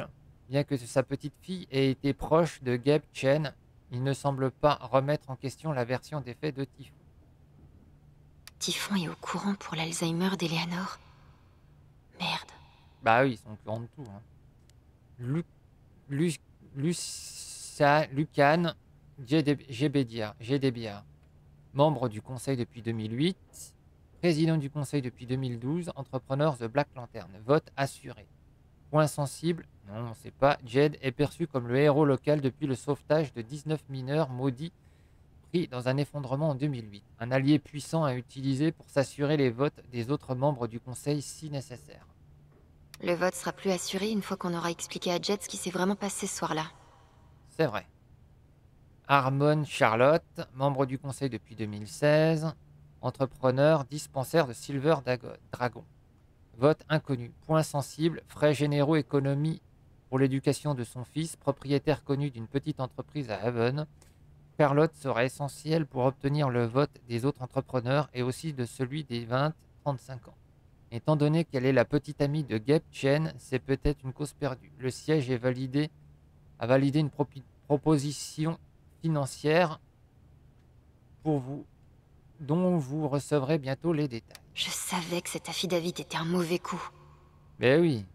Bien que sa petite fille ait été proche de Gabe Chen, il ne semble pas remettre en question la version des faits de Typhon. Typhon est au courant pour l'Alzheimer d'Eleanor. Merde. Bah oui, ils sont au courant de tout. Hein. Lu Lu Lucia Lucan Gédébia, membre du conseil depuis deux mille huit, président du conseil depuis deux mille douze, entrepreneur The Black Lantern, vote assuré. Point sensible, non, on ne sait pas, Jed est perçu comme le héros local depuis le sauvetage de dix-neuf mineurs maudits pris dans un effondrement en deux mille huit. Un allié puissant à utiliser pour s'assurer les votes des autres membres du conseil si nécessaire. Le vote sera plus assuré une fois qu'on aura expliqué à Jed ce qui s'est vraiment passé ce soir-là. C'est vrai. Harmon Charlotte, membre du conseil depuis deux mille seize, entrepreneur, dispensaire de Silver Dragon. Vote inconnu. Point sensible, frais généraux, économie pour l'éducation de son fils, propriétaire connu d'une petite entreprise à Haven. Charlotte sera essentielle pour obtenir le vote des autres entrepreneurs et aussi de celui des vingt à trente-cinq ans. Étant donné qu'elle est la petite amie de Gabe Chen, c'est peut-être une cause perdue. Le siège est validé, a validé une pro proposition financière pour vous, dont vous recevrez bientôt les détails. Je savais que cet affidavit était un mauvais coup. Ben oui.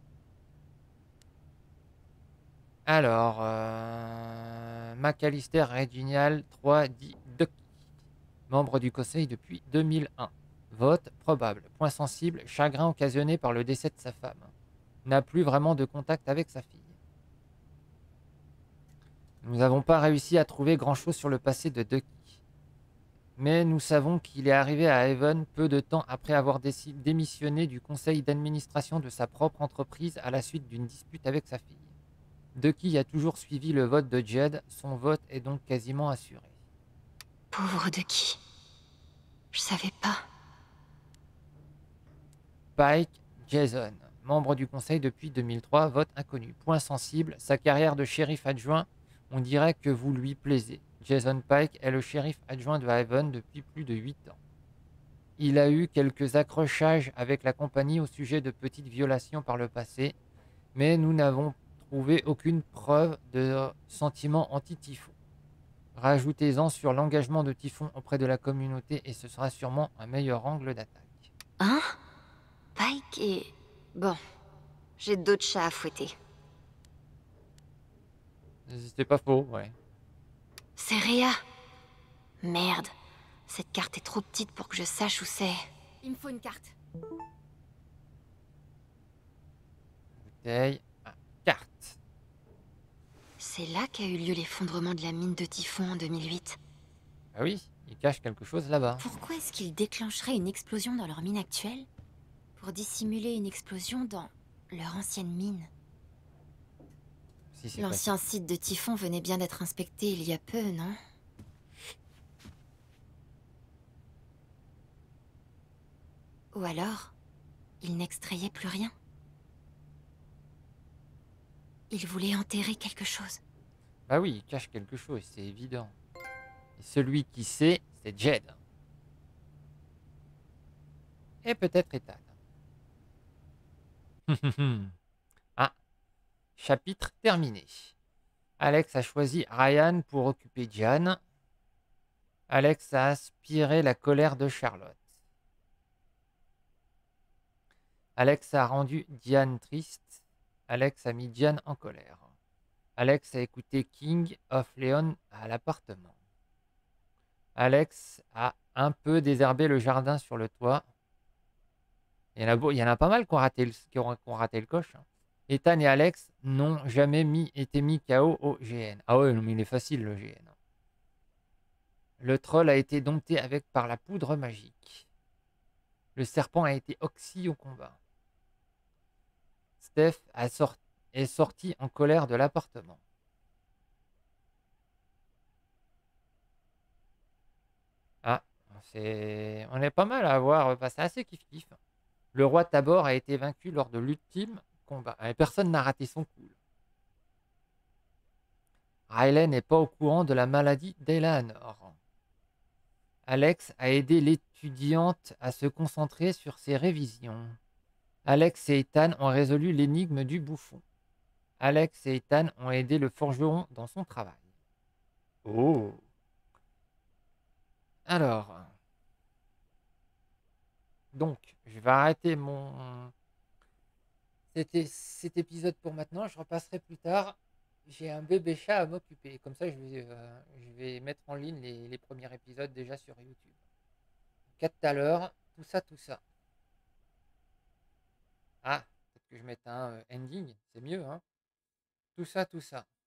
Alors, euh, McAllister Reginald trois dit Ducky, membre du conseil depuis deux mille un. Vote probable. Point sensible, chagrin occasionné par le décès de sa femme. N'a plus vraiment de contact avec sa fille. Nous n'avons pas réussi à trouver grand-chose sur le passé de Ducky. Mais nous savons qu'il est arrivé à Haven peu de temps après avoir démissionné du conseil d'administration de sa propre entreprise à la suite d'une dispute avec sa fille. Ducky a toujours suivi le vote de Jed, son vote est donc quasiment assuré. Pauvre Ducky. Je savais pas. Pike Jason, membre du conseil depuis deux mille trois, vote inconnu. Point sensible, sa carrière de shérif adjoint, on dirait que vous lui plaisez. Jason Pike est le shérif adjoint de Haven depuis plus de huit ans. Il a eu quelques accrochages avec la compagnie au sujet de petites violations par le passé, mais nous n'avons trouvé aucune preuve de sentiment anti-Typhon. Rajoutez-en sur l'engagement de Typhon auprès de la communauté et ce sera sûrement un meilleur angle d'attaque. Hein? Pike et... Bon, j'ai d'autres chats à fouetter. C'était pas faux, ouais. C'est Rhea. Merde. Cette carte est trop petite pour que je sache où c'est. Il me faut une carte. Bouteille. Ah, carte. C'est là qu'a eu lieu l'effondrement de la mine de Typhon en deux mille huit. Ah oui, il cache quelque chose là-bas. Pourquoi est-ce qu'ils déclencheraient une explosion dans leur mine actuelle pour dissimuler une explosion dans leur ancienne mine? Si, l'ancien site de Typhon venait bien d'être inspecté il y a peu, non? Ou alors, il n'extrayait plus rien? Il voulait enterrer quelque chose. Bah oui, il cache quelque chose, c'est évident. Et celui qui sait, c'est Jed. Et peut-être Ethan. Ah, chapitre terminé. Alex a choisi Ryan pour occuper Diane. Alex a aspiré la colère de Charlotte. Alex a rendu Diane triste. Alex a mis Diane en colère. Alex a écouté King of Leon à l'appartement. Alex a un peu désherbé le jardin sur le toit. Il y en a, beau, il y en a pas mal qui ont raté le, qui ont, qui ont raté le coche. Hein. Ethan et Alex n'ont jamais mis, été mis K O au G N. Ah ouais, non, mais il est facile le G N. Le troll a été dompté avec par la poudre magique. Le serpent a été oxy au combat. Steph a sorti, est sorti en colère de l'appartement. Ah, c'est, on est pas mal à avoir. Bah, c'est assez kiff-kiff. Le roi Tabor a été vaincu lors de l'ultime combat. Et personne n'a raté son coup. Riley n'est pas au courant de la maladie d'Eleanor. Alex a aidé l'étudiante à se concentrer sur ses révisions. Alex et Ethan ont résolu l'énigme du bouffon. Alex et Ethan ont aidé le forgeron dans son travail. Oh. Alors, donc, je vais arrêter mon cet, é- cet épisode pour maintenant. Je repasserai plus tard. J'ai un bébé chat à m'occuper. Comme ça, je vais, euh, je vais mettre en ligne les, les premiers épisodes déjà sur YouTube. Donc, à tout à l'heure. Tout ça, tout ça. Ah, peut-être que je mette un euh, ending. C'est mieux, hein. Tout ça, tout ça.